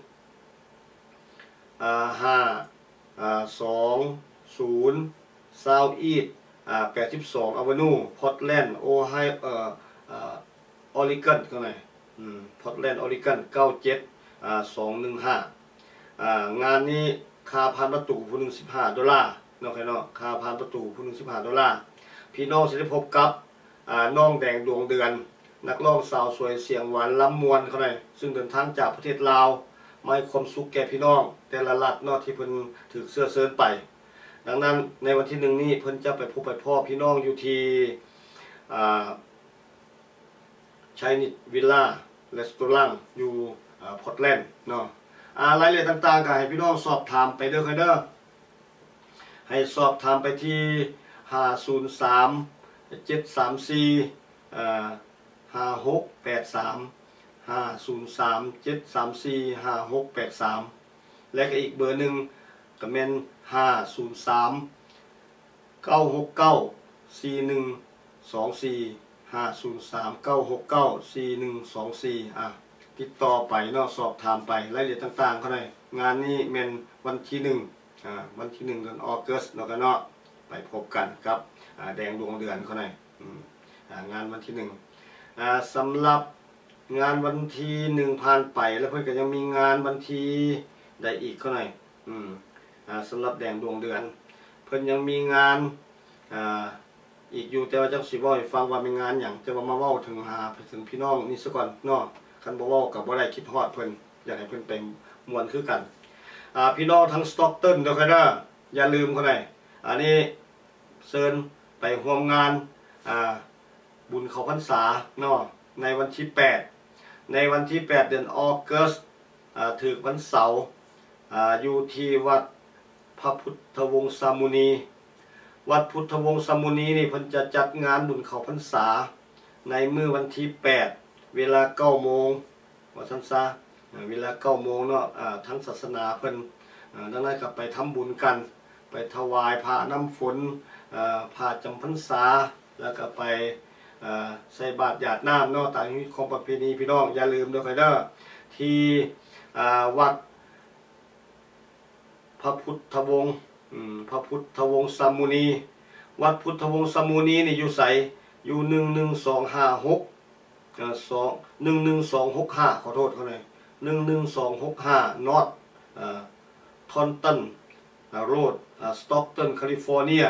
S1: 520 South East 82 Avenue Portland Ohio Oregon ข้างในPortland Oregon 97215งานนี้ค่าผ่านประตูผู้หนึ่ง$15เนาะครับเนาะค่าผ่านประตูผู้หนึ่ง$15พี่น้องจะได้พบกับน้องแดงดวงเดือนนักร้องสาวสวยเสียงหวานล้ำมวนเขาหน่อยซึ่งเดินทางจากประเทศลาวมาให้ความสุขแก่พี่น้องแต่ละรัฐเนาะที่เพิ่นถือเสื้อเซิร์นไปดังนั้นในวันที่1นี้เพิ่นจะไปพบไปพ่อพี่น้องอยู่ที่Chinese Villa Restaurant อยู่พอร์ตแลนด์เนาะรายละเอียดต่างๆก็ให้พี่น้องสอบถามไปเด้อครับเด้อให้สอบถามไปที่503-734-5683 และก็อีกเบอร์หนึ่งก็เป็น503-969-4124 ติดต่อไปเนาะสอบถามไปรายละเอียดต่างๆเขาหน่อยงานนี้เป็นวันที่1 เดือนออกัสเนาะกันเนาะไปพบกันครับแดงดวงเดือนเขาหน่อยงานวันที่1สำหรับงานวันที่1ผ่านไปแล้วเพื่อนก็ยังมีงานวันที่ใดอีกเขาหน่อยสำหรับแดงดวงเดือนเพื่อนยังมีงานอีกอยู่แต่ว่าจะสิบอกให้ฟังว่าเป็นงานอย่างจะมาเว้าถึงพี่น้องนี่ซะก่อนเนาะคันบ่เว้ากับบ่ได้คิดฮอดเพิ่นอยากให้เพิ่นไปม่วนคือกันพี่น้องทั้งสต็อกเติลเด้อครับนะอย่าลืมเขาหน่อยอันนี้เชิญไปร่วมงานบุญเข้าพรรษาเนาะในวันที่8เดือนออกัสถึงวันเสาร์อยู่ที่วัดพระพุทธวงศ์สามุนีวัดพุทธวงศ์สามุนีนี่เพิ่นจะจัดงานบุญเข้าพรรษาในมื้อวันที่8เวลา 9 โมงว่าซั่นซะเวลา 9 โมงเนาะทั้งศาสนาเพิ่นดังนั้นก็ไปทำบุญกันไปถวายผ้าน้ำฝนผ้าจำพรรษาแล้วก็ไปใส่บาตรหยาดน้ำเนาะตามของประเพณีพี่น้องอย่าลืมด้วยครับเด้อที่วัดพระพุทธวงศ์สามุนีวัดพุทธวงศ์สามุนีนี่อยู่ไสอยู่11265ขอโทษเขาหน่อย11265 North Taunton Road Stockton California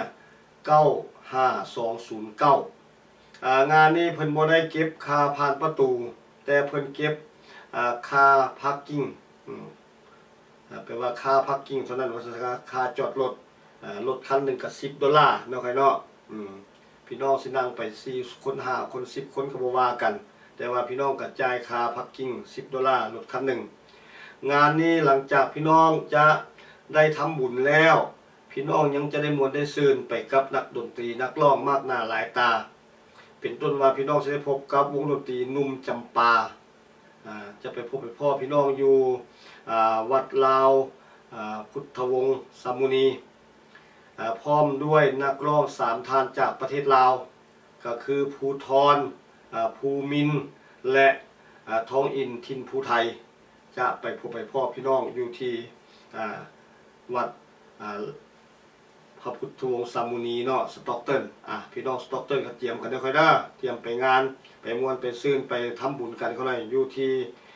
S1: 95209งานนี้เพิ่นบ่ได้เก็บค่าผ่านประตูแต่เพิ่นเก็บค่าพาร์กิ้งแปลว่าค่าพาร์กิ้งเท่านั้นว่าค่าจอดรถรถคันหนึ่งก็$10เนาะครับเนาะพี่น้องสินั่งไป4 คน5 คน10 คนก็บ่ว่ากันแต่ว่าพี่น้องก็จ่ายค่าพักกิ้ง$10รถคันหนึ่งงานนี้หลังจากพี่น้องจะได้ทำบุญแล้วพี่น้องยังจะได้มวลได้ซื่นไปกับนักดนตรีนักร้องมากหน้าหลายตาเป็นต้นว่าพี่น้องจะได้พบกับวงดนตรีนุ่มจำปาจะไปพบไปพ่อพี่น้องอยู่วัดลาวพุทธวงศ์สามุนีพร้อมด้วยนักร้อง3 ท่านจากประเทศลาวก็คือภูทรภูมินและท้องอินทินภูไทยจะไปพบไปพ่อพี่น้องอยู่ที่วัดพระพุทธวงศ์สามุนีเนาะสต็อกเติลพี่น้องสต็อกเติลก็เตรียมกันได้ค่อยได้เตรียมไปงานไปมวนไปซื่นไปทำบุญกันเขาหน่อยอยู่ที่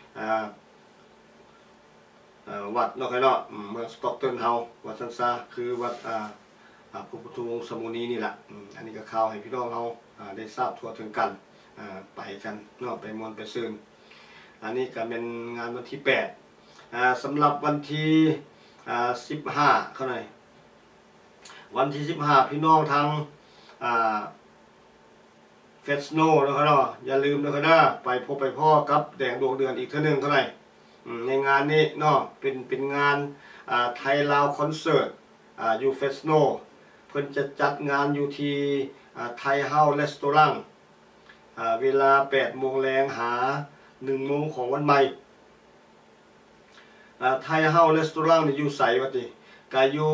S1: วัดเนาะค่อยเนาะเมืองสต็อกเติลเฮาวัดซันซาคือวัดพระพุทธวงศ์สามุนีนี่แหละอันนี้ก็ข่าวให้พี่น้องเราได้ทราบทั่วถึงกันไปกันเนาะไปมวนไปซื่นอันนี้ก็เป็นงานวันที่8สำหรับวันที่15เขาหน่อยวันที่15พี่น้องทางเฟสโนนะครับเนาะอย่าลืมนะครับนะไปพบไปพ่อกับแดงดวงเดือนอีกเท่านึงเท่าไหร่ในงานนี้เนาะเป็นงานไทยลาวคอนเสิร์ตอยู่เฟสโนเพิ่นจะจัดงานอยู่ที่ไทยเฮาส์รีสตอรังเวลา8 โมงแรงหา1 โมงของวันใหม่ไทยเฮาส์รีสตอรังนี่อยู่ไสวะติก็อยู่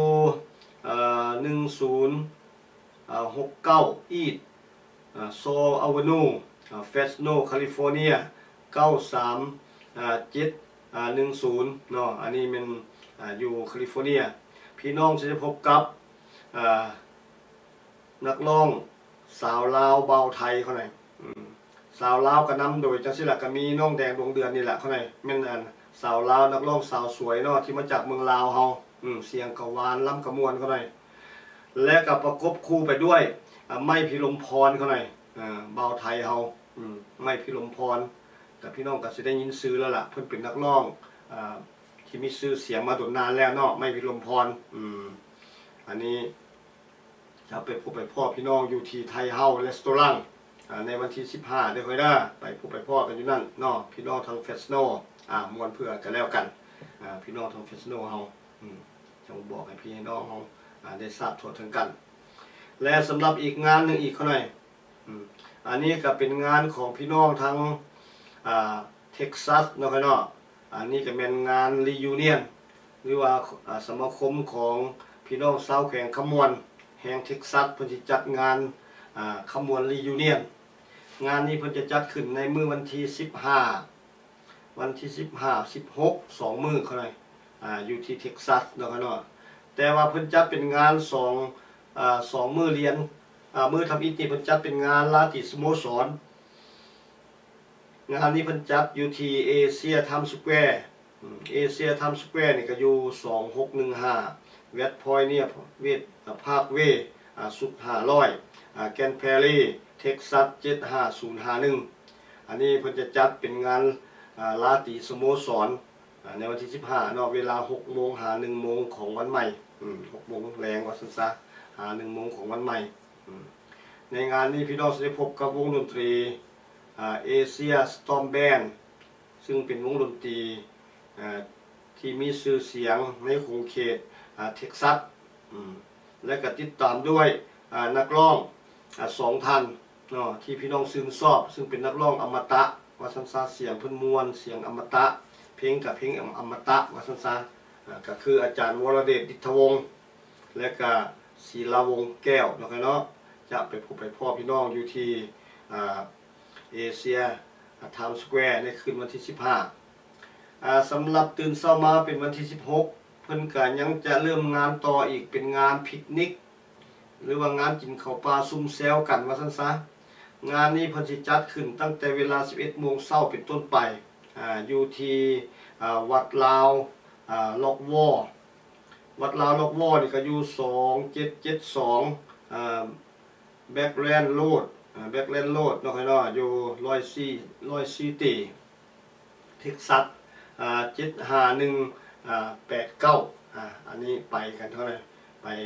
S1: 1069 East Sol Avenue Fresno California 93710เนาะอันนี้เป็นอยู่แคลิฟอร์เนียพี่น้องจะได้พบกับนักร้องสาวลาวเบาไทยเขาหน่อยสาวลาวก็นำโดยจังสิละก็มีน้องแดงดวงเดือนนี่แหละเขาหน่อยแม่นสาวลาวนักร้องสาวสวยเนาะที่มาจากเมืองลาวเฮาเสียงกะหวานล้ำกระมวลเขาหน่อยและกับประกบคู่ไปด้วยไม่พิรมพรเขาหน่อยเบาไทยเฮาไม่พิรมพรกับพี่น้องก็จะได้ยินซื้อแล้วล่ะเพิ่นเป็นนักร้องที่มีชื่อเสียงมาตั้งนานแล้วเนาะไม่พิรมพรอันนี้จะไปพบไปพ่อพี่น้องอยู่ที่ไทยเฮาส์รีสตอรังในวันที่15ได้ค่อยได้ไปพบไปพ่อกันอยู่นั่นเนาะพี่น้องทางเฟสโนมวนเพื่อกันแล้วกันพี่น้องทางเฟสโนเฮาจะบอกให้พี่น้องเฮาได้ทราบทั่วถึงกันและสำหรับอีกงานหนึ่งอีกเขาหน่อยอันนี้ก็เป็นงานของพี่น้องทางเท็กซัสเนาะครับเนาะอันนี้ก็เป็นงานรียูเนียนหรือว่าสมาคมของพี่น้องชาวแขวงขมวนแห่งเท็กซัสเพิ่นจะจัดงานขมวนรียูเนียนงานนี้เพิ่นจะจัดขึ้นในมื้อวันที่15วันที่15 16 2 มื้อเขาหน่อยอยู่ที่เท็กซัสเนาะครับเนาะแต่ว่าเพิ่นจัดเป็นงาน2 มื้อเรียนมื้อทำอิฐนี่เพิ่นจัดเป็นงานลาติสโมสรงานนี้เพิ่นจัดอยู่ที่เอเชียไทม์สแควร์เอเชียไทม์สแควร์นี่ก็อยู่2615เวสต์พอยต์เนี่ยพาร์คเวย์สุด500แกนแพรี่เท็กซัส75051อันนี้เพิ่นจะจัดเป็นงานลาติสโมสรในวันที่15เนาะเวลา6 โมงหา1 โมงของวันใหม่6 โมงแรงว่าซั่นซะหา1 โมงของวันใหม่ในงานนี้พี่น้องจะได้พบกับวงดนตรีเอเชียสตอมแบนด์ซึ่งเป็นวงดนตรีที่มีชื่อเสียงในขงเขตเท็กซัสและก็ติดตามด้วยนักร้อง2 ท่านที่พี่น้องชื่นชอบซึ่งเป็นนักร้องอมตะว่าซั่นซะเสียงเพิ่นม่วนเสียงอมตะเพลงกับเพลงอมตะว่าซั่นซะก็คืออาจารย์วรเดชดิษฐวงศ์และก็ศิลาวงศ์แก้วเนาะจะไปพบไปพ่อพี่น้องอยู่ที่เอเชียไทม์สแควร์ในคืนวันที่15สำหรับตื่นเช้ามาเป็นวันที่16เพิ่นก็ยังจะเริ่มงานต่ออีกเป็นงานปิกนิกหรือว่างานกินข้าวปลาซุ่มแซวกันว่าซั่นซะงานนี้เพิ่นสิจัดขึ้นตั้งแต่เวลา 11 โมงเช้าเป็นต้นไปอยู่ที่วัดลาวล็อกวอวัดลาวล็อกวอนี่ก็อยู่2772แบ็กแลนด์โรดเนาะครับเนาะอยู่104ตีเท็กซัส75189อันนี้ไปกันเท่าไหร่ไป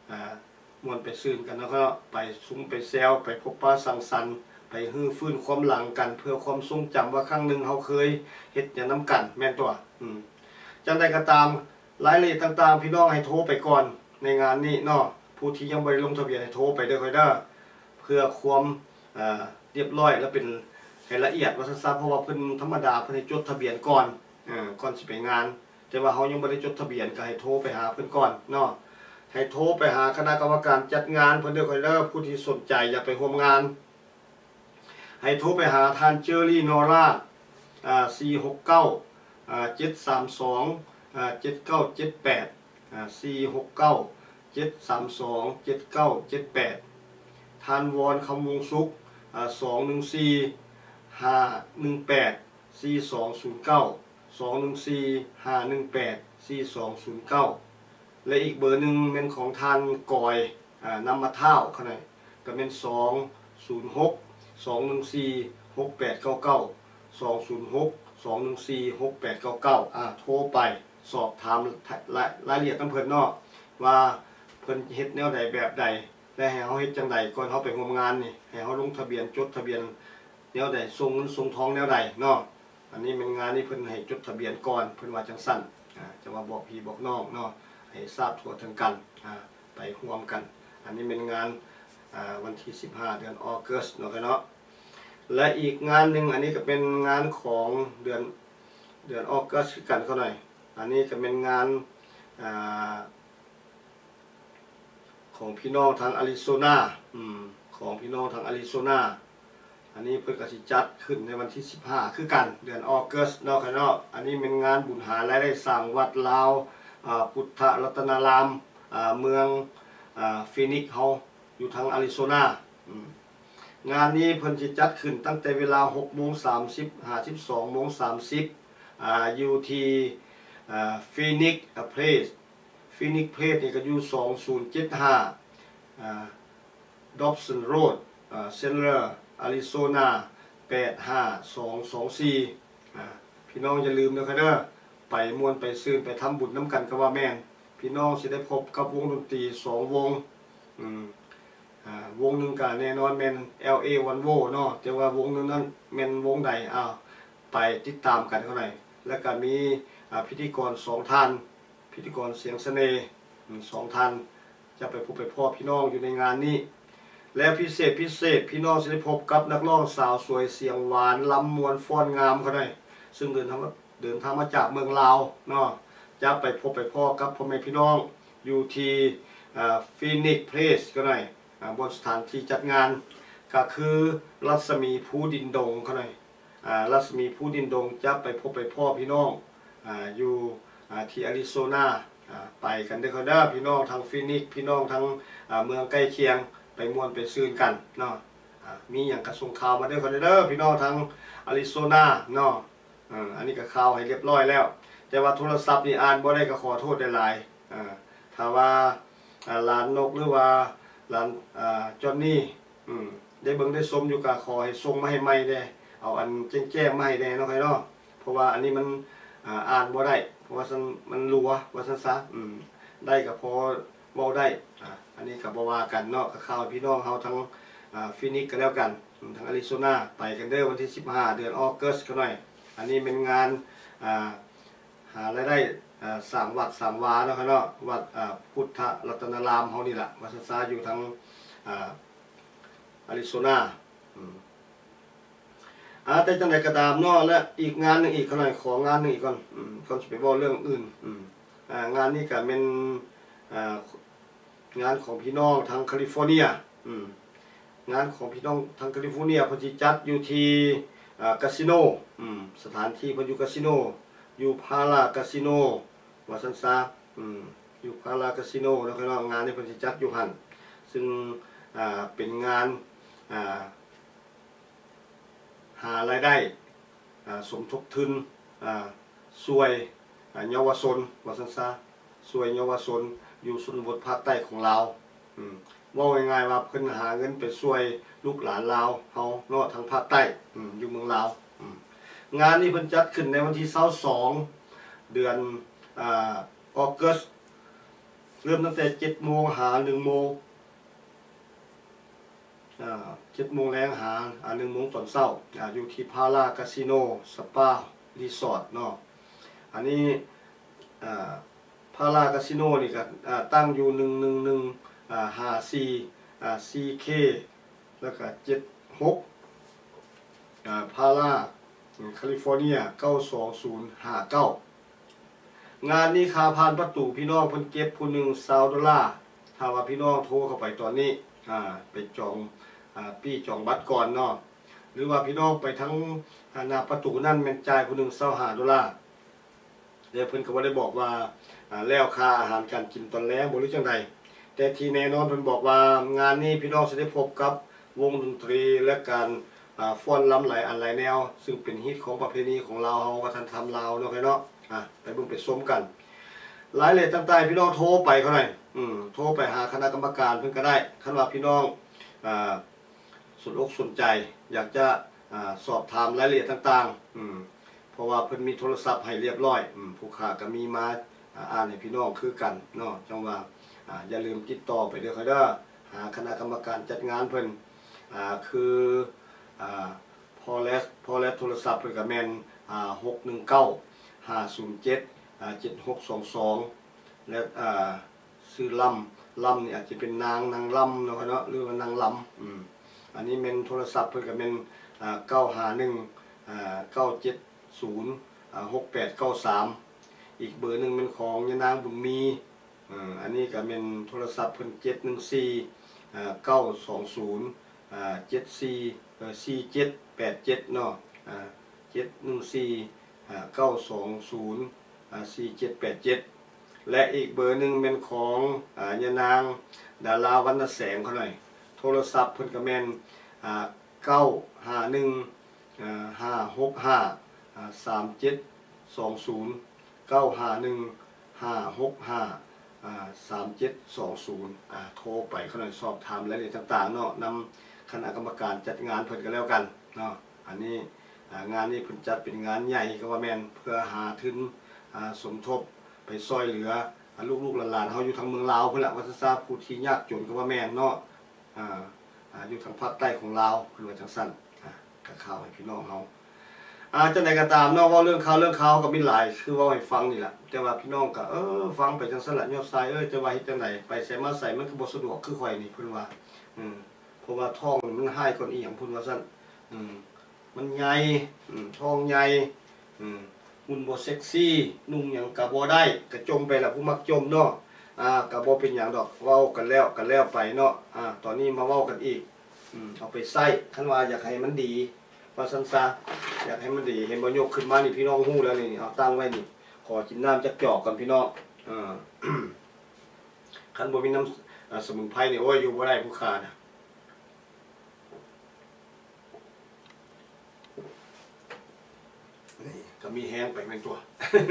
S1: มวนไปซื่นกันแล้วก็ไปซุ้มไปแซวไปพบปะสังสรรค์ไปฮื้อฟื้นความหลังกันเพื่อความทรงจำว่าครั้งหนึ่งเขาเคยเฮ็ดอย่างน้ำกันแม่นตัวจังใดก็ตามรายละเอียดต่างๆพี่น้องให้โทรไปก่อนในงานนี้เนาะผู้ที่ยังไม่ได้ลงทะเบียนให้โทรไปเด้อค่อยเด้อเพื่อความเรียบร้อยและเป็นให้ละเอียดว่าซับเพราะว่าเพิ่นธรรมดาเพิ่นให้จดทะเบียนก่อนก่อนสิไปงานแต่ว่าเขายังไม่ได้จดทะเบียนก็ให้โทรไปหาเพิ่นก่อนเนาะให้โทรไปหาคณะกรรมการจัดงานเพิ่นเด้อค่อยเด้อผู้ที่สนใจอยากไปร่วมงานให้โทรไปหาท่านเจอรี่นอร่า469 732 7978 469 732 7978ท่านวอนคำวงสุข214 518 4209 214 518 4209และอีกเบอร์หนึ่งเป็นของท่านกอยนำมาเท่าเขาหน่อยก็เป็น206 214 6899 206 214 6899โทรไปสอบถามรายละเอียดทั้งเพิ่นเนาะว่าเพิ่นเฮ็ดแนวใดแบบใดและให้เขาเฮ็ดจังใดก่อนเขาไปร่วมงานนี่ให้เขาลงทะเบียนจดทะเบียนแนวใดส่งเงินส่งทองแนวใดเนาะอันนี้เป็นงานที่เพิ่นให้จดทะเบียนก่อนเพิ่นว่าจังสั่นจะมาบอกพี่บอกน้องเนาะให้ทราบทั่วถึงกันไปร่วมกันอันนี้เป็นงานวันที่15เดือนออกัสเนาะและอีกงานหนึ่งอันนี้ก็เป็นงานของเดือนออกัสกันเขาหน่อยอันนี้ก็เป็นงานของพี่น้องทางอาริโซนาของพี่น้องทางอาริโซนาอันนี้เพิ่นก็สิจัดขึ้นในวันที่15คือกันเดือนออกัสเนาะครับเนาะอันนี้เป็นงานบุญหารายได้สร้างวัดลาวพุทธรัตนารามเมืองฟีนิกซ์เฮาอยู่ทางอาริโซนางานนี้เพิ่นสิจัดขึ้นตั้งแต่เวลา 6:30 52:30อยู่ที่ฟีนิกซ์เพลสฟีนิกซ์เพลสนี่ก็อยู่2075Dobson Roadเซนเลอร์อาริโซนา85224พี่น้องอย่าลืมนะครับเด้อไปม่วนไปซื่นไปทำบุญน้ำกันกับว่าแม่นพี่น้องสิได้พบกับวงดนตรี2วงวงหนึ่งก็แน่นอนแม่น LA One Wo เนาะแต่ว่าวงนึงนั้นแม่นวงใดไปติดตามกันเท่าไหร่แล้วก็มีพิธีกร2ท่านพิธีกรเสียงเสน่ห์2ท่านจะไปพบไปพ่อพี่น้องอยู่ในงานนี้และพิเศษพี่น้องจะได้พบกับนักร้องสาวสวยเสียงหวานลำมวนฟ้อนงามเขาได้ซึ่งเดินทางมาจากเมืองลาวเนาะจะไปพบไปพ่อกับพ่อแม่พี่น้องอยู่ที่ฟีนิกซ์เพลสก็ได้บนสถานที่จัดงานก็คือรัศมีภูดินดงเขาหน่อยรัศมีภูดินดงจะไปพบไปพ่อพี่น้องอยู่ที่อาริโซนาไปกันเด้อเขาเด้อพี่น้องทางฟีนิกซ์พี่น้องทางเมืองใกล้เคียงไปม่วนไปซื่นกันเนาะมีอย่างกระส่งข่าวมาเด้อเขาเด้อพี่น้องทางอาริโซนาเนาะอันนี้ก็ข่าวให้เรียบร้อยแล้วแต่ว่าโทรศัพท์นี่อ่านบ่ได้ก็ขอโทษได้หลายถ้าว่าลานนกหรือว่าลานจอนนี่ได้เบิ่งได้ชมอยู่ก็ขอให้ส่งมาให้ใหม่เด้เอาอันแจ้งมาให้แน่เนาะครับเนาะเพราะว่าอันนี้มันอ่านบ่ได้เพราะว่ามันรัวว่าซั่นซะได้ก็พอเว้าได้อันนี้ก็บ่ว่ากันเนาะก็ข่าวพี่น้องเฮาทั้งฟีนิกซ์ก็แล้วกันทางอาริโซนาไปกันเด้อวันที่15เดือนออกัสก็หน่อยอันนี้เป็นงานหารายได้สร้างวัดสร้างวาเนาะครับเนาะวัดพุทธรัตนารามเฮานี่ล่ะวัดซาอยู่ทางอาริโซนาแต่จังไดก็ตามเนาะและอีกงานนึงอีกขน่อยของานนึงอีกก่อนก่อนสิไปเว้าเรื่องอื่นงานนี้ก็เป็นงานของพี่น้องทางแคลิฟอร์เนียงานของพี่น้องทางแคลิฟอร์เนียเพิ่นสิจัดอยู่ที่คาสิโนสถานที่เพิ่นอยู่คาสิโนอยู่พาราคาสิโนว่าซั่นซะอยู่พาราคาสิโนแล้วก็งานนี้เพิ่นสิจัดอยู่หั่นซึ่งเป็นงานหารายได้สมทบทุนช่วยเยาวชนว่าซั่นซะช่วยเยาวชนอยู่ชนบทภาคใต้ของลาวว่าง่ายๆว่าเพิ่นหาเงินไปช่วยลูกหลานลาวเฮาเนาะทางภาคใต้อยู่เมืองลาวงานนี้เพิ่นจัดขึ้นในวันที่22เดือนออกัสเริ่มตั้งแต่7 โมงหา1 โมง7 โมงแรงหา1 โมงตอนเช้าอยู่ที่พาราคาสิโนสปารีสอร์ทเนาะอันนี้พาราคาสิโนนี่ก็ตั้งอยู่11154 CK แล้วก็76พาราแคลิฟอร์เนีย92059งานนี้ค่าผ่านประตูพี่น้องเพิ่นเก็บผู้หนึ่ง$20ถ้าว่าพี่น้องโทรเข้าไปตอนนี้ไปจองปี้จองบัตรก่อนเนาะหรือว่าพี่น้องไปทั้งหน้าประตูนั่นแม่นจ่ายผู้หนึ่ง$25เดี๋ยวเพิ่นก็บ่ได้บอกว่าแล้วค่าอาหารการกินตอนแลงบ่รู้จังไดแต่ที่แน่นอนเพิ่นบอกว่างานนี้พี่น้องสิได้พบกับวงดนตรีและการฟ้อนรำหลายอันหลายแนวซึ่งเป็นฮิตของประเพณีของลาวเฮาวัฒนธรรมลาวเนาะเนาะไปเบิ่งไปชมกันรายละเอียดต่างๆพี่น้องโทรไปเขาหน่อยโทรไปหาคณะกรรมการเพิ่นก็ได้คันว่าพี่น้องสนอกสนใจอยากจะสอบถามรายละเอียดต่างๆเพราะว่าเพิ่นมีโทรศัพท์ให้เรียบร้อยผู้ค้าก็มีมาอ่านให้พี่น้องคือกันเนาะจังว่าอย่าลืมติดต่อไปเด้อค่ะเด้อหาคณะกรรมการจัดงานเพิ่นคือพอแล้วโทรศัพท์เพิ่นก็แม่น619-507-7622และชื่อลำนี่อาจจะเป็นนางลำเนาะเนาะหรือว่านางลำอันนี้เป็นโทรศัพท์เพิ่นก็เป็น951-970-6893อีกเบอร์หนึ่งเป็นของยานางบุญมีอันนี้ก็เป็นโทรศัพท์เพิ่น714-920-744787เนาะ714-920-4787และอีกเบอร์หนึ่งเป็นของยานางดาราวรรณแสงเขาหน่อยโทรศัพท์เพิ่นก็แม่น951-565-3720 951-565-3720โทรไปเขาหน่อยสอบถามรายละเอียดต่างๆเนาะนำคณะกรรมการจัดงานเพิ่นก็แล้วกันเนาะอันนี้งานนี้เพิ่นจัดเป็นงานใหญ่ก็ว่าแม่นเพื่อหาทุนสมทบไปช่วยเหลือลูกๆหลานๆเฮาอยู่ทางเมืองลาวเพิ่นล่ะว่าซะผู้ที่ยากจนก็ว่าแม่นเนาะอยู่ทางภาคใต้ของลาวเพิ่นว่าจังซั่นก็ข่าวให้พี่น้องเฮาจังได๋ก็ตามเนาะเว้าเรื่องข่าวก็มีหลายคือเว้าให้ฟังนี่ล่ะแต่ว่าพี่น้องก็ฟังไปจังซั่นล่ะยอดชายจะว่าเฮ็ดจังได๋ไปไสมาไสมันก็บ่สะดวกคือข่อยนี่เพิ่นว่าเพราะว่าท้องมันหายก่อนอีหยังเพิ่นว่าซั่นมันใหญ่ท้องใหญ่หุ่นบ่เซ็กซี่นุ่งหยังก็บ่ได้ก็จมไปล่ะผู้มักจมเนาะก็บ่เป็นหยังดอกเว้ากันแล้วไปเนาะตอนนี้มาเว้ากันอีกเอาไปใส่คันว่าอยากให้มันดีว่าซั่นซะอยากให้มันดีเห็นบ่ยกขึ้นมานี่พี่น้องฮู้แล้วนี่เอาตั้งไว้นี่ขอกินน้ำจักจอกกันพี่น้องคันบ่มีน้ำสมุนไพรนี่โอ้ยอยู่บ่ได้ผู้ค้านะนี่ก็มีแห้งไปเป็นตัว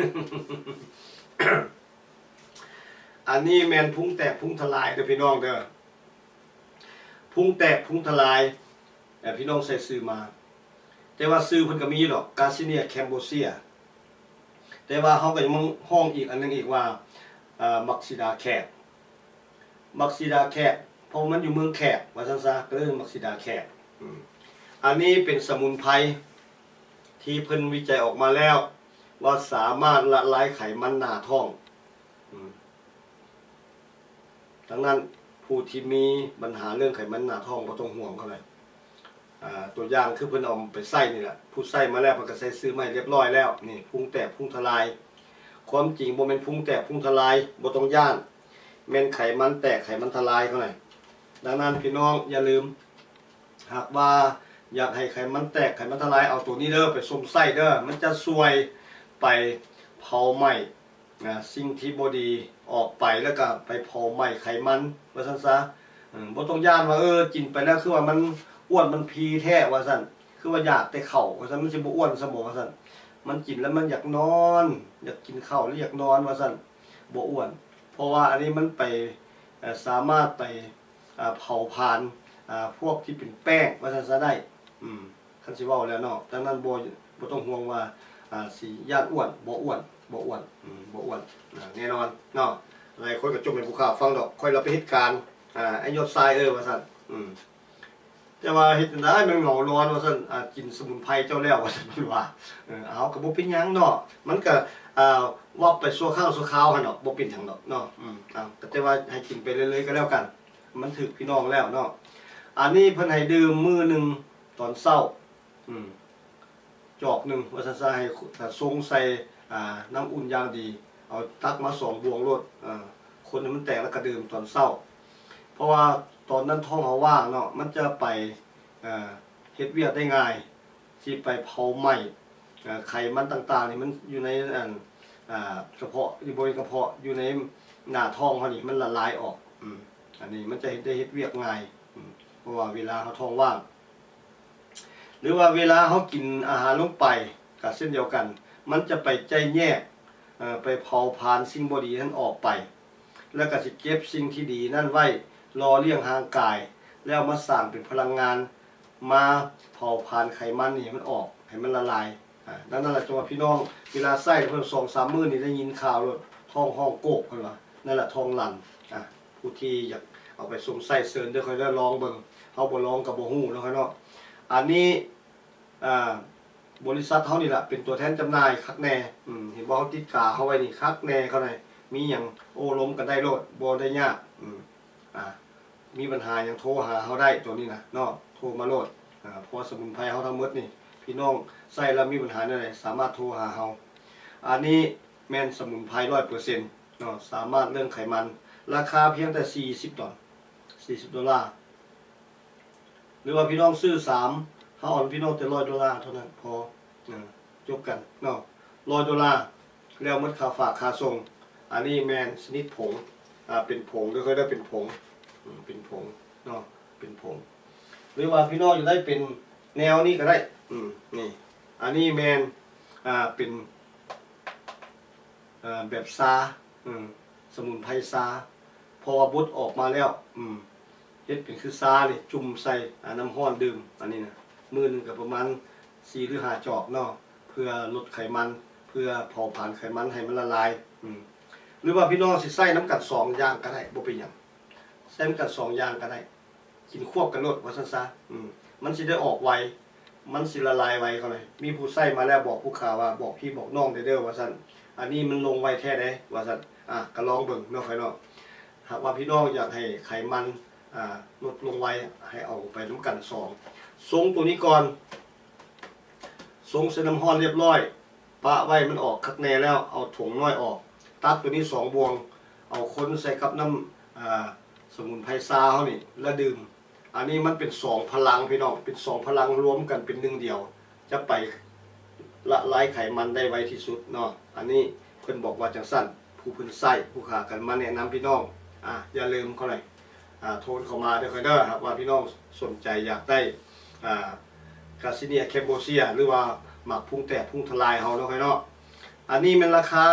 S1: อันนี้แมนพุงแตกพุงทลายเด้อพี่น้องเด้อพุงแตกพุงทลายแต่พี่น้องใส่ซื้อมาแต่ว่าซื้อเพิ่นก็มีดอกกาซิเนียแคมโบเซียแต่ว่าเฮาก็ยังห้องอีกอันนึงอีกว่ามักซิดาแขกเพราะมันอยู่เมืองแขกว่าซั่นซะก็เลยมักซิดาแขกอันนี้เป็นสมุนไพรที่เพิ่นวิจัยออกมาแล้วว่าสามารถละลายไขมันหน้าท้องดังนั้นผู้ที่มีปัญหาเรื่องไขมันหน้าท้องบ่ต้องห่วงเขาเลยตัวอย่างคือเพิ่นเอาไปใส่นี่แหละผู้ใส่มาแล้วเพิ่นก็ใส่ซื้อมาเรียบร้อยแล้วนี่พุงแตกพุงทลายความจริงบ่แม่นพุงแตกพุงทลายบ่ต้องย่านแม่นไขมันแตกไขมันทลายเขาหน่อยดังนั้นพี่น้องอย่าลืมหากว่าอยากให้ไขมันแตกไขมันทลายเอาตัวนี้เด้อไปส้มไส้เด้อมันจะช่วยไปเผาไหม้สิ่งที่บ่ดีออกไปแล้วก็ไปเผาไหม้ไขมันว่าซั่นซะบ่ต้องย่านว่ากินไปแล้วคือว่ามันอ้วนมันพีแท้ว่าซั่นคือว่าอยากแต่ข้าวว่าซั่นมันสิบ่อ้วนสมองว่าซั่นมันกินแล้วมันอยากนอนอยากกินข้าวหรืออยากนอนว่าซั่นบ่อ้วนเพราะว่าอันนี้มันไปสามารถไปเผาผลาญพวกที่เป็นแป้งว่าซั่นซะได้คันสิเว้าแล้วเนาะดังนั้นบ่ต้องห่วงว่าสิย่านอ้วนบ่อ้วนแน่นอนเนาะหลายคนก็จมเป็นผู้ข่าวฟังดอกค่อยเราไปเหตุการณ์ไอ้ยอดทรายว่าซั่นแต่ว่าเฮ็ดได้มันเหงานอนว่าซั่นกินสมุนไพรเจ้าแล้วว่าซั่นมันว่าเอาก็บ่เป็นหยังเนาะมันก็ว่าไปชั่วข้าวชั่วคราวหั่นดอกบ่เป็นหยังดอกเนาะก็แต่ว่าให้กินไปเรื่อยๆก็แล้วกันมันถึกพี่น้องแล้วเนาะอันนี้เพิ่นให้ดื่มมื้อนึงตอนเช้าจอกนึงว่าซั่นซะให้ทรงใส่น้ำอุ่นอย่างดีเอาตักมา2บวงโลดคนให้มันแตกแล้วก็ดื่มตอนเช้าเพราะว่าตอนนั้นท้องเขาว่างเนาะมันจะไปเฮ็ดเวียกได้ง่ายที่ไปเผาไหม้ไขมันต่างๆนี่มันอยู่ในกระเพาะอยู่บริเวณกระเพาะอยู่ในหน้าท้องเขานี่มันละลายออกอันนี้มันจะได้เฮ็ดเวียกง่ายเพราะว่าเวลาเขาท้องว่างหรือว่าเวลาเขากินอาหารลงไปก็เช่นเดียวกันมันจะไปใจแยกไปเผาผลาญสิ่งบ่ดีนั้นออกไปแล้วก็สิเก็บสิ่งที่ดีนั่นไว้รอเลี้ยงร่างกายแล้วมาสร้างเป็นพลังงานมาเผาผลาญไขมันนี่มันออกให้มันละลายนั่นแหละจังหวะพี่น้องเวลาใส่เพิ่น2-3 มื้อนี่ได้ยินข่าวรถท้องห้องโกกเพิ่นว่านั่นแหละท้องลั่นผู้ที่อยากเอาไปสวมใส่เสริญเด้อค่อยได้ลองเบิ่งเฮาบ่ลองก็บ่ฮู้เนาะครับเนาะอันนี้บริษัทเฮานี่แหละเป็นตัวแทนจำหน่ายคักแน่เห็นบ่เฮาติดกาเฮาไว้นี่คักแน่เขาได้มีหยังโอ้ล้มกันได้โลดบ่ได้ยากมีปัญหายังโทรหาเขาได้ตัวนี้นะเนาะโทรมาโลดเพราะสมุนไพรเขาทั้งหมดนี่พี่น้องใส่แล้วมีปัญหาอะไรสามารถโทรหาเขาอันนี้แม่นสมุนไพร100%เนาะสามารถเรื่องไขมันราคาเพียงแต่$40หรือว่าพี่น้องซื้อ3เขาอ่อนพี่น้องแต่$100เท่านั้นพอจบกันเนาะ$100แล้วหมดค่าฝากค่าส่งอันนี้แม่นชนิดผงเป็นผงก็ค่อยได้เป็นผงเป็นผงเนาะเป็นผงหรือว่าพี่น้องอยู่ได้เป็นแนวนี้ก็ได้นี่อันนี้แมนเป็นแบบซาสมุนไพรซาพอว่าบดออกมาแล้วเฮ็ดเป็นคือซาเลยจุ่มใส่น้ำร้อนดื่มอันนี้นะมื้อนึงก็ประมาณ4 หรือ 5 จอกเนาะเพื่อลดไขมันเพื่อเผาผลาญไขมันให้มันละลายหรือว่าพี่น้องสิใส่น้ำกัด2อย่างก็ได้บ่เป็นหยังใส่น้ำกัด2อย่างก็ได้กินควบกันโลดว่าซั่นซะมันสิได้ออกไวมันสิละลายไวเขาเลยมีผู้ใส่มาแล้วบอกผู้ข่าวว่าบอกพี่บอกน้องเด้อว่าซั่นอันนี้มันลงไวแท้เด้ว่าซั่นก็ลองเบิ่งเนาะค่อยเนาะหากว่าพี่น้องอยากให้ไขมันลดลงไวให้เอาไปน้ำกัน2ทรงตัวนี้ก่อนทรงเส้นน้ำร้อนเรียบร้อยปะไว้มันออกคักแน่แล้วเอาถุงน้อยออกตัดตัวนี้2 บวงเอาคนใส่กับน้ำสมุนไพรซาเขานี่แล้วดื่มอันนี้มันเป็น2 พลังพี่น้องเป็น2 พลังรวมกันเป็น1 เดียวจะไปละลายไขมันได้ไวที่สุดเนาะอันนี้เพิ่นบอกว่าจังสั้นผู้เพิ่นใส่ผู้ขากันมาแนะนำพี่น้องอย่าลืมเขาเลยโทรเข้ามาเด้อค่อยเด้อครับว่าพี่น้องสนใจอยากได้กาซิเนียแคมโบเซียหรือว่าหมักพุ่งแตกพุ่งทลายเฮาเนาะค่อยเนาะอันนี้มันราคา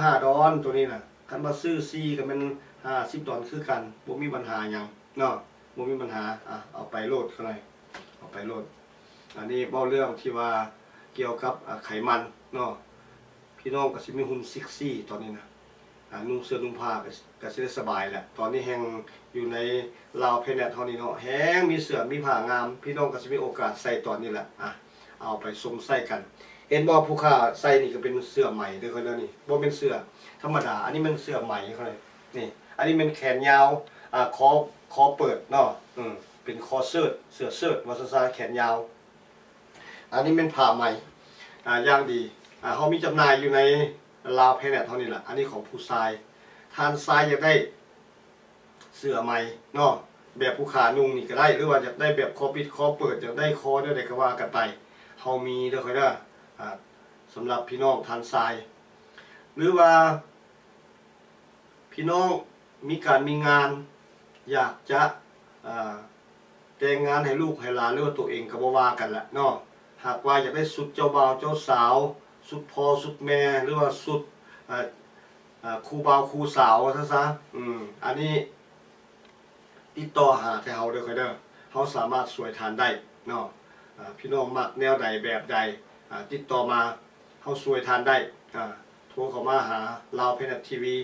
S1: $15ตัวนี้น่ะคันว่าซื้อ4ก็มัน$50คือกันบ่มีปัญหาหยังเนาะบ่มีปัญหาเอาไปโลดเขาเลยเอาไปโลดอันนี้เว้าเรื่องที่ว่าเกี่ยวกับไขมันเนาะพี่น้องก็สิมีหุ่นเซ็กซี่ตอนนี้นะนุ่งเสื้อนุ่งผ้าก็สิได้สบายแหละตอนนี้แฮงอยู่ในลาวเพเน็ตเฮานี่เนาะแฮงมีเสื้อมีผ้างามพี่น้องก็สิมีโอกาสใส่ตอนนี้แหละเอาไปสวมใส่กันเห็นบ่ผู้ค้าใส่นี่ก็เป็นเสื้อใหม่เด้อเขาเด้อนี่บ่เป็นเสื้อธรรมดาอันนี้มันเสื้อใหม่เขาเลยนี่อันนี้มันแขนยาวคอเปิดเนาะเป็นคอเสื้อเชิ้ตว่าซะแขนยาวอันนี้เป็นผ้าใหม่อย่างดีเขามีจำหน่ายอยู่ในลาวเพเน็ตเท่านี้แหละอันนี้ของผู้ชายทานทรายอยากได้เสื้อใหม่เนาะแบบผู้ขานุ่งนี่ก็ได้หรือว่าอยากได้แบบคอปิดคอเปิดอยากได้คอด้วยอะไรก็ว่ากันไปเขามีเด้อค่อยเด้อสำหรับพี่น้องทานทรายหรือว่าพี่น้องมีการมีงานอยากจะแต่งงานให้ลูกให้หลานหรือว่าตัวเองก็บ่ว่ากันแหละเนาะหากว่าอยากได้สุดเจ้าบ่าวเจ้าสาวสุดพ่อสุดแม่หรือว่าสุดครูบ่าวครูสาวซะอันนี้ติดต่อหาแต่เฮาเด้อค่อยเด้อเฮาสามารถสวยทานได้เนาะพี่น้องมักแนวใดแบบใดติดต่อมาเฮาสวยทานได้โทรเข้ามาหาลาวเพเน็ตทีวี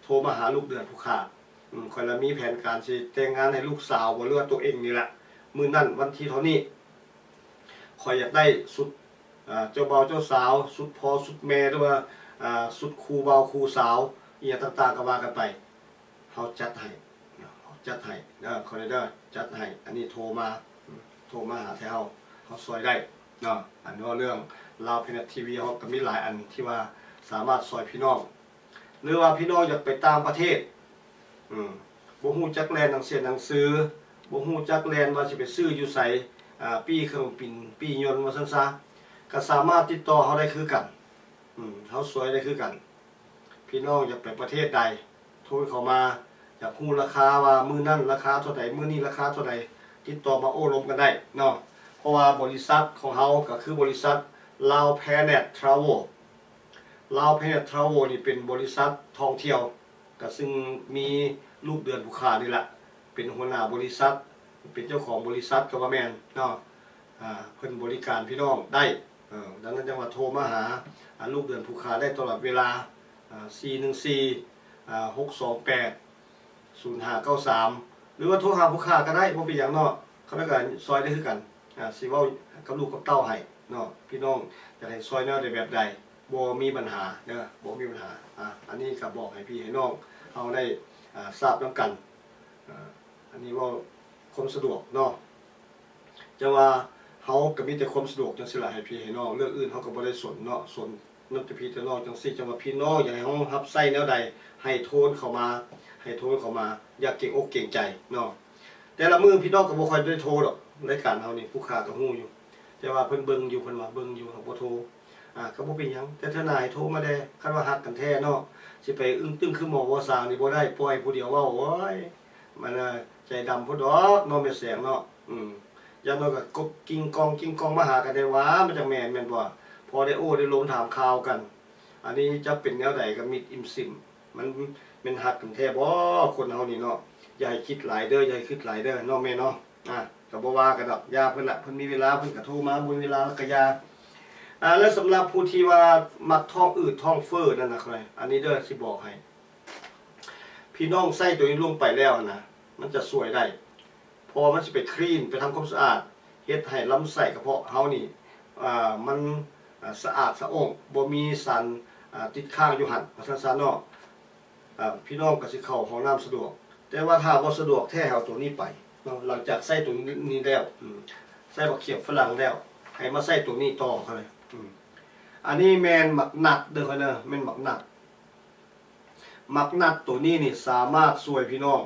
S1: โทรมาหาลูกเดือนผู้ขาคอยละมีแผนการสิแต่งงานให้ลูกสาวบ่เลือตัวเองนี่แหละมื้อนั้นวันที่เท่านี้คอยอยากได้สุดเจ้าบ่าวเจ้าสาวสุดพ่อสุดแม่หรือว่าสุดครูบ่าวครูสาวอีหยังต่างๆก็ว่ากันไปเฮาจัดให้คอยได้จัดให้อันนี้โทรมาหาแถวเฮาซอยได้เนาะอันนี้เรื่องลาวเพนทีวีเฮาก็มีหลายอันที่ว่าสามารถซอยพี่น้องหรือว่าพี่น้องอยากไปต่างประเทศบ่ฮู้จักแลนหนังสือบ่ฮู้จักแลนว่าสิไปซื้ออยู่ไสปีเครื่องบินปียนต์ว่าซั่นซะก็สามารถติดต่อเฮาได้คือกันเฮาสวยได้คือกันพี่น้องอยากไปประเทศใดโทรเข้ามาอยากฮู้ราคาว่ามื้อนั้นราคาเท่าใดมื้อนี้ราคาเท่าใดติดต่อมาโอ้ลมกันได้เนาะเพราะว่าบริษัทของเฮาก็คือบริษัท Lao Planet Travel Lao Planet Travel นี่เป็นบริษัทท่องเที่ยวก็ซึ่งมีลูกเดือนผู้ขานี่แหละเป็นหัวหน้าบริษัทเป็นเจ้าของบริษัทก็ว่าแม่นเนาะเพิ่นบริการพี่น้องได้ดังนั้นจังหวัดโทรมาหาลูกเดือนผู้ขาได้ตลอดเวลา414 628 0593หรือว่าโทรหาผู้ขาก็ได้บ่เป็นหยังเนาะเขาแล้วก็ซอยได้คือกันสิเว้ากับลูกกับเต้าให้เนาะพี่น้องอยากให้ซอยแนวได้แบบใดบ่มีปัญหาเด้อบ่มีปัญหาอันนี้ก็บอกให้พี่ให้น้องเฮาได้ทราบนำกันอันนี้ว่าความสะดวกเนาะจะว่าเฮาก็มีแต่ความสะดวกจังซี่ล่ะให้พี่ให้น้องเรื่องอื่นเฮาก็บ่ได้สนเนาะสนนำแต่พี่แต่น้องจังซี่จังว่าพี่น้องอยากให้เฮารับใช้แนวใดให้โทรเข้ามาอย่าเก่งอกเก่งใจเนาะแต่ละมื้อพี่น้องก็บ่ค่อยได้โทรดอกรายการเฮานี่ผู้ค้าก็ฮู้อยู่แต่ว่าเพิ่นเบิ่งอยู่เพิ่นว่าเบิ่งอยู่เฮาบ่โทรก็บ่เป็นหยังแต่ถ้านายโทรมาได้คันว่าฮักกันแท้เนาะสิไปอึ้งตึ้งคือหมอว่าสร้างนี่บ่ได้ปล่อยผู้เดียวเว้าโอ้ยมันใจดำพุ่นดอกเนาะแม่แสงเนาะอย่างน้อยก็กบกิ้งกองมาหากันได้ว่ามันจังแม่นบ่พอได้โอ้ได้ลมถามข่าวกันอันนี้จะเป็นแนวใดก็มิดอิ่มซิมมันเป็นฮักกันแท้บ่คนเฮานี่เนาะอย่าให้คิดหลายเด้ออย่าให้คิดหลายเด้อเนาะแม่เนาะก็บ่ว่ากันดอกยาเพิ่นล่ะเพิ่นมีเวลาเพิ่นก็โทรมาบุญเวลาแล้วก็ยาแล้วสำหรับผู้ที่ว่ามักท้องอืดท้องเฟ้อนั่นนะครับอันนี้เด้อสิบอกให้พี่น้องใส่ตัวนี้ลงไปแล้วนะมันจะสวยได้พอมันสิไปคลีนไปทำความสะอาดเฮ็ดให้ลำไส้กระเพาะเฮานี่มันสะอาดสะอ้งบ่มีสารติดค้างอยู่หั่นว่าซั่นๆเนาะพี่น้องก็สิเข้าห้องน้ำสะดวกแต่ว่าถ้าบ่สะดวกแท้เอาตัวนี้ไปเนาะหลังจากใส่ตัวนี้แล้วใส่บักเขียบฝรั่งแล้วให้มาใส่ตัวนี้ต่อเขาเลยอันนี้แมนหมักหนักเด้อค่ะเนอะแมนหมักหนักตัวนี้นี่สามารถช่วยพี่น้อง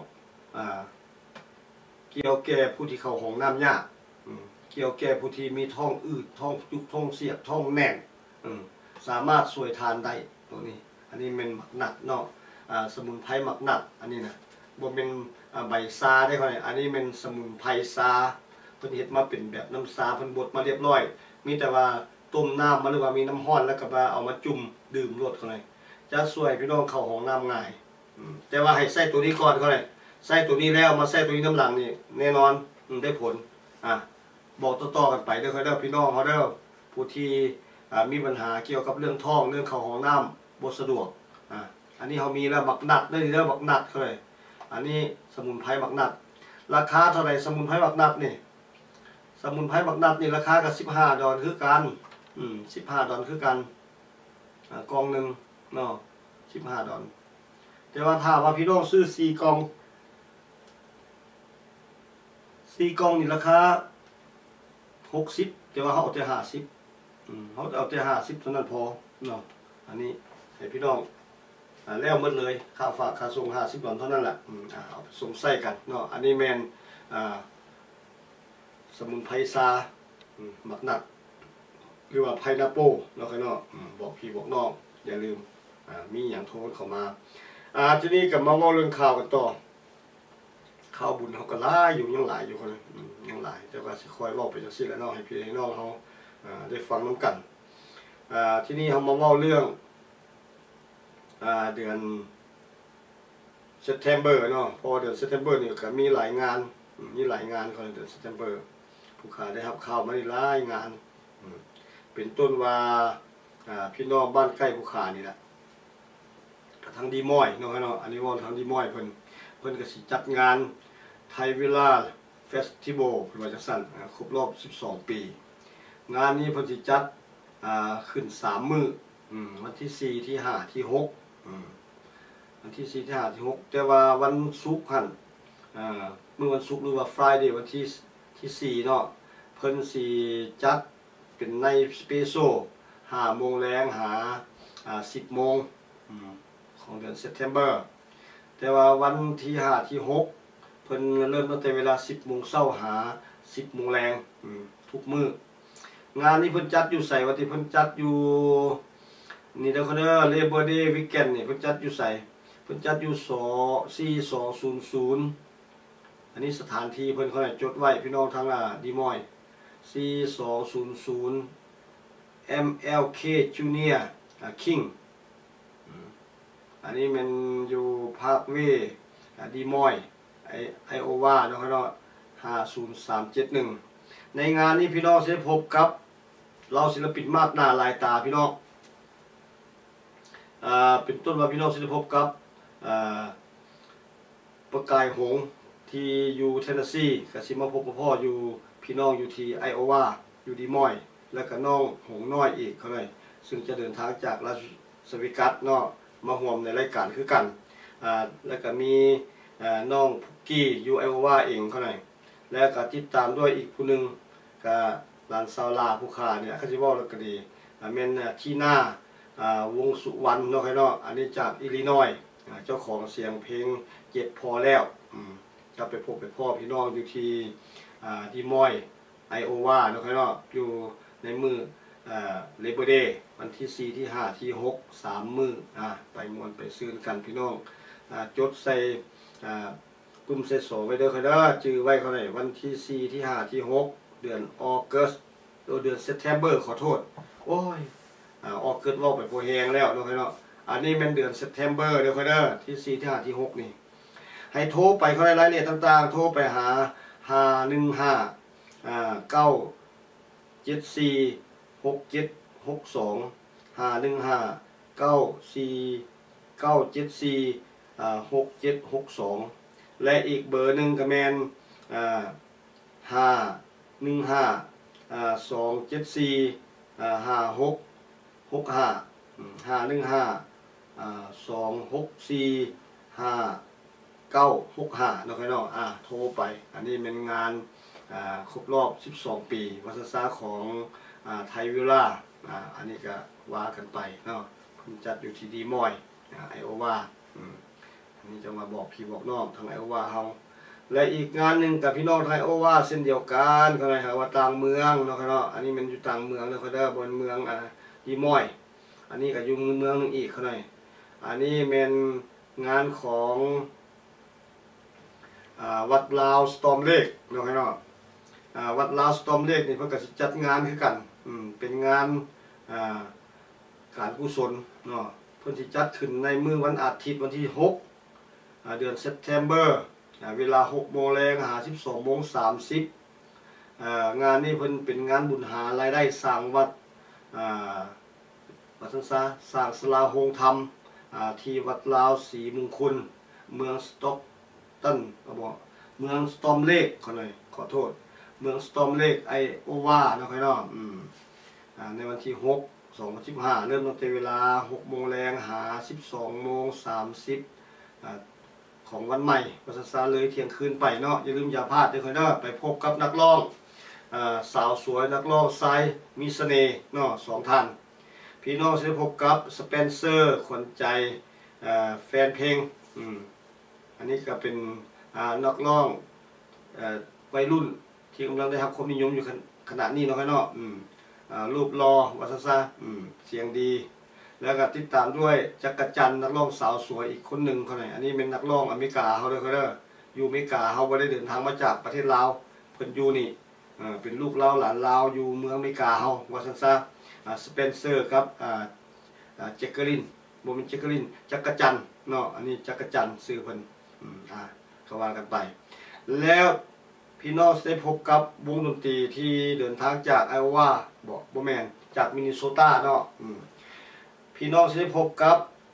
S1: เกี่ยวแก่ผู้ที่เข้าห้องน้ำยากเกี่ยวแก่ผู้ที่มีท้องอืดท้องยุบท้องเสียดท้องแน่นสามารถช่วยทานได้ตัวนี้อันนี้เป็นหมักหนักเนาะสมุนไพรหมักหนักอันนี้นะบ่เป็นใบซาได้ค่ะอันนี้เป็นสมุนไพรซาเพิ่นเฮ็ดมาเป็นแบบน้ำซาเพิ่นบดมาเรียบร้อยมีแต่ว่าต้มน้ำมาหรือว่ามีน้ำร้อนแล้วก็มาเอามาจุ่มดื่มรดเขาเลยจะช่วยพี่น้องเข้าห้องน้ำง่ายแต่ว่าให้ใส่ตัวนี้ก่อนเขาเลยใส่ตัวนี้แล้วมาใส่ตัวนี้น้ำหลังนี่แน่นอนได้ผลบอกต่อๆกันไปเด้อครับพี่น้องเขาเด้อผู้ที่มีปัญหาเกี่ยวกับเรื่องท้องเรื่องเข้าห้องน้ำบ่สะดวกอันนี้เขามีแล้วบักนัดได้แล้วบักนัดเขาเลยอันนี้สมุนไพรบักนัดราคาเท่าไหร่สมุนไพรบักนัดนี่สมุนไพรบักนัดนี่ราคากับ$15คือกัน$15คือกันกล่องหนึ่งเนาะ$15แต่ว่าถ้าว่าพี่น้องซื้อ4 กล่องนี่ราคา60แต่ว่าเขาเอาแต่50เขาเอาแต่50เท่านั้นพอเนาะอันนี้ให้พี่น้องแล้วหมดเลยค่าฝากค่าส่ง$50เท่านั้นแหละเอาไปส่งใส่กันเนาะอันนี้แมนสมุนไพรซาหมักหนักหรือว่าไพนาโป้เนาะครับเนาะบอกพี่บอกน้องอย่าลืมมีอย่างโทรเข้ามาทีนี้กับมาเล่าเรื่องข่าวกันต่อข่าวบุญเขาก็หลายอยู่ยังหลายอยู่คนเลยยังหลายแต่ว่าสิคอยเล่าไปจังซี่แหละเนาะให้พี่ให้น้องเขาได้ฟังน้ำกันที่นี่เขามาเล่าเรื่องเดือน September เนาะพอเดือน September นี่ก็มีหลายงานของเดือน September ผู้ค้าได้รับข่าวมาหลายงานเป็นต้นว่าพี่น้องบ้านใกล้ผู้ค้านี่แหละทางดีมอยเนาะครับเนาะอันนี้ว่าทางดีมอยเพิ่นก็สิจัดงานไทยวิลล่าเฟสติวัลเพิ่นว่าจังซั่นครบรอบ12 ปีงานนี้เพิ่นสิจัดขึ้น3 มื้อวันที่4ที่5ที่6วันที่4ที่5ที่6แต่ว่าวันศุกร์หั่นมื้อวันศุกร์หรือว่า Friday วันที่4เนาะเพิ่นสิจัดเป็นในสเปโซ5 โมงแรงหา10 โมงของเดือน September แต่ว่าวันที่5ที่6เพิ่นเริ่มตั้งแต่เวลา 10 โมงเช้าหา 10 โมงแรงทุกมื้องานนี้เพิ่นจัดอยู่ไสว่าที่เพิ่นจัดอยู่นี่เด้อเด้อ Labor Day Weekend นี่เพิ่นจัดอยู่ไสเพิ่นจัดอยู่4200อันนี้สถานที่เพิ่นเขาให้จดไว้พี่น้องทางดีมอย4200 MLK Junior King อันนี้มันอยู่ภาคเวดีมอยไอโอวาเนาะครับเนาะ50371ในงานนี้พี่น้องจะพบกับเราศิลปินมากหน้าหลายตาพี่น้องเป็นต้นว่าพี่น้องจะพบกับประกายหงที่อยู่เทนเนสซีกับซิมาพบพ่ออยู่พี่น้องอยู่ที่ไอโอวาอยู่ดีมอยและก็น้องหงน้อยอีกเขาเลยซึ่งจะเดินทางจากลาสเวกัสเนาะมาร่วมในรายการคือกันแล้วก็มีน้องพุกกี้อยู่ไอโอวาเองเขาเลยแล้วก็ติดตามด้วยอีกผู้หนึ่งกับลานซาวลาผู้ขาเนี่ยเขาจะบอกแล้วก็ดีเมนที่หน้าวงสุวรรณเนาะเนาะอันนี้จากอิลลินอยเจ้าของเสียงเพลงเจ็บพอแล้วจะไปพบไปพ่อพี่น้องอยู่ที่ดีมอยไอโอวาเนาะเนาะอยู่ในมือเลเบอร์เดย์วันที่4ที่5ที่6 3 มื้อไปมวนไปซื้อกันพี่น้องจดใส่ปุ่มเซโซไว้เด้อค่ะเด้อจื่อไว้เขาหน่อยวันที่4ที่5ที่6เดือนออกัสเดือนเซปเทมเบอร์ขอโทษโอ้ยออกัสว่าไปโพแหงแล้วเนาะค่ะเนาะอันนี้เป็นเดือนเซปเทมเบอร์เด้อค่ะเด้อที่4ที่5ที่6นี่ให้โทรไปเขาได้รายละเอียดต่างๆโทรไปหา515 9746762 515 9746762และอีกเบอร์หนึ่งก็แมน515 274 565 515 264 5965เนาะครับเนาะโทรไปอันนี้เป็นงานครบรอบ12 ปีวัฒนศาสตร์ของไทยวิลล่าอันนี้ก็ว่ากันไปเนาะผมจัดอยู่ที่ดีมอยไอโอวาอันนี้จะมาบอกพี่บอกน้องทางไอโอวาเฮาและอีกงานหนึ่งกับพี่น้องไทยโอวาเส้นเดียวกันเขาเลยว่าต่างเมืองเนาะครับเนาะอันนี้มันอยู่ต่างเมืองเนาะเขาเด้อบนเมืองดีมอยอันนี้ก็อยู่เมืองนึงอีกเขาเลยอันนี้เป็นงานของวัดลาวสตอมเลกเนาะครับเนาะวัดลาวสตอมเลกนี่เพิ่นก็สิจัดงานคือกันเป็นงานการกุศลเนาะเพิ่นสิจัดขึ้นในมื้อวันอาทิตย์วันที่6เดือนเซปเทมเบอร์เวลา 6 โมงแรงหา 12 โมง 30งานนี้เพิ่นเป็นงานบุญหารายได้สร้างวัดวัดสร้างศาลาโฮงธรรมที่วัดลาวศรีมงคลเมืองสต็อกตันบอกเมืองสตอมเลกเขาเลยขอโทษเมืองสตอมเลกไอโอวาเนาะครับเนาะในวันที่6/2015เริ่มตั้งแต่เวลา 6 โมงแรงหา 12 โมง 30ของวันใหม่วัฒนศาสตร์เลยเที่ยงคืนไปเนาะอย่าลืมอย่าพลาดด้วยครับเนาะไปพบกับนักร้องสาวสวยนักร้องไซมีเสน่ห์เนาะ2 ท่านพี่น้องจะได้พบกับสเปนเซอร์ขวัญใจแฟนเพลงอันนี้ก็เป็นนักร้องวัยรุ่นที่กำลังได้รับความนิยมอยู่ขณะนี้เนาะครับเนาะรูปรอวัฒนศาสตร์เสียงดีแล้วก็ติดตามด้วยจักรจันทร์นักร้องสาวสวยอีกคนหนึ่งเขาไหนอันนี้เป็นนักร้องอเมริกาเขาเลยเขาเด้ออยู่อเมริกาเขาไม่ได้เดินทางมาจากประเทศลาวเพิ่นอยู่นี่เป็นลูกลาวหลานลาวอยู่เมืองอเมริกาเขาวัฒนศาสตร์สเปนเซอร์ครับเจคเกอรินโมเมนเจคเกอรินจักรจันทร์เนาะอันนี้จักรจันทร์ซื้อเพิ่นเขาว่ากันไปแล้วพี่น้องได้พบกับวงดนตรีที่เดินทางจากไอโอวาบอกโบแมนจากมินนิโซตาเนาะพี่น้องได้พบกับ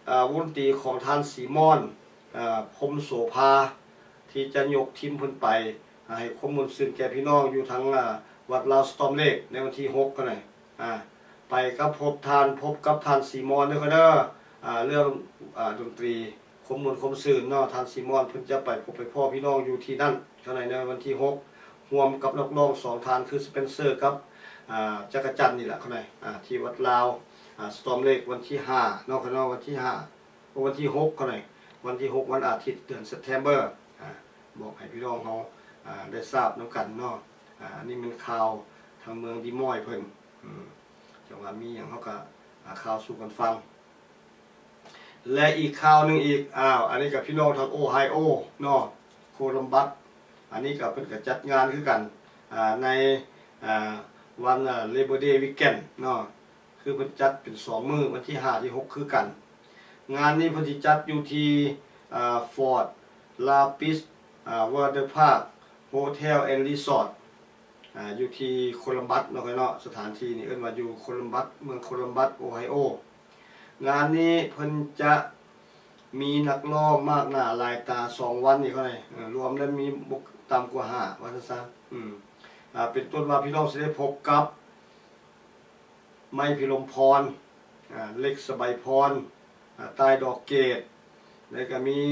S1: วงดนตรีของท่านสีมอนพรหมโสภาที่จะยกทีมขึ้นไปให้ข้อมูลสื่อแก่พี่น้องอยู่ทั้งวัดลาวสตอมเลกในวันที่6กันหน่อยไปกับพบกับท่านสีมอนด้วยกันเด้อเรื่องดนตรีข้อมูลสื่อเนาะท่านสีมอนเพิ่นจะไปพบไปพ่อพี่น้องอยู่ที่นั่นกันหน่อยในวันที่6รวมกับนักร้อง2ท่านคือสเปนเซอร์กับจักรจันทร์นี่แหละกันหน่อยที่วัดลาวสตอมเลกวันที่5นอกกันเนาะวันที่5วันที่6กันหน่อยวันที่6วันอาทิตย์เดือนเซปเทมเบอร์บอกให้พี่น้องเขาได้ทราบน้ำกันเนาะอันนี้เป็นข่าวทางเมืองดีมอยเพิ่นจังหวะมีอย่างเขาก็ข่าวสู่กันฟังและอีกข่าวหนึ่งอีกอันนี้กับพี่น้องทางโอไฮโอเนาะโคลัมบัสอันนี้กับเพิ่นก็จัดงานคือกันในวันเลเบอร์เดย์วีคเอนด์เนาะคือเพิ่นจัดเป็น2มื้อวันที่5ที่6คือกันงานนี้เพิ่นสิจัดอยู่ที่ฟอร์ดลาปิสวอเตอร์พาร์คโฮเทลแอนด์รีสอร์ทอยู่ที่โคลัมบัสเนาะสถานที่นี้เอิ้นว่าอยู่โคลัมบัสเมืองโคลัมบัสโอไฮโองานนี้เพิ่นจะมีนักร้องมากหน้าหลายตา2วันนี่เขาได้รวมแล้วมีบ่ต่ำกว่า5วันซะเป็นต้นว่าพี่น้องสิได้พบกับไม้พิรมพรเล็กสบายพรใต้ดอกเกตแล้วก็มี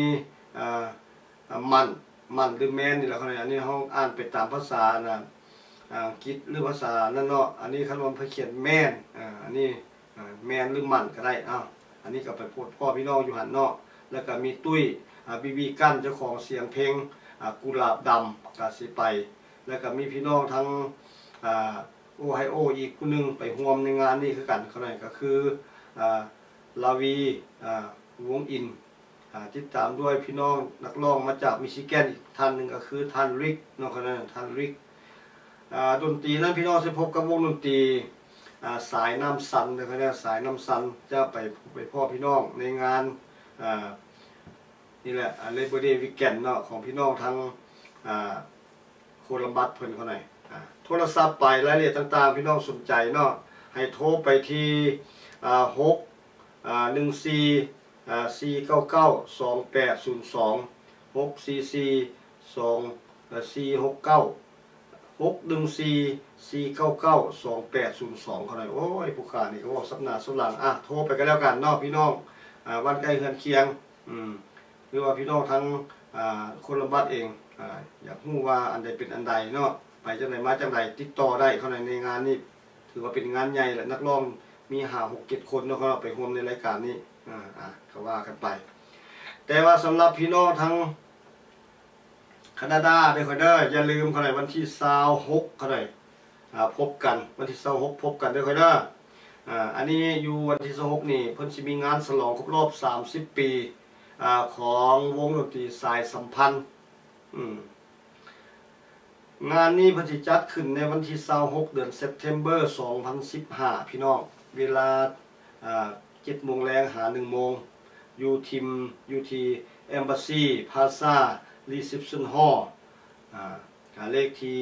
S1: มันหรือแมนนี่แหละเขาเนี่ยอันนี้เขาอ่านไปตามภาษาอังกฤษหรือภาษานั่นเนาะอันนี้คันว่าเพิ่นเขียนแมนอันนี้แมนหรือมันก็ได้อันนี้ก็ไปพูดพ่อพี่น้องอยู่หันเนาะแล้วก็มีตุ้ยบีบีกั้นเจ้าของเสียงเพลงกุหลาบดำก็สิไปแล้วก็มีพี่น้องทั้งโอไฮโออีกผู้นึงไปร่วมในงานนี้คือกันเขาเนี่ยก็คือลาวีวงอินติดตามด้วยพี่น้องนักร้องมาจากมิชิแกนอีกท่านหนึ่งก็คือท่านริกน้องคนนั้นท่านริกดนตรีนั้นพี่น้องจะพบกับวงดนตรีสายน้ำซันนะครับเนี่ยสายน้ำซันจะไปพ่อพี่น้องในงานนี่แหละเลเบอร์เดย์วีคเอนด์เนาะของพี่น้องทั้งโคลัมบัสเพิ่นเขาหน่อยโทรศัพท์ไปรายละเอียดต่างๆพี่น้องสนใจเนาะให้โทรไปที่614992802 เขาหน่อยโอ้ยผู้ขานี่เขาบอกสัปดาห์สุดหลังโทรไปกันแล้วกันเนาะพี่น้องวันใกล้เฮือนเคียงหรือว่าพี่น้องทั้งโคลัมบัสเองอยากรู้ว่าอันใดเป็นอันใดเนาะไปจังไหนมาจังไหนติดต่อได้เขาในงานนี้ถือว่าเป็นงานใหญ่แหละนักร้องมี5-6-7 คนเนาะเขาไปร่วมในรายการนี้เขาว่ากันไปแต่ว่าสำหรับพี่น้องทั้งแคนาดาเด้อเด้ออย่าลืมเขาในวันที่26เขาในพบกันวันที่26พบกันเด้อเด้ออันนี้อยู่วันที่26นี่เพิ่นสิมีงานฉลองครบรอบ30 ปีของวงดนตรีสายสัมพันธ์งานนี้เพิ่นสิจัดขึ้นในวันที่26เดือนเซปเทมเบอร์2015พี่น้องเวลา7 โมงแรงหา1 โมงอยู่ที่Embassy Plaza Reception Hall เลขที่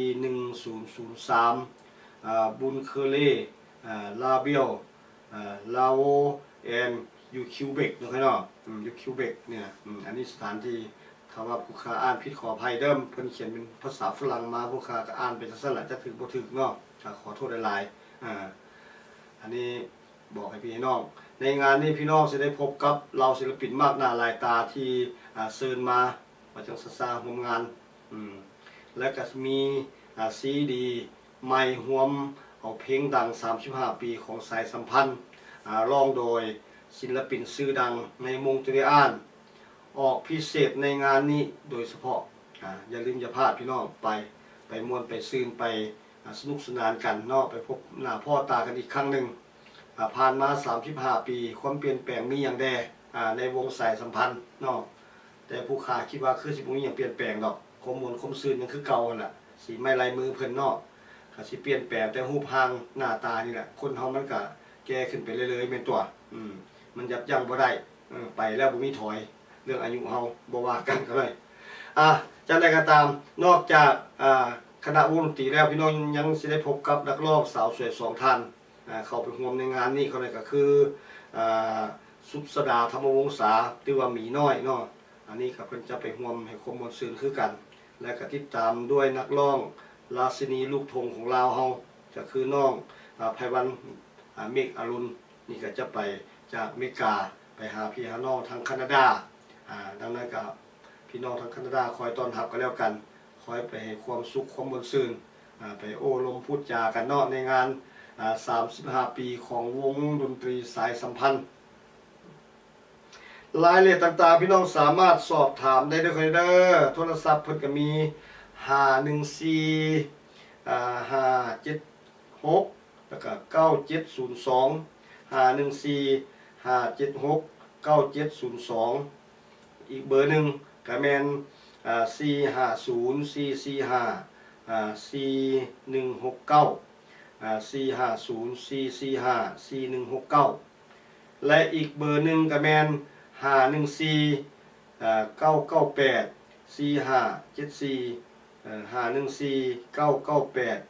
S1: 1003บุญเคอเล่ลาเบียวลาโวแอนยูคิวเบกนะครับยูคิวเบกเนี่ยอันนี้สถานที่ถ้าว่าผู้ค้าอ่านผิดขออภัยเดิมเพิ่นเขียนเป็นภาษาฝรั่งมาผู้ค้าก็อ่านเป็นสั้นๆแหละจะถึงบ่ถึงเนาะขอโทษหลายๆอันนี้บอกให้พี่น้องในงานนี้พี่น้องจะได้พบกับเราศิลปินมากหน้าหลายตาที่เชิญมาจังซาร่วมงานและก็มีซีดีใหม่รวมเอาเพลงดัง35 ปีของสายสัมพันธ์ร้องโดยศิลปินชื่อดังในมงตรีอานออกพิเศษในงานนี้โดยเฉพาะอย่าลืมอย่าพลาดพี่น้องไปม่วนไปซื่นไปสนุกสนานกันเนาะไปพบหน้าพ่อตากันอีกครั้งหนึ่งผ่านมา35 ปีความเปลี่ยนแปลงมีอย่างใดในวงสายสัมพันธ์เนาะแต่ผู้ขาคิดว่าคือสิบ่มีหยังเปลี่ยนแปลงดอกข้อมูลซื่นยังคือเก่าหั่นล่ะสีไม้ลายมือเพิ่นเนาะก็สิเปลี่ยนแปลงแต่รูปร่างหน้าตานี่แหละคนเฮามันก็แก่ขึ้นไปเรื่อยๆแม่นตัวมันยับยั้งบ่ได้ไปแล้วบ่มีถอยเรื่องอายุเฮาบ่ว่ากันก็เลยจังได๋ก็ตามนอกจากคณะวงดนตรีแล้วพี่น้องยังสิได้พบกับนักร้องสาวสวย2 ท่านเข้าไปร่วมในงานนี้เขาเลยก็คือสุสดาธรรมวงศาที่ว่าหมีน้อยเนาะอันนี้ก็เพิ่นจะไปร่วมให้ความมวลซื่นคือกันและก็ติดตามด้วยนักร้องราชินีลูกทุ่งของลาวเฮาก็คือน้องไพวันเมฆอรุณนี่ก็จะไปจากอเมริกาไปหาพี่หาน้องทางแคนาดาดังนั้นก็พี่น้องทางแคนาดาคอยต้อนรับกันแล้วกันคอยไปให้ความสุขความมวลซื่นไปโอ้ลมพูดจากันเนาะในงาน35 ปีของวงดนตรีสายสัมพันธ์รายละเอียดต่างๆพี่น้องสามารถสอบถามได้ด้วยเด้อโทรศัพท์เพิ่นก็มี514 576แล้วก็9702 514 576 9702อีกเบอร์หนึ่งก็แม่น450 445 4169 450 445 4169และอีกเบอร์หนึ่งก็แม่น514 998 4574 514 998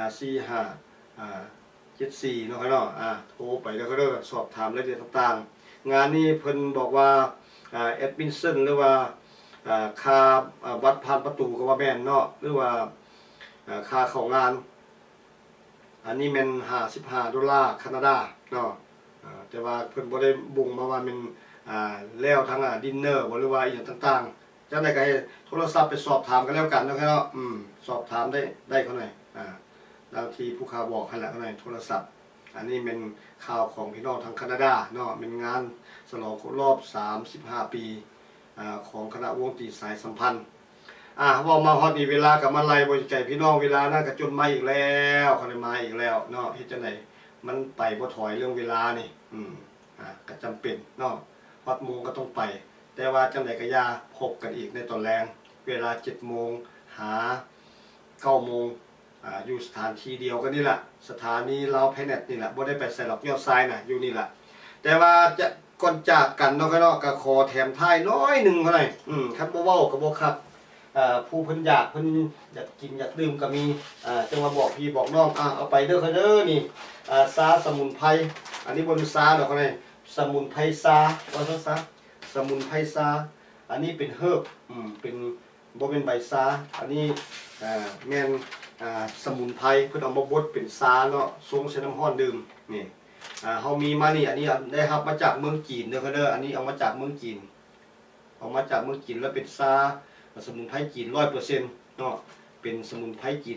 S1: 4574เนาะครับเนาะโทรไปแล้วก็เริ่มสอบถามรายละเอียดต่างๆงานนี้เพิ่นบอกว่าแอดมินชั่นหรือว่าค่าวัดผ่านประตูก็ว่าแม่นเนาะหรือว่าค่าเข้างานอันนี้แม่น$55แคนาดาเนาะแต่ว่าเพิ่นบ่ได้บ่งมาว่าเป็นแล้วทั้งดินเนอร์บ่หรือว่าอีหยังต่างๆจังได๋ก็ให้โทรศัพท์ไปสอบถามกันแล้วกันเนาะครับเนาะสอบถามได้เขาหน่อยบางทีผู้ข่าวบอกให้แล้วเขาหน่อยโทรศัพท์อันนี้เป็นข่าวของพี่น้องทางแคนาดาเนาะเป็นงานฉลองครบรอบ35 ปีของคณะวงดนตรีสายสัมพันธ์ว่ามาฮอดนี่เวลากับมาไล่บ่ใจพี่น้องเวลานั้นก็จนมาอีกแล้วเขาได้มาอีกแล้วเนาะเฮ็ดจังได๋มันไปบ่ถอยเรื่องเวลานี่ก็จำเป็นเนาะฮอดโมงก็ต้องไปแต่ว่าจังได๋ก็อย่าพบกันอีกในตอนแรงเวลา 7 โมงหา 9 โมงอยู่สถานที่เดียวกันนี่แหละสถานีลาวแพเน็ตนี่แหละบ่ได้ไปใส่หรอกยอดทรายน่ะอยู่นี่แหละแต่ว่าจะก่อนจากกันเนาะก็ขอแถมท้ายน้อยหนึ่งเท่าไหร่ครับบ่เว้าก็บ่ครับผู้เพิ่นอยากกินอยากดื่มก็มีจังว่าบอกพี่บอกน้องเอาไปเด้อเด้อนี่ซาสมุนไพรอันนี้บ่เป็นซาดอกเท่าไหร่สมุนไพรซาว่าซั่นซะสมุนไพรซาอันนี้เป็นเฮิร์บเป็นบ่เป็นใบซาอันนี้แม่นสมุนไพรเพิ่นเอามาบดเป็นซาเนาะทรงใส่น้ำร้อนดื่มนี่เฮามีมานี่อันนี้ได้รับมาจากเมืองจีนเด้อเด้ออันนี้เอามาจากเมืองจีนแล้วเป็นซาสมุนไพรจีน 100% เนาะเป็นสมุนไพรจีน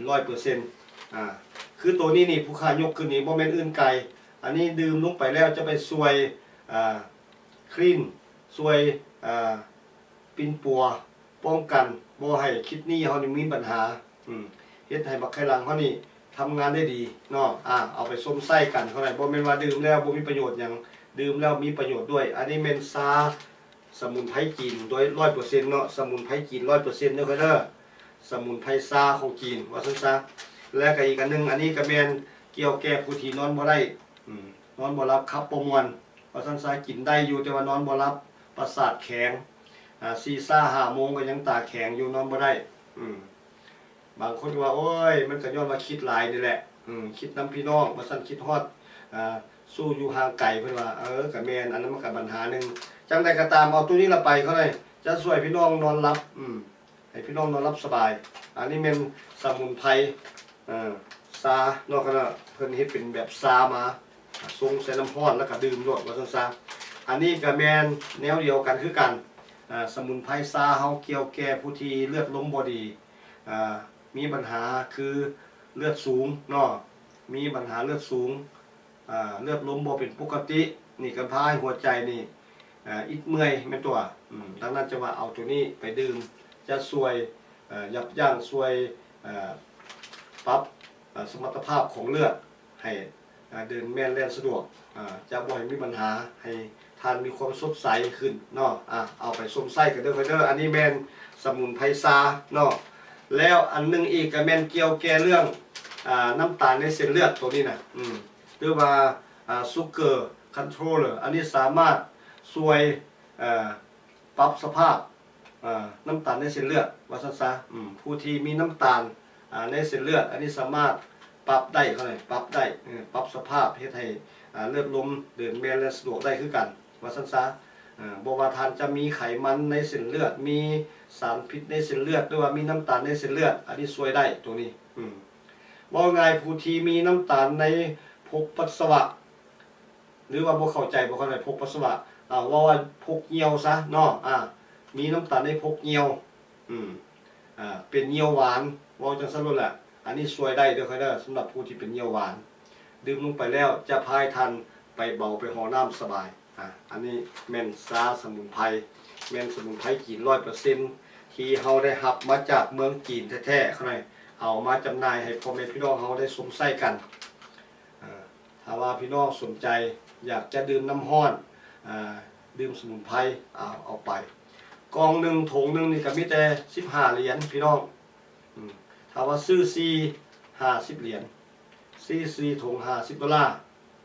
S1: 100% คือตัวนี้นี่ผู้ค้ายกขึ้นนี่บ่แม่นอื่นไกลอันนี้ดื่มลงไปแล้วจะไปช่วยคลีนช่วยปิ่นปัวป้องกันบ่ให้คิดนี่เฮานี่มีปัญหาเฮ็ดให้บักไข่ลังเฮานี่ทำงานได้ดีเนาะเอาไปส้มไส้กันเท่าไหร่บ่แม่นว่าดื่มแล้วบ่มีประโยชน์หยังดื่มแล้วมีประโยชน์ด้วยอันนี้แม่นซาสมุนไพรจีนโดย 100% เนาะสมุนไพรจีน 100% เด้อเด้อสมุนไพรซาของจีนว่าซั่นซะและก็อีกอันนึงอันนี้ก็แม่นเกี่ยวแก้ผู้ที่นอนบ่ได้นอนบ่หลับขับบ่ม่วนว่าซั่นซะกินได้อยู่แต่ว่านอนบ่หลับประสาทแข็ง4-5 โมงก็ยังตาแข็งอยู่นอนบ่ได้บางคนก็ว่าโอ้ยมันก็ย้อนว่าคิดหลายนี่แหละคิดนำพี่น้องว่าซั่นคิดฮอดสู้อยู่ห่างไกลเพิ่นว่าก็แม่นอันนั้นมันก็ปัญหานึงจังได๋ก็ตามเอาตัวนี้ละไปเขาเลยจะช่วยพี่น้องนอนหลับให้พี่น้องนอนหลับสบายอันนี้เป็นสมุนไพรซาเนาะครับเพิ่นเฮ็ดเป็นแบบซามาทรงใส่น้ำร้อนแล้วก็ดื่มรสว่าซั่นซะอันนี้ก็แม่นแนวเดียวกันคือกันสมุนไพรซาเฮาเกี่ยวแก่ผู้ที่เลือดลมบ่ดีมีปัญหาคือเลือดสูงเนาะมีปัญหาเลือดสูงเลือดลมบ่เป็นปกตินี่กันพายหัวใจนี่อิดเมื่อยแม่นตัวดังนั้นจะว่าเอาตัวนี้ไปดื่มจะช่วยยับยั้งช่วยปรับสมรรถภาพของเลือดให้เดินแม่นแล่นสะดวกจะบ่ให้มีปัญหาให้ทานมีความสดใสขึ้นเนาะเอาไปส้มไส้กันเด้ออันนี้แม่นสมุนไพรซาเนาะแล้วอันนึงอีกก็แม่นเกี่ยวแก่เรื่องน้ำตาลในเส้นเลือดตัวนี้นะหรือว่าซูเกอร์คอนโทรลเลอร์อันนี้สามารถช่วยปรับสภาพน้ำตาลในเส้นเลือดว่าซั่นซะผู้ที่มีน้ำตาลในเส้นเลือดอันนี้สามารถปรับได้เขาเลยปรับได้ปรับสภาพเฮ็ดให้เลือดลมเดินแม่นและสะดวกได้คือกันว่าซั่นซะบ่ว่าท่านจะมีไขมันในเส้นเลือดมีสารพิษในเส้นเลือดหรือว่ามีน้ำตาลในเส้นเลือดอันนี้ช่วยได้ตรงนี้ว่าง่ายผู้ที่มีน้ำตาลในพกปัสสาวะหรือว่าบ่เข้าใจบ่เข้าใจพกปัสสาวะว่าพกเหี่ยวซะเนาะมีน้ำตาลในพกเหี่ยวเป็นเหี่ยวหวานว่าจังซั่นนั่นแหละอันนี้ช่วยได้เด้อครับเด้อสำหรับผู้ที่เป็นเหี่ยวหวานดื่มลงไปแล้วจะพายทันไปเบาไปห่อน้ำสบายอันนี้แม่นซาสมุนไพรแม่นสมุนไพรจีน 100% ที่เฮาได้รับมาจากเมืองจีนแท้ๆข้างในเอามาจำหน่ายให้พ่อแม่พี่น้องเฮาได้สมใส่กันถ้าว่าพี่น้องสนใจอยากจะดื่มน้ำร้อนดื่มสมุนไพรเอาไปกองหนึ่งถุงหนึ่งนี่ก็มีแต่15 เหรียญพี่น้องถ้าว่าซื้อ50 เหรียญ4ถุง$50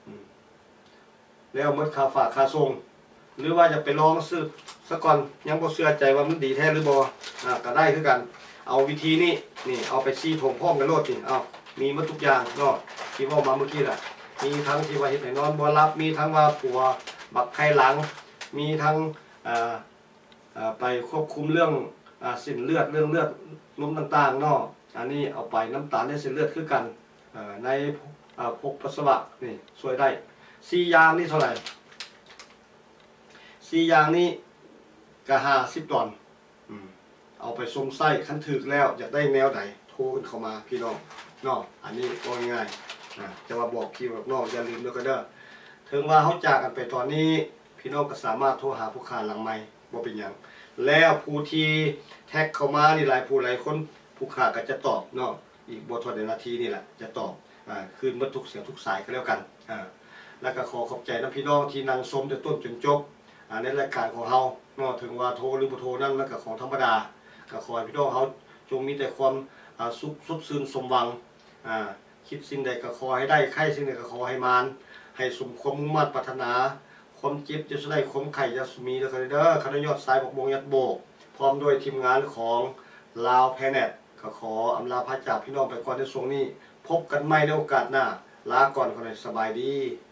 S1: แล้วหมดค่าฝากค่าส่งหรือว่าจะไปลองซื้อซะก่อนยังบ่เชื่อใจว่ามันดีแท้หรือบ่ก็ได้คือกันเอาวิธีนี้นี่เอาไป4 ถุงพร้อมกันโลดนี่มีหมดทุกอย่างเนาะที่ว่ามาเมื่อกี้แหละมีทั้งที่ว่าเฮ็ดให้นอนบ่หลับมีทั้งว่าปัวบักไข้หลังมีทั้งไปควบคุมเรื่องเส้นเลือดเรื่องเลือดลมต่างๆเนาะอันนี้เอาไปน้ำตาลในเส้นเลือดคือกันในพกปัสสาวะนี่ช่วยได้4 อย่างนี่เท่าไหร่4 อย่างนี้ก็50 ดอลเอาไปสมไส้คันถึกแล้วอยากได้แนวไหนโทรกันเข้ามาพี่น้องเนาะอันนี้ก็ง่ายจะมาบอกพี่บอกน้องอย่าลืมด้วยกันเด้อถึงว่าเขาจากกันไปตอนนี้พี่น้องก็สามารถโทรหาผู้ค้าหลังไมค์บ่เป็นหยังแล้วผู้ที่แท็กเข้ามานี่หลายผู้หลายคนผู้ค้าก็จะตอบเนาะอีกบ่ทอดนาทีนี่แหละจะตอบคืนหมดทุกเสียงทุกสายก็แล้วกันแล้วก็ขอขอบใจน้ำพี่น้องที่นั่งชมแต่ต้นจนจบในรายการของเราเนาะถึงว่าโทรหรือบ่โทรนั่นมันก็ของธรรมดาก็ขอให้พี่น้องเขาจงมีแต่ความสุขซื่นสมหวังคิดสิ่งใดก็ขอให้ได้ใครสิ่งใดก็ขอให้มานให้สมความมุ่งมั่นปรารถนาความเจ็บจะได้ความไข่จะมีเด้อเด้อคณะยอดสายบกมงยัดโบกพร้อมด้วยทีมงานของลาวแพเน็ตก็ขออำลาพระจากพี่น้องไปก่อนในช่วงนี้พบกันใหม่ในโอกาสหน้าลาก่อนคนไหนสบายดี